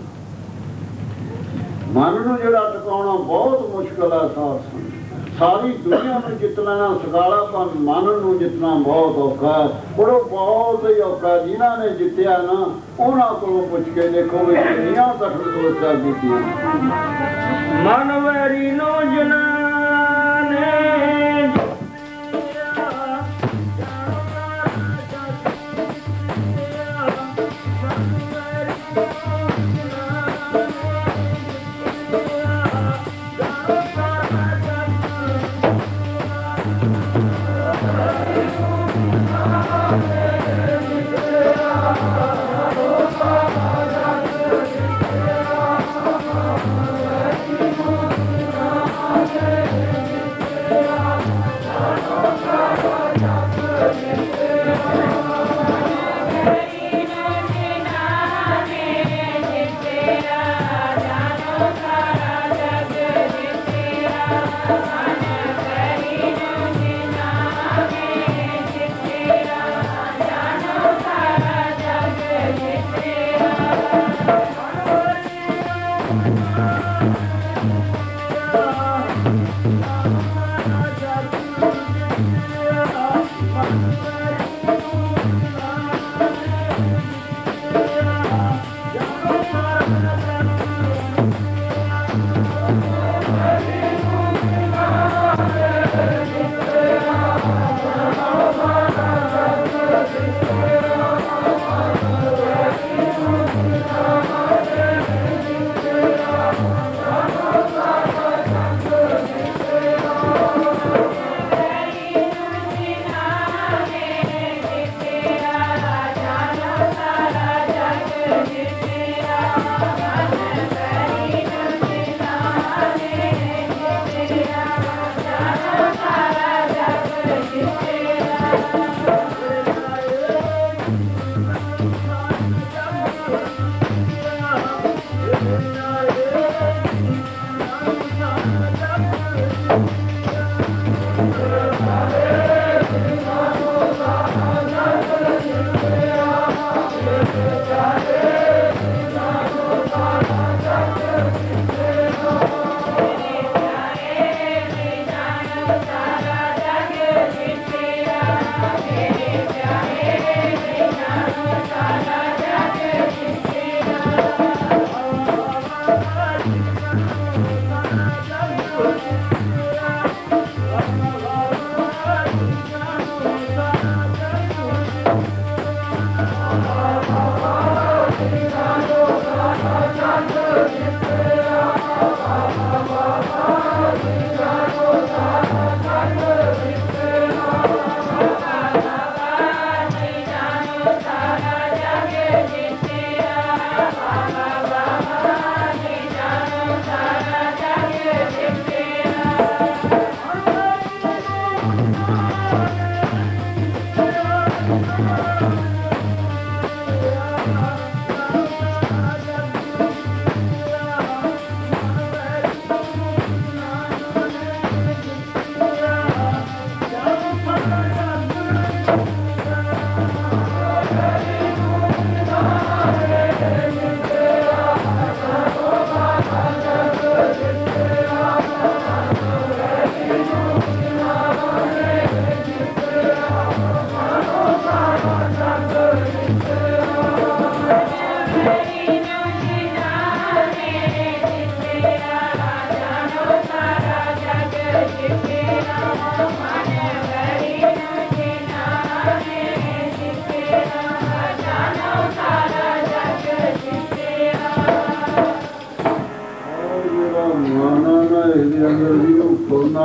ਮਨ ਨੂੰ ਜਿਹੜਾ ਟਿਕਾਉਣਾ ਬਹੁਤ ਮੁਸ਼ਕਿਲ ਹੈ। ਸਾਰੀ ਦੁਨੀਆ ਨੂੰ ਜਿੱਤਣਾ ਸਕਾਲਾ, ਪਰ ਮਨ ਨੂੰ ਜਿੱਤਣਾ ਬਹੁਤ ਔਖਾ ਹੈ। ਪਰ ਉਹ ਬਹੁਤ ਹੀ ਔਖਾ। ਜਿਨ੍ਹਾਂ ਨੇ ਜਿੱਤਿਆ ਨਾ, ਉਹਨਾਂ ਕੋਲੋਂ ਪੁੱਛ ਕੇ ਦੇਖੋ ਵੀ ਕਿੰਨੀਆਂ ਕਠਿਨ ਤਪੱਸਿਆ ਕੀਤੀਆਂ। ਮਨ ਵੈਰੀ ਨੋ ਜਨਾਂ ਨੇ Yeah.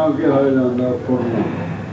ਫੁਰਨਾ ਕਿਹਾ ਜਾਂਦਾ, ਫੁਰਨਾ।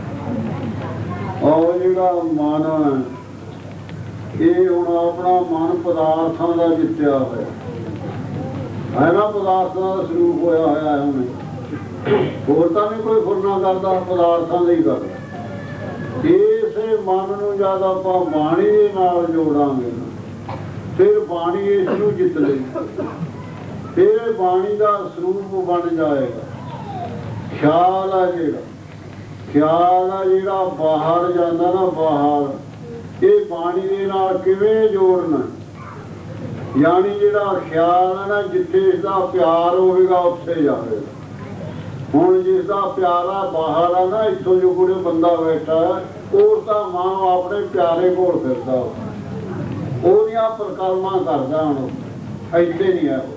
ਔਰ ਜਿਹੜਾ ਮਨ ਇਹ ਹੁਣ ਆਪਣਾ ਮਨ ਪਦਾਰਥਾਂ ਦਾ ਜਿੱਤਿਆ ਹੋਇਆ ਹੈ ਨਾ, ਪਦਾਰਥਾਂ ਦਾ ਸਰੂਪ ਹੋਇਆ ਹੋਇਆ ਹੈ ਉਹਨੇ। ਹੋਰ ਤਾਂ ਨਹੀਂ ਕੋਈ ਫੁਰਨਾ ਕਰਦਾ, ਪਦਾਰਥਾਂ ਦਾ ਹੀ ਕਰਦਾ। ਇਸੇ ਮਨ ਨੂੰ ਜਦ ਆਪਾਂ ਬਾਣੀ ਦੇ ਨਾਲ ਜੋੜਾਂਗੇ ਫਿਰ ਬਾਣੀ ਇਸ ਨੂੰ ਜਿੱਤ ਲਈ, ਫਿਰ ਬਾਣੀ ਦਾ ਸਰੂਪ ਬਣ ਜਾਏਗਾ। ਖਿਆਲ ਆ ਜਿਹੜਾ, ਖਿਆਲ ਆ ਜਿਹੜਾ ਬਾਹਰ ਜਾਂਦਾ ਨਾ, ਬਾਹਰ ਇਹ ਬਾਣੀ ਦੇ ਨਾਲ ਕਿਵੇਂ ਜੋੜਨਾ, ਯਾਨੀ ਜਿਹੜਾ ਖਿਆਲ ਹੈ ਨਾ, ਜਿੱਥੇ ਇਸਦਾ ਪਿਆਰ ਹੋਵੇਗਾ ਉੱਥੇ ਜਾਵੇਗਾ। ਹੁਣ ਜਿਸ ਦਾ ਪਿਆਰਾ ਬਾਹਰ ਆ ਨਾ, ਇੱਥੋਂ ਜੋ ਕੋਈ ਬੰਦਾ ਬੈਠਾ ਉਸ ਦਾ ਮਾਂ ਆਪਣੇ ਪਿਆਰੇ ਕੋਲ ਫਿਰਦਾ, ਉਹਦੀਆਂ ਪਰਿਕਰਮਾ ਕਰਦਾ। ਹੁਣ ਇੱਥੇ ਨਹੀਂ ਹੈ।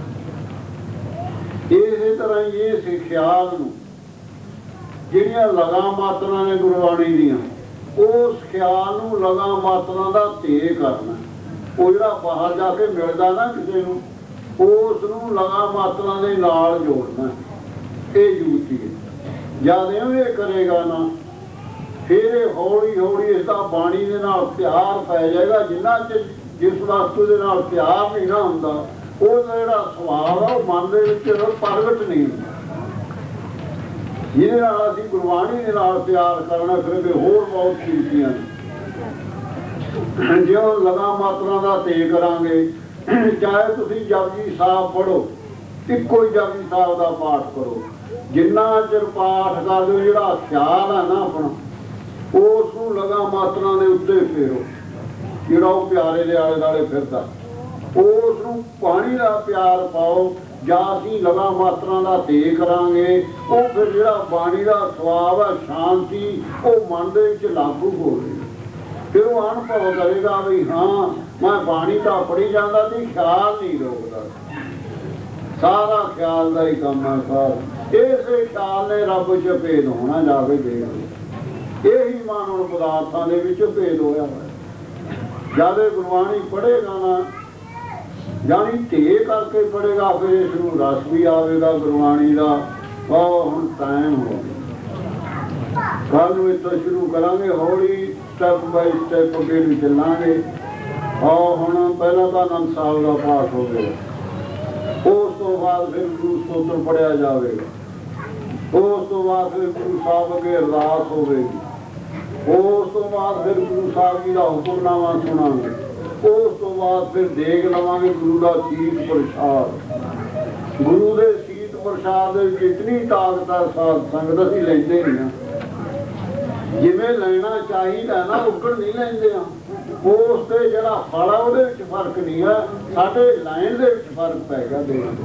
ਇਸੇ ਤਰ੍ਹਾਂ ਹੀ ਇਸ ਖਿਆਲ ਨੂੰ ਜਿਹੜੀਆਂ ਲਗਾ ਮਾਤਰਾ ਨੇ ਗੁਰਬਾਣੀ ਦੀਆਂ, ਉਸ ਖਿਆਲ ਨੂੰ ਲਗਾ ਮਾਤਰਾ ਦਾ ਧੇ ਕਰਨਾ। ਉਹ ਜਿਹੜਾ ਬਾਹਰ ਜਾ ਕੇ ਮਿਲਦਾ ਨਾ ਕਿਸੇ ਨੂੰ, ਉਸ ਨੂੰ ਲਗਾ ਮਾਤਰਾ ਦੇ ਨਾਲ ਜੋੜਨਾ। ਇਹ ਜੁਗਤੀ ਹੈ। ਜਦ ਇਹ ਕਰੇਗਾ ਨਾ, ਫਿਰ ਇਹ ਹੌਲੀ ਹੌਲੀ ਇਸਦਾ ਬਾਣੀ ਦੇ ਨਾਲ ਪਿਆਰ ਪੈ ਜਾਏਗਾ। ਜਿੰਨਾ ਚਿਰ ਜਿਸ ਵਸਤੂ ਦੇ ਨਾਲ ਪਿਆਰ ਨਹੀਂ ਨਾ ਹੁੰਦਾ, ਉਹਦਾ ਜਿਹੜਾ ਸੁਭਾਅ ਆ ਉਹ ਮਨ ਦੇ ਵਿੱਚ ਪ੍ਰਗਟ ਨਹੀਂ ਹੁੰਦਾ। ਜਿਹਦੇ ਨਾਲ ਅਸੀਂ ਗੁਰਬਾਣੀ ਦੇ ਨਾਲ ਪਿਆਰ ਕਰਨਾ, ਫਿਰ ਹੋਰ ਬਹੁਤ ਚੀਜ਼ਾਂ ਨੇ। ਜੇ ਉਹ ਲਗਾ ਮਾਤਰਾ ਦਾ ਤੇਗ ਕਰਾਂਗੇ, ਚਾਹੇ ਤੁਸੀਂ ਜਪਜੀ ਸਾਹਿਬ ਪੜ੍ਹੋ, ਇੱਕੋ ਹੀ ਜਪਜੀ ਸਾਹਿਬ ਦਾ ਪਾਠ ਕਰੋ, ਜਿੰਨਾ ਚਿਰ ਪਾਠ ਕਰਦੇ ਹੋ ਜਿਹੜਾ ਖਿਆਲ ਹੈ ਨਾ ਆਪਣਾ, ਉਸ ਨੂੰ ਲਗਾ ਮਾਤਰਾ ਦੇ ਉੱਤੇ ਫੇਰੋ। ਜਿਹੜਾ ਉਹ ਪਿਆਰੇ ਦੇ ਆਲੇ ਦੁਆਲੇ ਫਿਰਦਾ, ਉਸ ਨੂੰ ਪਾਣੀ ਦਾ ਪਿਆਰ ਪਾਓ। ਜਾਂ ਅਸੀਂ ਲਗਾ ਮਾਤਰਾ ਦਾ ਦੇ ਕਰਾਂਗੇ, ਉਹ ਫਿਰ ਜਿਹੜਾ ਬਾਣੀ ਦਾ ਸਵਾਬ ਹੈ, ਸ਼ਾਂਤੀ, ਉਹ ਮਨ ਦੇ ਵਿੱਚ ਲਾਗੂ ਹੋਵੇਗੀ। ਫਿਰ ਉਹ ਅਨੁਭਵ ਕਰੇਗਾ ਵੀ ਹਾਂ ਮੈਂ ਬਾਣੀ ਤਾਂ ਪੜ੍ਹੀ ਜਾਂਦਾ ਸੀ, ਖਿਆਲ ਨਹੀਂ ਰੋਕਦਾ, ਸਾਰਾ ਖਿਆਲ ਦਾ ਹੀ ਕੰਮ ਹੈ। ਸਾਰਾ ਇਸੇ ਖਿਆਲ ਨੇ ਰੱਬ 'ਚ ਭੇਦ ਹੋਣਾ। ਜਾ ਕੇ ਦੇਖ, ਇਹੀ ਮਨ ਹੁਣ ਪਦਾਰਥਾਂ ਦੇ ਵਿੱਚ ਭੇਦ ਹੋਇਆ ਹੋਇਆ। ਜਦ ਇਹ ਗੁਰਬਾਣੀ ਪੜ੍ਹੇਗਾ ਨਾ, ਜਾਣੀ ਧੇ ਕਰਕੇ ਪੜ੍ਹੇਗਾ, ਫਿਰ ਇਸ ਨੂੰ ਰਸ ਵੀ ਆਵੇਗਾ ਗੁਰਬਾਣੀ ਦਾ। ਉਹ ਹੁਣ ਟਾਈਮ ਹੋ ਗਿਆ, ਕੱਲ੍ਹ ਨੂੰ ਇੱਥੋਂ ਸ਼ੁਰੂ ਕਰਾਂਗੇ, ਹੌਲੀ ਸਟੈਪ ਬਾਈ ਸਟੈਪ ਅੱਗੇ ਨੂੰ ਚੱਲਾਂਗੇ। ਹੁਣ ਪਹਿਲਾਂ ਤਾਂ ਆਨੰਦ ਸਾਹਿਬ ਦਾ ਪਾਠ ਹੋਵੇਗਾ, ਉਸ ਤੋਂ ਬਾਅਦ ਫਿਰ ਗੁਰੂ ਸਤੋਤਰ ਪੜ੍ਹਿਆ ਜਾਵੇਗਾ, ਉਸ ਤੋਂ ਬਾਅਦ ਫਿਰ ਗੁਰੂ ਸਾਹਿਬ ਅੱਗੇ ਅਰਦਾਸ ਹੋਵੇਗੀ, ਉਸ ਤੋਂ ਬਾਅਦ ਫਿਰ ਗੁਰੂ ਸਾਹਿਬ ਜੀ ਦਾ ਹੁਕਮਨਾਮਾ ਸੁਣਾਂਗੇ, ਉਸ ਤੋਂ ਬਾਅਦ ਫਿਰ ਦੇਖ ਲਵਾਂਗੇ ਗੁਰੂ ਦਾ ਸੀਤ ਪ੍ਰਸ਼ਾਦ। ਗੁਰੂ ਦੇ ਸੀਤ ਪ੍ਰਸ਼ਾਦ ਦੇ ਵਿੱਚ ਇਤਨੀ ਤਾਕਤ ਹੈ, ਸਾਧ ਸੰਗਤ ਅਸੀਂ ਲੈਂਦੇ ਨਹੀਂ ਹਾਂ। ਜਿਵੇਂ ਲੈਣਾ ਚਾਹੀਦਾ ਨਾ, ਉੱਕੜ ਨਹੀਂ ਲੈਂਦੇ ਆ। ਉਸ ਤੇ ਜਿਹੜਾ ਫਲ ਆ ਉਹਦੇ ਵਿੱਚ ਫਰਕ ਨਹੀਂ ਹੈ, ਸਾਡੇ ਲਾਈਨ ਦੇ ਵਿੱਚ ਫਰਕ ਪੈ ਗਿਆ।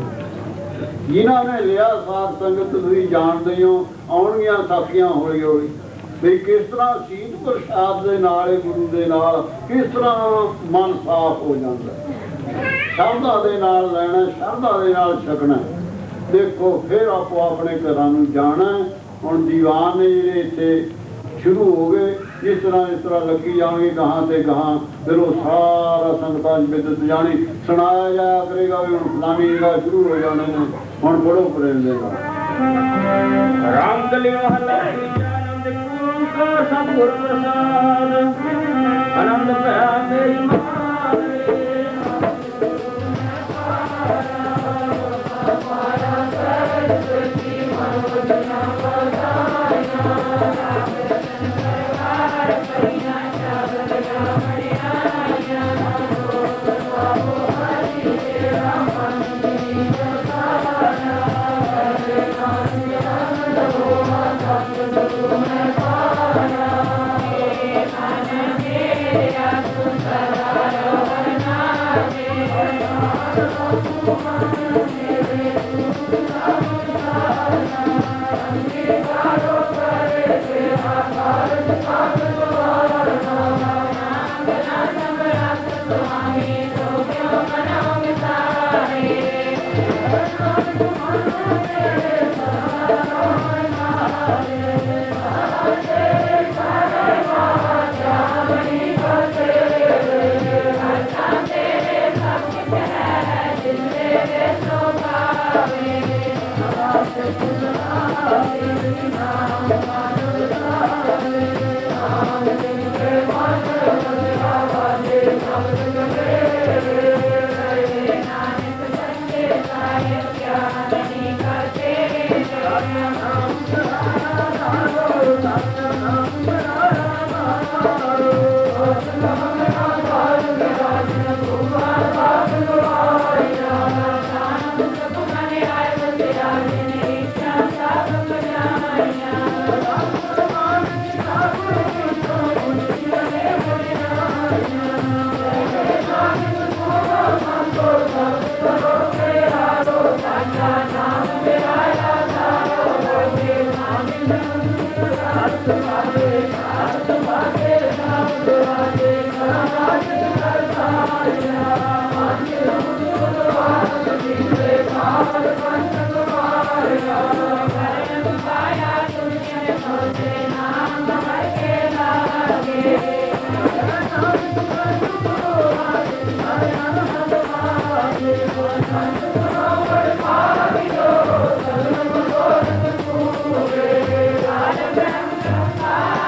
ਜਿਨ੍ਹਾਂ ਨੇ ਲਿਆ ਸਾਧ ਸੰਗਤ ਤੁਸੀਂ ਜਾਣਦੇ ਹੋ, ਆਉਣਗੀਆਂ ਸਾਖੀਆਂ ਹੌਲੀ ਹੌਲੀ ਵੀ ਕਿਸ ਤਰ੍ਹਾਂ ਸੀਤ ਪ੍ਰਸ਼ਾਦ ਦੇ ਨਾਲ, ਗੁਰੂ ਦੇ ਨਾਲ ਕਿਸ ਤਰ੍ਹਾਂ ਮਨ ਸਾਫ਼ ਹੋ ਜਾਂਦਾ। ਸ਼ਰਧਾ ਦੇ ਨਾਲ ਲੈਣਾ, ਸ਼ਰਧਾ ਦੇ ਨਾਲ ਛਕਣਾ। ਦੇਖੋ ਫਿਰ ਆਪੋ ਆਪਣੇ ਘਰਾਂ ਨੂੰ ਜਾਣਾ। ਹੁਣ ਦੀਵਾਨ ਨੇ ਜਿਹੜੇ ਇੱਥੇ ਸ਼ੁਰੂ ਹੋ ਗਏ, ਇਸ ਤਰ੍ਹਾਂ ਲੱਗੀ ਜਾਣਗੇ ਗਾਹਾਂ ਤੇ ਗਾਹਾਂ, ਫਿਰ ਉਹ ਸਾਰਾ ਸੰਗਤਾਂ ਬਿਦਤ ਜਾਣੀ ਸੁਣਾਇਆ ਜਾਇਆ ਕਰੇਗਾ ਵੀ ਹੁਣ ਫਲਾਣੀ ਜਗ੍ਹਾ ਸ਼ੁਰੂ ਹੋ ਜਾਣੇ ਨੇ, ਹੁਣ ਪੜ੍ਹੋ ਪ੍ਰੇਮ ਦੇ ਨਾਲ। ਰਾਮ ਕਲਿਓ ਆਨੰਦ ਗੁਰੂ ਕਾ ਸਤਿਗੁਰ ਪ੍ਰਸਾਦ, ਆਨੰਦ ਭਇਆ ਮੇਰੀ ਮਾਰੇ। Bye.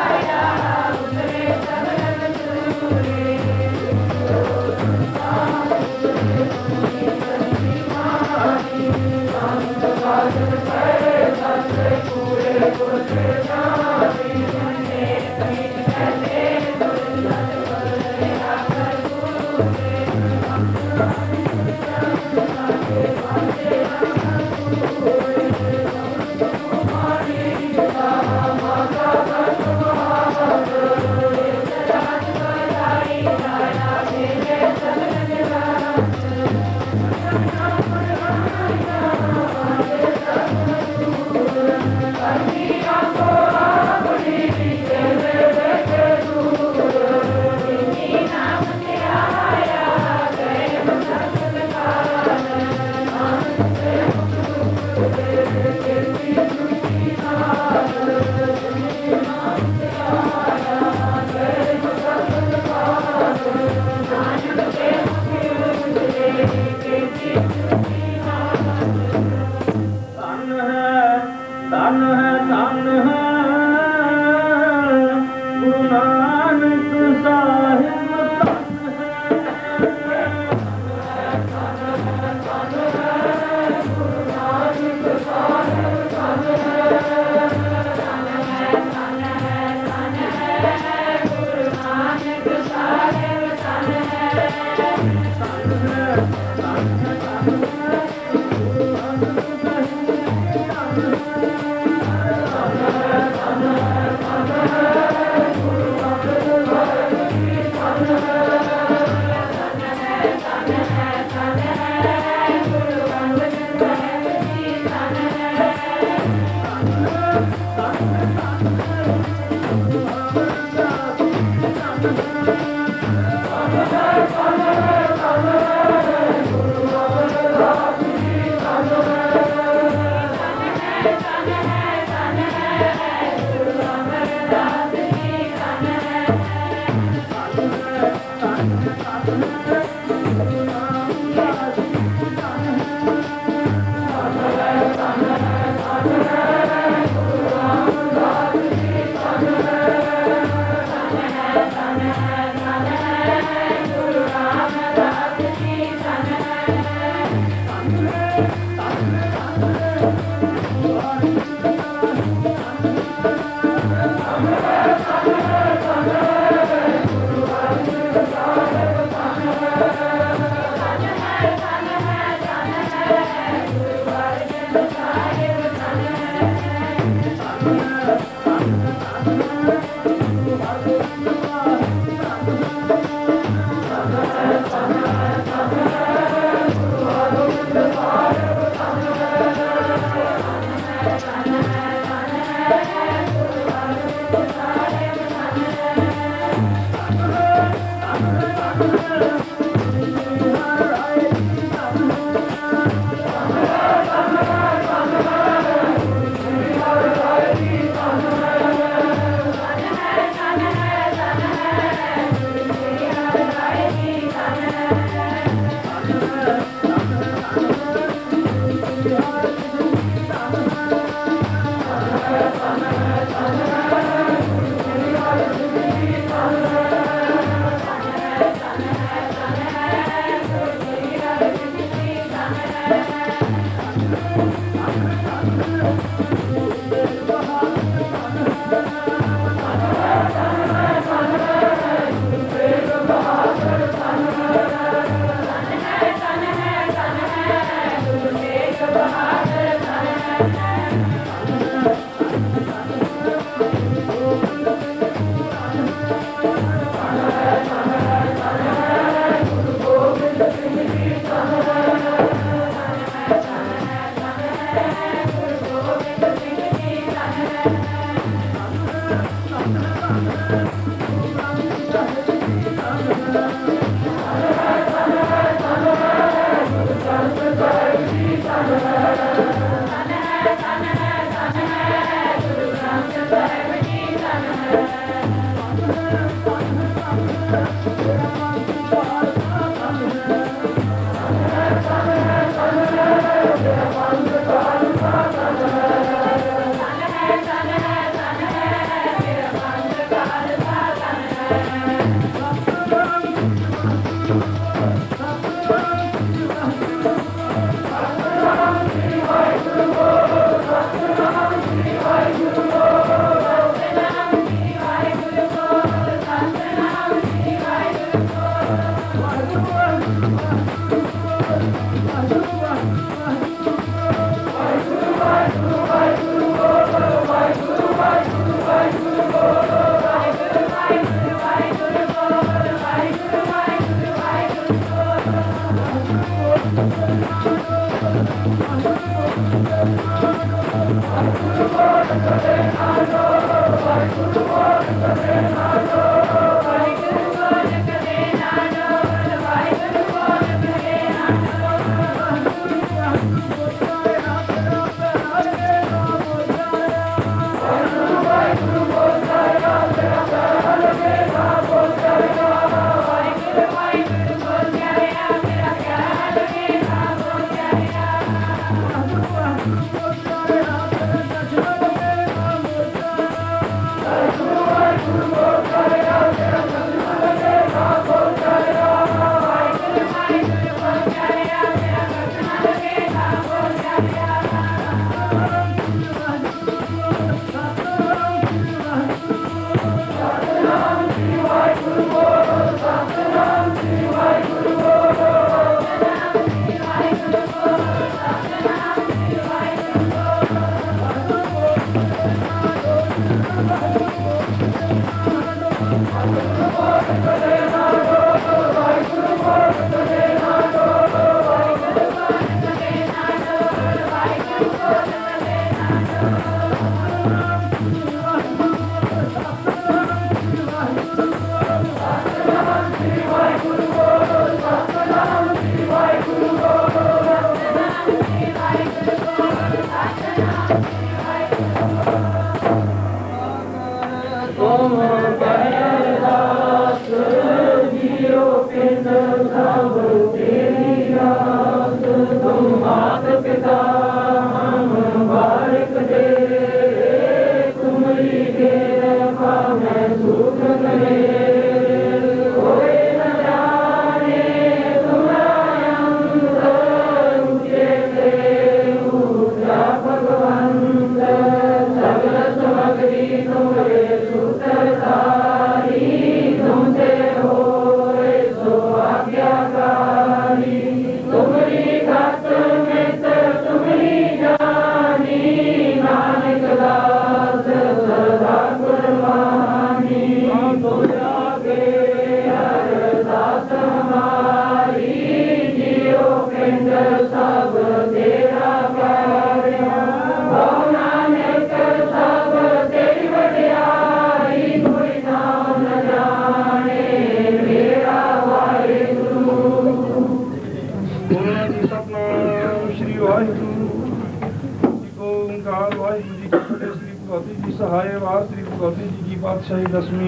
पातशाही दसवीं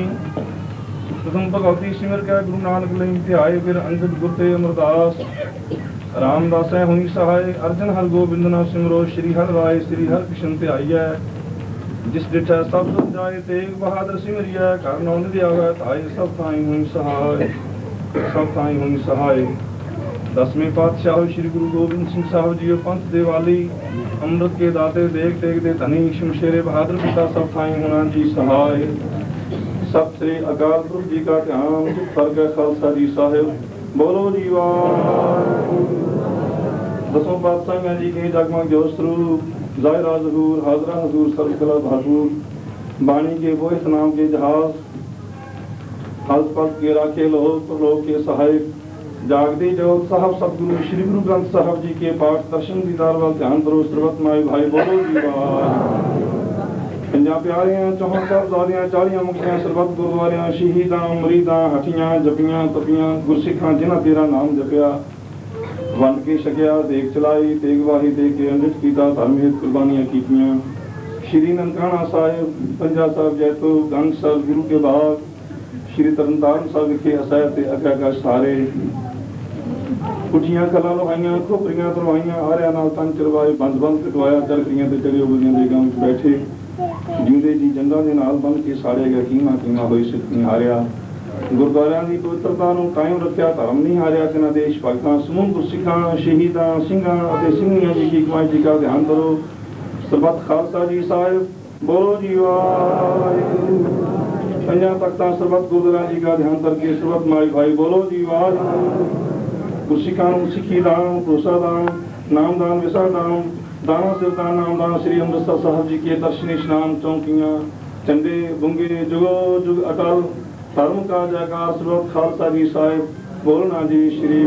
प्रथम भगवती सिमर के गुरु नानक लिंग ध्याए फिर अंगद गुरते अमरदास रामदास हुई सहाय अर्जन हर गोबिंद ना सिमरो श्री हर राय श्री हर कृष्ण ध्याइय जिस डिठा सब दुख जाए तेग बहादुर सिमरिया कर नौ निधि आवे ताए सब थाई हुई सहाय सब थाई हुई सहाय। दसवें पातशाह श्री गुरु गोबिंद सिंह साहब जी पंथ देवाली अमृत के दाते देख टेक दे धनी शमशेरे बहादुर पिता सब थाई होना जी सहाय। सत श्री अकाल पुरख जी का ध्यान फर्क खालसा जी साहिब बोलो जीवान। दसों पातशाह जी के जगमग जोश स्वरूप जाय राज हजूर हाजरा हजूर सर्वकला भाजूर बाणी के बोहित नाम के जहाज हल्स पद के राखे लोह प्रलोक के सहायक जागती जोत साहब सतगुरु श्री गुरु ग्रंथ साहब जी के पाठ दर्शन दीदार वाल ध्यान करो सर्वत माई भाई बोलो जीवान। ਪੰਜਾਂ ਪਿਆਰਿਆਂ 64 ਸਾਹਿਬਜ਼ਾਦਿਆਂ 40 ਮੁਕਤਿਆਂ ਸਰਬੱਤ ਗੁਰਦੁਆਰਿਆਂ ਸ਼ਹੀਦਾਂ ਮਰੀਦਾਂ ਹੱਠੀਆਂ ਜਪੀਆਂ ਤਪੀਆਂ ਗੁਰਸਿੱਖਾਂ ਜਿਨ੍ਹਾਂ ਤੇਰਾ ਨਾਮ ਜਪਿਆ ਵੰਡ ਕੇ ਛਕਿਆ ਦੇਖ ਚਲਾਈ ਤੇਗ ਵਾਹੀ ਦੇ ਕੇ ਅੰਮ੍ਰਿਤ ਪੀਤਾ ਧਰਮ ਹਿਤ ਕੁਰਬਾਨੀਆਂ ਕੀਤੀਆਂ। ਸ਼੍ਰੀ ਨਨਕਾਣਾ ਸਾਹਿਬ ਪੰਜਾ ਸਾਹਿਬ ਜੈਤੋ ਗੰਗ ਸਾਹਿਬ ਗੁਰੂ ਕੇ ਬਾਗ ਸ਼੍ਰੀ ਤਰਨਤਾਰਨ ਸਾਹਿਬ ਵਿਖੇ ਅਸਹਿ ਤੇ ਅਗਾਗਾਸ਼ ਸਾਰੇ ਕੁੱਠੀਆਂ ਕਲਾਂ ਲਵਾਈਆਂ ਖੋਪਰੀਆਂ ਤਰਵਾਈਆਂ ਆਰਿਆਂ ਨਾਲ ਤਨ ਚਰਵਾਏ ਬੰਦ ਕਟਵਾਇਆ ਚਰਖੀਆਂ ਤੇ ਚੜੇ ਉਬਲੀਆਂ ਦੇ ਗਾਂ ਵਿੱਚ ਬੈਠੇ ਜਿਉਂਦੇ ਜੀ ਜੰਗਾਂ ਦੇ ਨਾਲ ਬੰਨ ਕੇ ਸਾੜੇ ਗਿਆ ਕੀਮਾ ਹੋਈ ਸਿੱਖ ਨਹੀਂ ਹਾਰਿਆ। ਗੁਰਦੁਆਰਿਆਂ ਦੀ ਪਵਿੱਤਰਤਾ ਨੂੰ ਕਾਇਮ ਰੱਖਿਆ ਧਰਮ ਨਹੀਂ ਹਾਰਿਆ। ਜਿਨ੍ਹਾਂ ਦੇਸ਼ ਭਗਤਾਂ ਸਮੂਹ ਗੁਰਸਿੱਖਾਂ ਸ਼ਹੀਦਾਂ ਸਿੰਘਾਂ ਅਤੇ ਸਿੰਘੀਆਂ ਜੀ ਕੀ ਕਮਾਈ ਜੀ ਦਾ ਧਿਆਨ ਕਰੋ। ਸਰਬੱਤ ਖਾਲਸਾ ਜੀ ਸਾਹਿਬ ਬੋਲੋ ਜੀ ਵਾਹਿਗੁਰੂ। ਪੰਜਾਂ ਤਖਤਾਂ ਸਰਬੱਤ ਗੁਰਦੁਆਰਿਆਂ ਜੀ ਦਾ ਧਿਆਨ ਕਰਕੇ ਸਰਬੱਤ ਮਾਈ ਭਾਈ ਬੋਲੋ ਜੀ ਵਾਹਿਗੁਰੂ। ਗੁਰਸਿੱਖਾਂ ਨੂੰ ਸਿੱਖੀ ਦਾਨ ਭਰੋਸਾ ਦਾਨ ਨਾਮਦਾਨ ਵਿਸਾ ਦਾਨ ਦਾਣਾ ਸਿਰਦਾਨ ਨਾਮਦਾਨ ਸ੍ਰੀ ਅੰਮ੍ਰਿਤਸਰ ਸਾਹਿਬ ਜੀ ਕੇ ਦਰਸ਼ਨ ਇਸ਼ਨਾਨ ਚੌਂਕੀਆਂ ਝੰਡੇ ਬੁੰਗੇ ਜੁਗੋ ਜੁਗ ਅਟਲ ਧਰਮ ਕਾ ਜੈਕਾਰ ਸਰਬੱਤ ਖਾਲਸਾ ਜੀ ਸਾਹਿਬ ਬੋਲਣਾ ਜੀ ਸ੍ਰੀ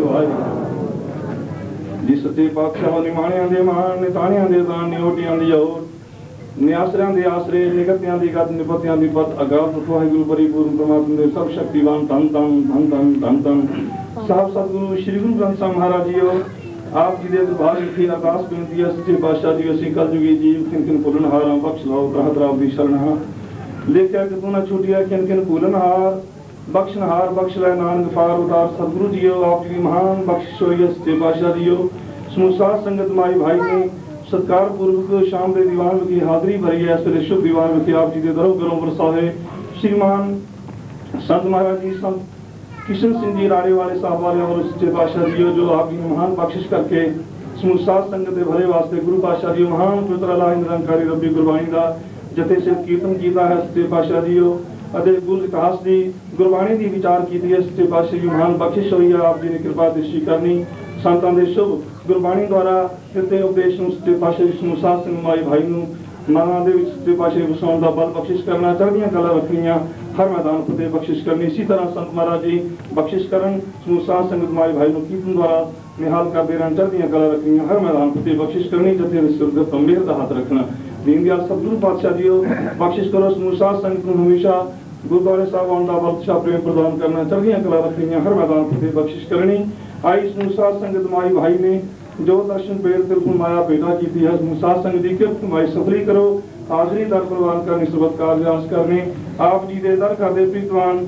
ਵਾਹਿਗੁਰੂ ਜੀ। ਸੱਚੇ ਪਾਤਸ਼ਾਹ ਨਿਮਾਣਿਆਂ ਦੇ ਮਾਣ ਨਿਤਾਣਿਆਂ ਦੇ ਦਾਨ ਨਿਓਟਿਆਂ ਦੀ ਓਟ ਨਿਆਸਰਿਆਂ ਦੇ ਆਸਰੇ ਨਿਗਤਿਆਂ ਦੀ ਗਤ ਨਿਪਤਿਆਂ ਦੀ ਪਤ ਅਗਾਧ ਵਾਹਿਗੁਰੂ ਪਰਿਪੂਰਨ ਪਰਮਾਤਮਾ ਦੇ ਸਭ ਸ਼ਕਤੀਵਾਨ ਧੰਨ ਧੰਨ ਧੰਨ ਧੰਨ ਧੰਨ ਧੰਨ ਸਾਹਿਬ ਸਤਿਗੁਰੂ ਸ੍ਰੀ ਗੁਰੂ ਗ੍ਰੰਥ ਸਾਹਿਬ ਮਹਾਰਾਜ ਜੀਓ ਆਪ ਜੀ ਦੇ ਦਰਬਾਰ ਵਿਖੇ ਅਰਦਾਸ ਬੇਨਤੀ ਹੈ। ਸੱਚੇ ਪਾਤਸ਼ਾਹ ਜੀ ਅਸੀਂ ਕਲਯੁਗੀ ਜੀਵ ਕਿਨ ਭੁੱਲਣਹਾਰਾਂ ਬਖਸ਼ ਲਓ ਤਰਾਹ ਤਰਾਹ ਦੀ ਸ਼ਰਨ ਹਾਂ ਲੇਖਿਆ ਕਿ ਤੂੰ ਨਾ ਛੁੱਟਿਆ ਕਿਨ ਭੁੱਲਣਹਾਰ ਬਖਸ਼ਨਹਾਰ ਬਖਸ਼ ਲੈ ਨਾਨਕ ਪਾਰ ਉਤਾਰ ਸਤਿਗੁਰੂ ਜੀਓ ਆਪ ਜੀ ਦੀ ਮਹਾਨ ਬਖਸ਼ਿਸ਼ ਹੋਈ ਹੈ। ਸੱਚੇ ਪਾਤਸ਼ਾਹ ਜੀਓ ਸਮੂਹ ਸਾਧ ਸੰਗਤ ਮਾਈ ਭਾਈ ਨੇ ਸਤਿਕਾਰ ਪੂਰਵਕ ਸ਼ਾਮ ਦੇ ਦੀਵਾਨ ਵਿਖੇ ਹਾਜ਼ਰੀ ਭਰੀ ਹੈ। ਇਸ ਵੇਲੇ ਸ਼ੁਭ ਦੀਵਾਨ ਵਿਖੇ ਆਪ ਜੀ ਦੇ ਦਰੋਂ ਗਰੋਂ ਵਰਸਾਵੇ ਸ਼੍ਰੀਮਾਨ ਸੰਤ ਮਹਾਰਾਜ ਜੀ ਸੰਤ किशन सिंह जी राड़े वाले साहब वाले और सच्चे पातशाह जी जो आपकी महान बख्शिश करके समूह साध संगत के भले वास्ते गुरु पातशाह जी महान पवित्र अल्लाह निरंकारी रब्बी गुरबाणी का जथे सिर कीर्तन किया है। सच्चे पातशाह जी गुर इतिहास की गुरबाणी की विचार की है। सच्चे पातशाह जी महान बख्शिश हुई है। आप जी ने कृपा दृष्टि करनी संतां दे शुभ गुरबाणी द्वारा दिते उपदेश सच्चे पातशाह जी समूह साध संगत माई भाई नूं मनां दे विच सच्चे पातशाह वसाउण दा बल बख्शिश करना चढ़दियां कला रखनियां हर मैदान फतेह बख्शिश करनी। इसी तरह संत महाराज जी बख्शिश करन समूह साध संगत माई भाई नूं कीर्तन द्वारा निहाल करते रहन चढ़दियां कला रखनियां हर मैदान फतेह बख्शिश करनी। जथे सिर ते मेहर दा हाथ रखना दीन दयाल सतगुरु पातशाह जी बख्शिश करो समूह साध संगत नूं हमेशा गुरुद्वारे साहब आउण दा बख्शिशा प्रेम प्रदान करना चढ़दियां कला रखनियां हर मैदान फतेह बख्शिश करनी। आई समूह साध संगत माई भाई ने जो दर्शन पेड़ तिरकुल माया भेटा की है समूह साध संगत की किरत कमाई सफली करो हाजरी दर प्रवान करनी सर्बत कारज करने आप जी दे दर खाते प्रीतवान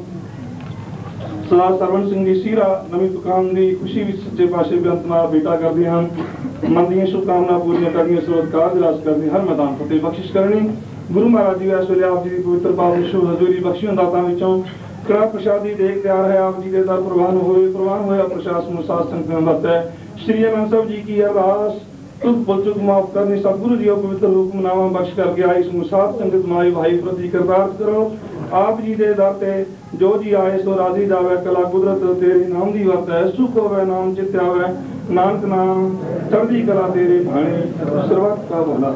सरदार सरवण सिंह जी सीरा नवी दुकान की खुशी में सच्चे पातशाह बेअंत नाल भेटा करते हैं मन दी शुभकामना पूरी करनी सर्बत कारज करनी हर मैदान फतेह बख्शिश करनी। गुरु महाराज जी इस वेले आप जी की पवित्र पावन शुभ हजूरी बख्शियों दातां विचों कड़ा प्रसादी देख तैयार है। आप जी के दर प्रवान होया प्रसाद समूह साध संगत में है। श्री अनंद साहब जी की अरदास तुझ पुलचुक माफ करनी सतगुरु जी पवित्र रूप मनावा बख्श करके आई समूह साध संगत माई भाई प्रति कृतार्थ करो। आप जी दे दर ते जो जी आए सो राजी जावे कला कुदरत तेरे नाम दी वरत है सुख होवे नाम चित आवे नानक नाम चढ़दी कला तेरे भाणे सर्वत का भला।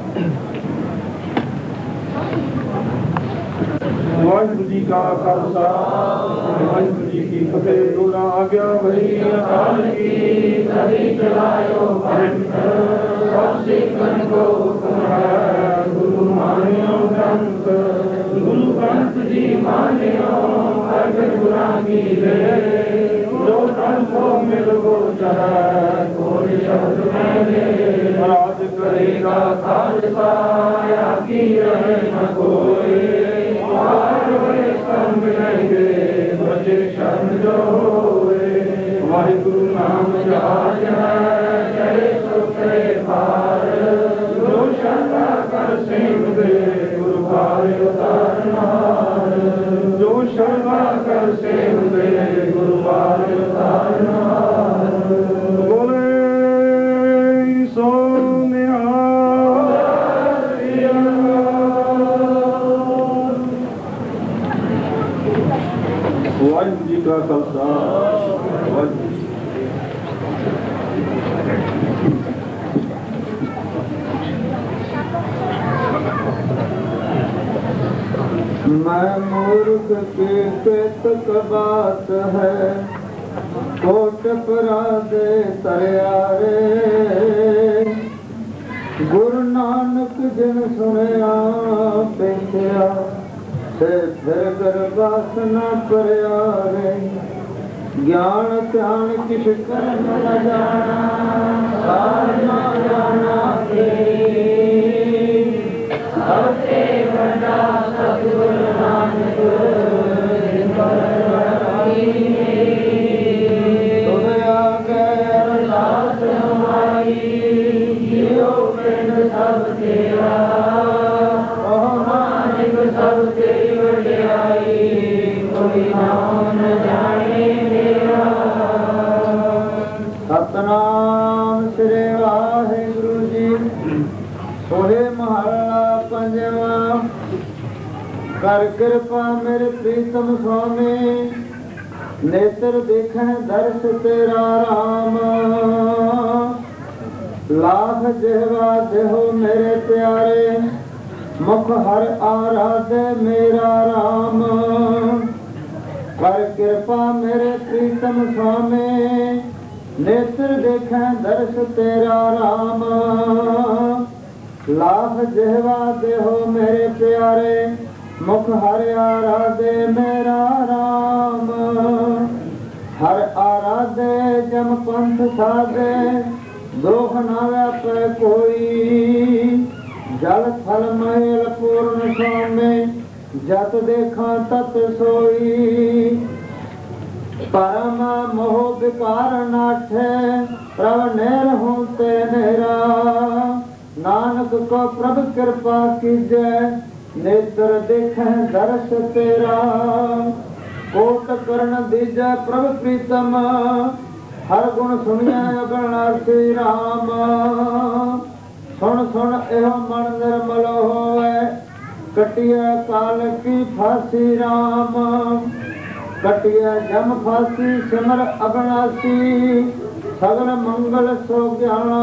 वाहिगुरू जी का खालसा वाहिगुरू जी की फतेह। दोहरा आ गया वही अकाल की सभी चलायो पंथ सब सिखन को तुम्हारा गुरु मानियो ग्रंथ गुरु ग्रंथ जी मानियो अगर गुरा की रे जो तन को मिल गो चढ़ा कोई शब्द में राज करेगा खालसा या की रहे न कोई बचे शरण जो वाहिगुरु नाम जहाज है सुख पार जो शर्मा कर सिंह दे गुरु भार उतारनार जो शर्मा कर सिंह दे गुरु भार उतारनार बोले सो वाहिगुरू जी का खालसा मैं मूर्ख की केतक बात है कोट परादे तरियारे ਗੁਰੂ ਨਾਨਕ ਜਿਨ ਸੁਣਿਆ ਪੇਖਿਆ ਤੇ ਫਿਰ ਗਰਬਾਸ ਨਾ ਕਰਿਆ ਰੇ ਗਿਆਨ ਧਿਆਨ ਕਿਛ ਕਰਮ ਨ ਜਾਣਾ ਸਾਰ ਨਾ ਜਾਣਾ ਕੇ ਸਭ ਤੇ ਵੱਡਾ ਸਤਿਗੁਰ ਨਾਨਕ ਜਿਨ ਪਰ ਵਡਾਈ ਤੁਧ ਆਗੇ ਅਰਦਾਸ ਹਮਾਰੀ ਜਿਉ ਪਿੰਡ ਸਭ ਤੇਰਾ ਉਹ ਨਾਨਕ ਸਭ ਤੇਰੀ ਵਡਿਆਈ ਕੋਈ ਨਾਮ ਨ ਜਾਣੇ ਮੇਰਾ ਸਤਨਾਮ ਸ੍ਰੀ ਵਾਹਿਗੁਰੂ ਜੀ ਸੋਹੇ ਮਹੱਲਾ ਪੰਜਵਾਂ ਕਰ ਕਿਰਪਾ ਮੇਰੇ ਪ੍ਰੀਤਮ ਸੁਆਮੀ ਨੇਤਰ ਦੇਖਣ ਦਰਸ ਤੇਰਾ ਰਾਮ ਲਾਖ ਜਿਹਵਾ ਦੇਹੋ ਮੇਰੇ ਪਿਆਰੇ ਮੁਖ ਹਰ ਆਰਾਧੇ ਮੇਰਾ ਰਾਮ ਕਰ ਕਿਰਪਾ ਮੇਰੇ ਪ੍ਰੀਤਮ ਸੁਆਮੀ ਨੇਤਰ ਦੇਖਣ ਦਰਸ ਤੇਰਾ ਰਾਮ ਲਾਖ ਜਿਹਵਾ ਦੇਹੋ ਮੇਰੇ ਪਿਆਰੇ ਮੁਖ ਹਰ ਆਰਾਧੇ ਮੇਰਾ ਰਾਮ ਹਰ ਆਰਾਧੇ ਜਮ ਪੰਥ ਸਾਧੇ ਦੋਖ ਨਾ ਵੈਪੈ ਕੋਈ ਜਲ ਥਲ ਮਹਿਲ ਪੂਰਨ ਸੋਮੇ ਜਤ ਦੇਖਾਂ ਤਤ ਸੋਈ ਪਰਮ ਮੋਹ ਵਿਕਾਰ ਨਾਠੇ ਪ੍ਰਭ ਨੇਰ ਹੂੰ ਤੇ ਨੇਰਾ ਨਾਨਕ ਕੋ ਪ੍ਰਭ ਕਿਰਪਾ ਕੀਜੈ ਨੇਤਰ ਦੇਖੈ ਦਰਸ ਤੇਰਾ ਕੋਟ ਕਰਨ ਦੀਜੈ ਪ੍ਰਭ ਪ੍ਰੀਤਮ ਹਰ ਗੁਣ ਸੁਣਿਆ ਅਗਣਾਰਥੀ ਰਾਮ ਸੁਣ ਸੁਣ ਇਹੋ ਮਨ ਨਿਰਮਲ ਹੋਵੇ ਕਟਿਆ ਕਾਲ ਕੀ ਫਾਸੀ ਰਾਮ ਕਟਿਆ ਜਮ ਫਾਸੀ ਸਿਮਰ ਅਬਨਾਸੀ ਸਗਲ ਮੰਗਲ ਸੋ ਗਿਆਣਾ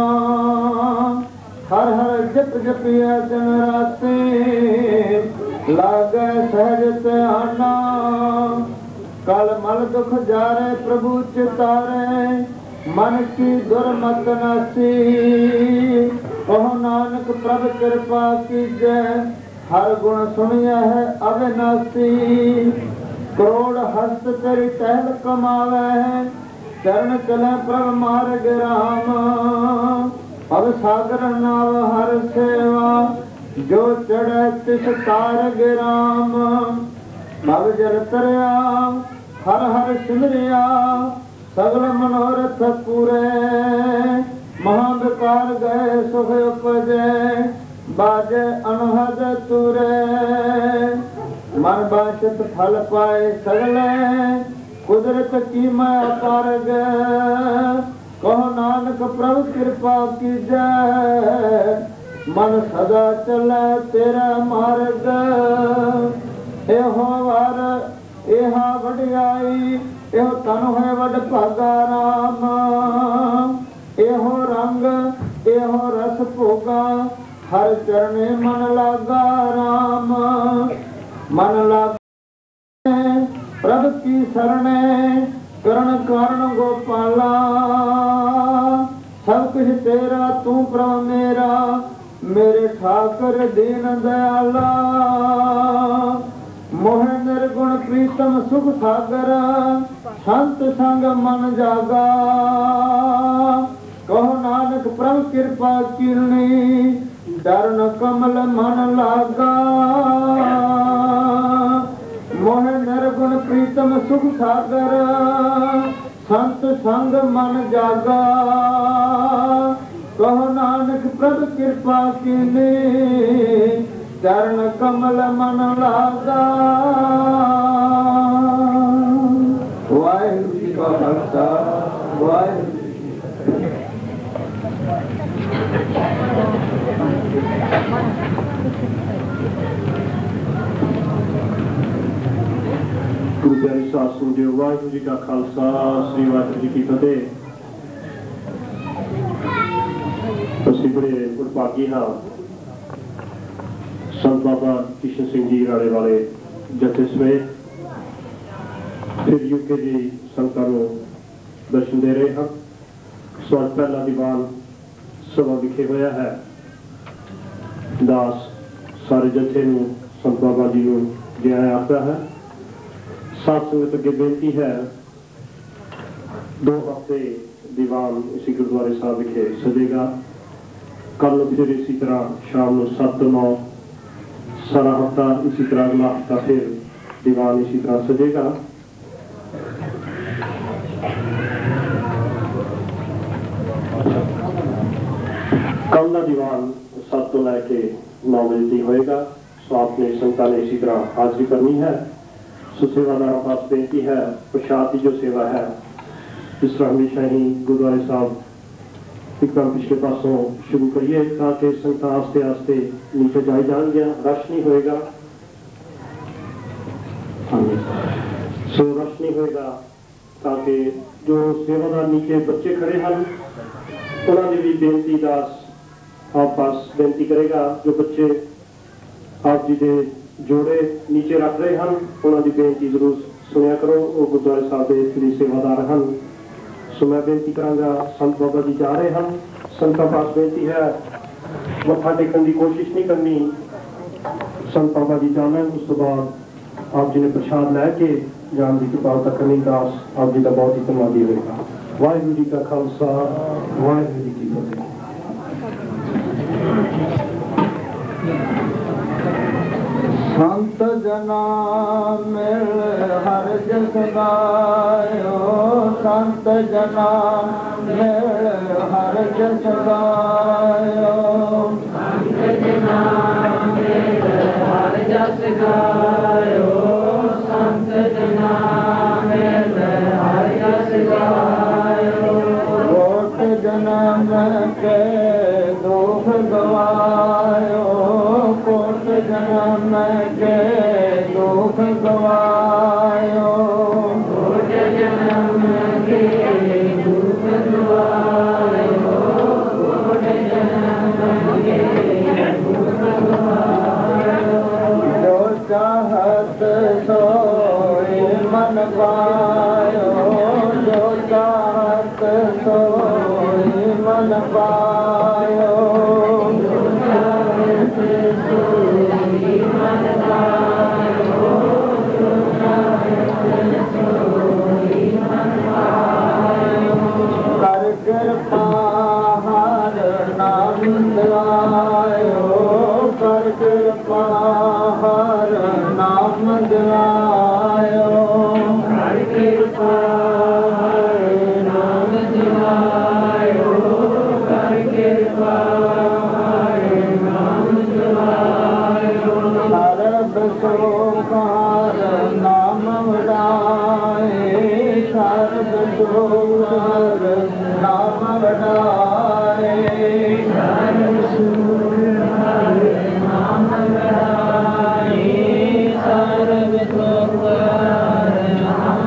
ਹਰ ਹਰ ਜਪ ਜਪਿਆ ਦਿਨ ਰਾਤੀ ਲਾਗੈ ਸਹਿਜ ਧਿਆਨਾ ਕਲ ਮਲ ਦੁਖ ਜਾਰੇ ਪ੍ਰਭੂ ਚਿਤਾਰੇ ਮਨ ਕੀ ਦੁਰਮਤ ਨਾਸੀ ਕਹੋ ਨਾਨਕ ਪ੍ਰਭ ਕਿਰਪਾ ਕੀਜੈ ਹਰ ਗੁਣ ਸੁਣਿਆ ਹੈ ਅਵਿਨਾਸੀ ਕਰੋੜ ਹਸਤ ਤੇਰੀ ਟਹਿਲ ਕਮਾਵੇ ਚਰਨ ਚਲੇ ਪ੍ਰਭ ਮਾਰਗ ਰਾਮ ਭਵ ਸਾਗਰ ਨਾਵ ਹਰ ਸੇਵਾ ਜੋ ਚੜੈ ਤਿਸ ਤਾਰਗ ਰਾਮ ਭਵ ਜਲ ਤਰਿਆ ਹਰ ਹਰ ਸਿਮਰਿਆ ਸਗਲ ਮਨੋਰਥ ਪੂਰੇ ਮਹਾ ਵਿਕਾਰ ਗਏ ਸੁਖ ਉਪਜੈ ਬਾਜੈ ਅਨਹਦ ਤੁਰੇ ਮਨ ਬਾਸ਼ਤ ਫਲ ਪਾਏ ਸਗਲੇ ਕੁਦਰਤ ਕੀ ਮੈਂ ਅਪਾਰਗ ਕਹੋ ਨਾਨਕ ਪ੍ਰਭ ਕਿਰਪਾ ਕੀਜੈ ਮਨ ਸਦਾ ਚਲੈ ਤੇਰਾ ਮਾਰਗ ਇਹੋ ਵਾਰ ਇਹਾ ਵਡਿਆਈ ਇਹੋ ਤਨ ਹੈ ਵਡ ਭਾਗਾ ਰਾਮ ਇਹੋ ਰੰਗ ਇਹੋ ਰਸ ਭੋਗਾ ਹਰ ਚਰਨੇ ਮਨ ਲਾਗਾ ਰਾਮ ਮਨ ਲਾਗੇ ਪ੍ਰਭ ਕੀ ਸਰਣੇ ਕਰਨ ਕਾਰਨ ਗੋਪਾਲਾ ਸਭ ਕੁਛ ਤੇਰਾ ਤੂੰ ਪ੍ਰਭ ਮੇਰਾ ਮੇਰੇ ਠਾਕਰ ਦੀਨ ਦਇਆਲਾ ਮੋਹ ਨਿਰਗੁਣ ਪ੍ਰੀਤਮ ਸੁਖ ਸਾਗਰ ਸੰਤ ਸੰਗ ਮਨ ਜਾਗਾ ਕਹੋ ਨਾਨਕ ਪ੍ਰਭ ਕਿਰਪਾ ਕੀਰਨੀ ਚਰਨ ਕਮਲ ਮਨ ਲਾਗਾ ਮੋਹ ਨਿਰਗੁਣ ਪ੍ਰੀਤਮ ਸੁਖ ਸਾਗਰ ਸੰਤ ਸੰਗ ਮਨ ਜਾਗਾ ਕਹੋ ਨਾਨਕ ਪ੍ਰਭ ਕਿਰਪਾ ਕੀਨੀ ਚਰਨ ਕਮਲ ਮਨ ਲਾਗਾ ਵਾਹਿਗੁਰੂ ਜੀ ਕਾ ਖਾਲਸਾ ਵਾਹਿਗੁਰੂ ਗੁਰੂ ਪਿਆਰੇ ਸਾਧ ਸੰਗਤ ਵਾਹਿਗੁਰੂ ਜੀ ਕਾ ਖਾਲਸਾ ਸ੍ਰੀ ਵਾਹਿਗੁਰੂ ਜੀ ਕੀ ਫਤਿਹ। ਅਸੀਂ ਬੜੇ ਗੁਰਭਾਗੀ ਹਾਂ ਸੰਤ ਬਾਬਾ ਕਿਸ਼ਨ ਸਿੰਘ ਜੀ ਰਾਲੇ ਵਾਲੇ ਜਥੇ ਸਮੇਤ ਫਿਰ ਯੂਕੇ ਦੀ ਸੰਗਤਾਂ ਨੂੰ ਦਰਸ਼ਨ ਦੇ ਰਹੇ ਹਾਂ। ਸਵਾਲ ਪਹਿਲਾ ਦੀਵਾਨ ਸਭਾ ਵਿਖੇ ਹੋਇਆ ਹੈ। दास सारे जथे नूं संत बाबा जी नूं जय आखदा है। साथ संगत अगे बेनती है 2 हफ्ते दीवान इसी गुरुद्वारे साहब विखे सजेगा। कल फिर इसी तरह शाम को 7 to 9 सारा हफ्ता इसी तरह अगला हफ्ता फिर दीवान इसी तरह सजेगा। कल का दीवान 7 तो लैके 9 बजे तक होएगा। सो आपने संतां ने इसी तरह हाजिरी करनी है। सो सेवादारों पास बेनती है प्रसाद की जो सेवा है जिस तरह हमेशा ही गुरुद्वारे साहब एकदम पिछले पासों शुरू करिए ताकि संतां आस्ते आस्ते नीचे जाए जाएंगे, रश नहीं होएगा। सो रश नहीं होएगा ताकि जो सेवादार नीचे बच्चे खड़े हैं उन्होंने भी बेनती दास आप पास बेनती करेगा। जो बच्चे आप जी के जोड़े नीचे रख रहे हैं उन्होंने बेनती जरूर सुनिया करो। वो गुरुद्वारे साहब के फ्री सेवादार हैं। सो मैं बेनती करांगा संत बाबा जी जा रहे हैं। संतां पास बेनती है मत्था टेकने की कोशिश नहीं करनी। संत बाबा जी जाना उस तो बाद आप जी ने प्रसाद लैके जान की कृपालता करनी। दास आप जी का बहुत ही धन्यवादी होगा। वाहिगुरू जी का खालसा वाहिगुरू जी की फतेह। संत जना मिल हर जस गायो, संत जना मिल हर जस गायो, संत जना मिल हर जस गायो, संत जना मिल हर जस गायो। कोट जन्म के दुख गवायो, कोट जन्म के दुख गवायो, कोट जन्म के दुख गवायो, कोट जन्म के दुख गवायो। जो चाहत सोई मन पायो, जो चाहत सोई मन पायो, जो चाहत सोई मन पायो, जो चाहत सोई मन पायो। कर कृपा हर नाम दिलायो, कर कृपा हर नाम दिलायो, कर कृपा हर नाम दिलायो, कर कृपा हर नाम दिलायो। सर्ब सुख हर नाम वडाए, सर्ब सुख हर नाम वडाए, सर्ब सुख हर नाम वडाए, सर्ब सुख हर नाम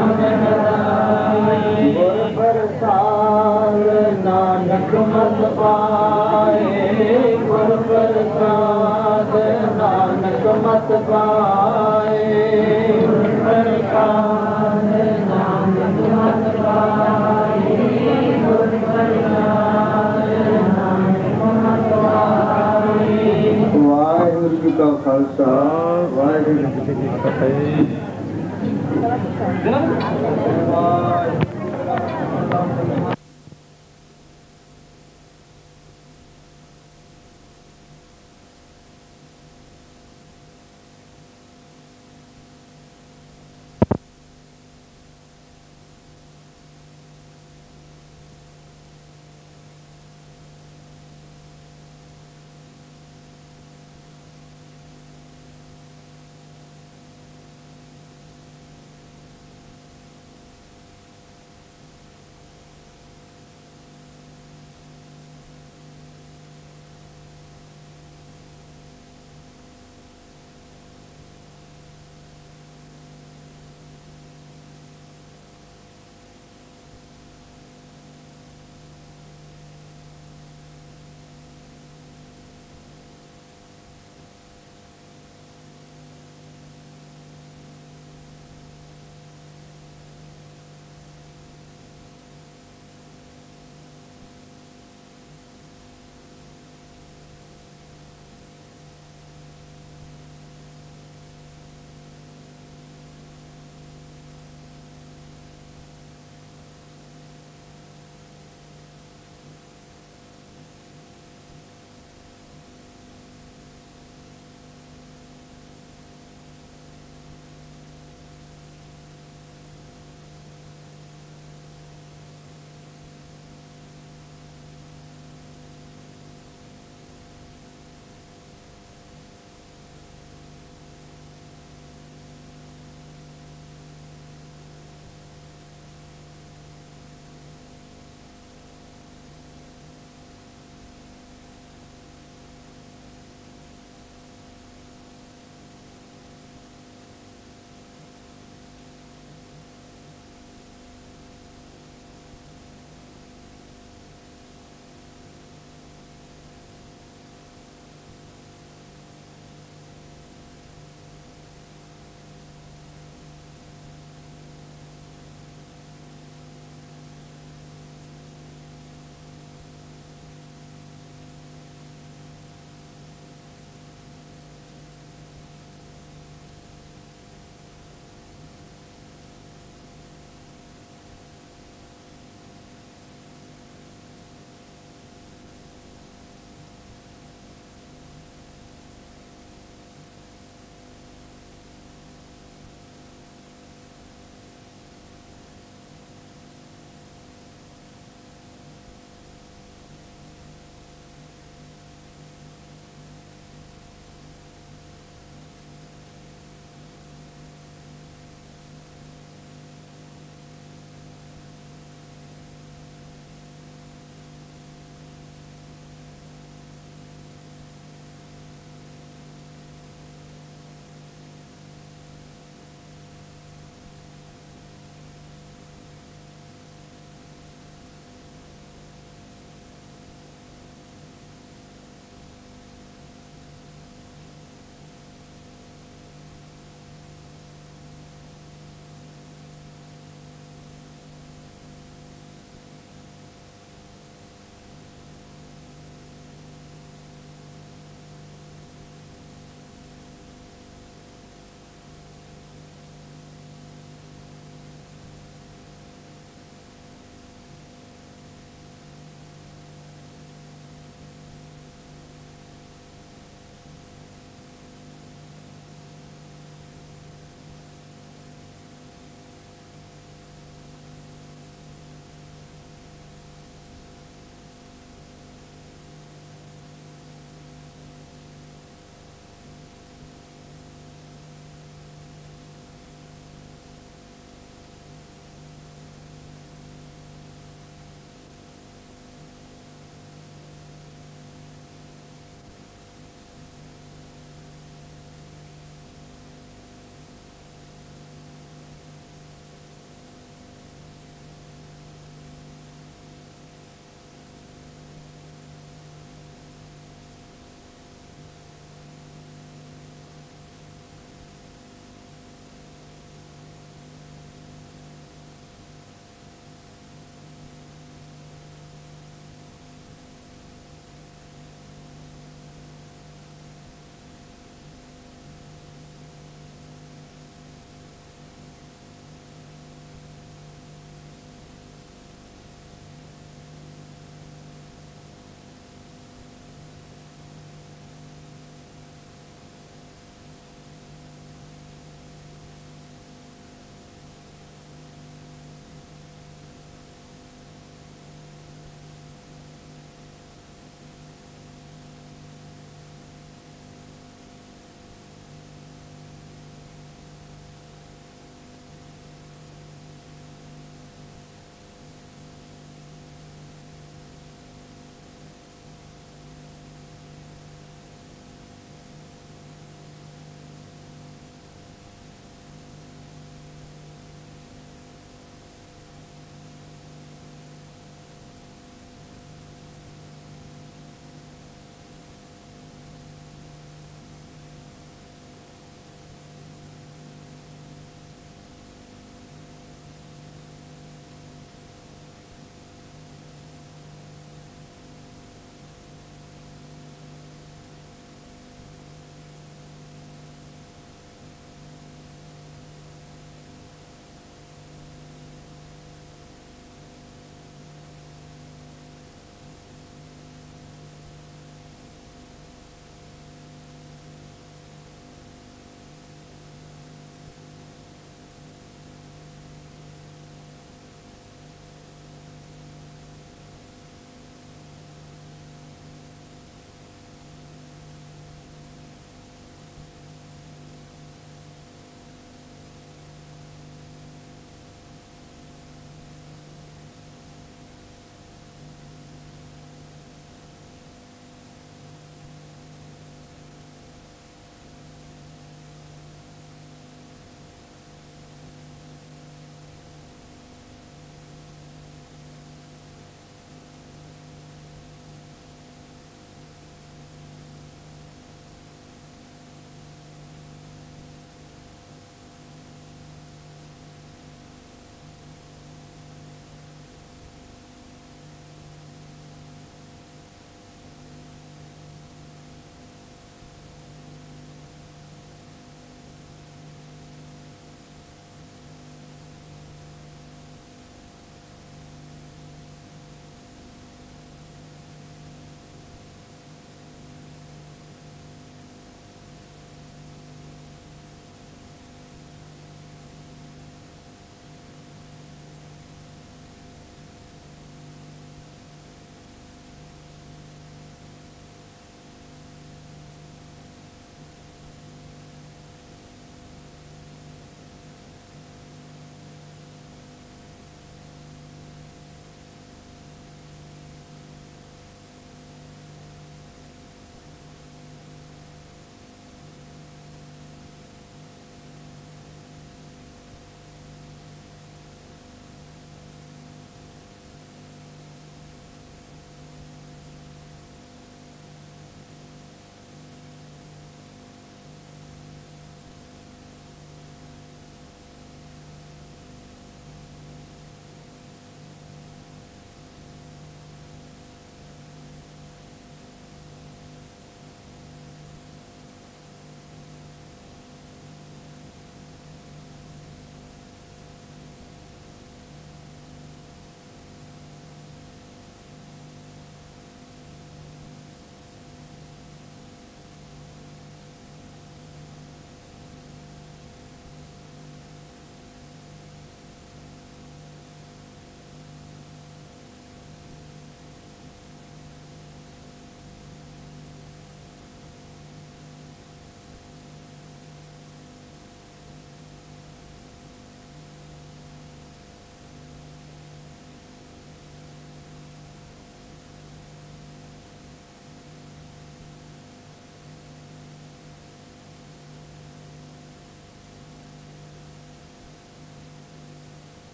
वडाए। गुर प्रसाद नानक मत पाए, गुर प्रसाद नानक मत पाए, गुर प्रसाद नानक मत पाए, गुर प्रसाद नानक मत पाए। वाहिगुरू जी का खालसा वाहिगुरू जी की फतेह।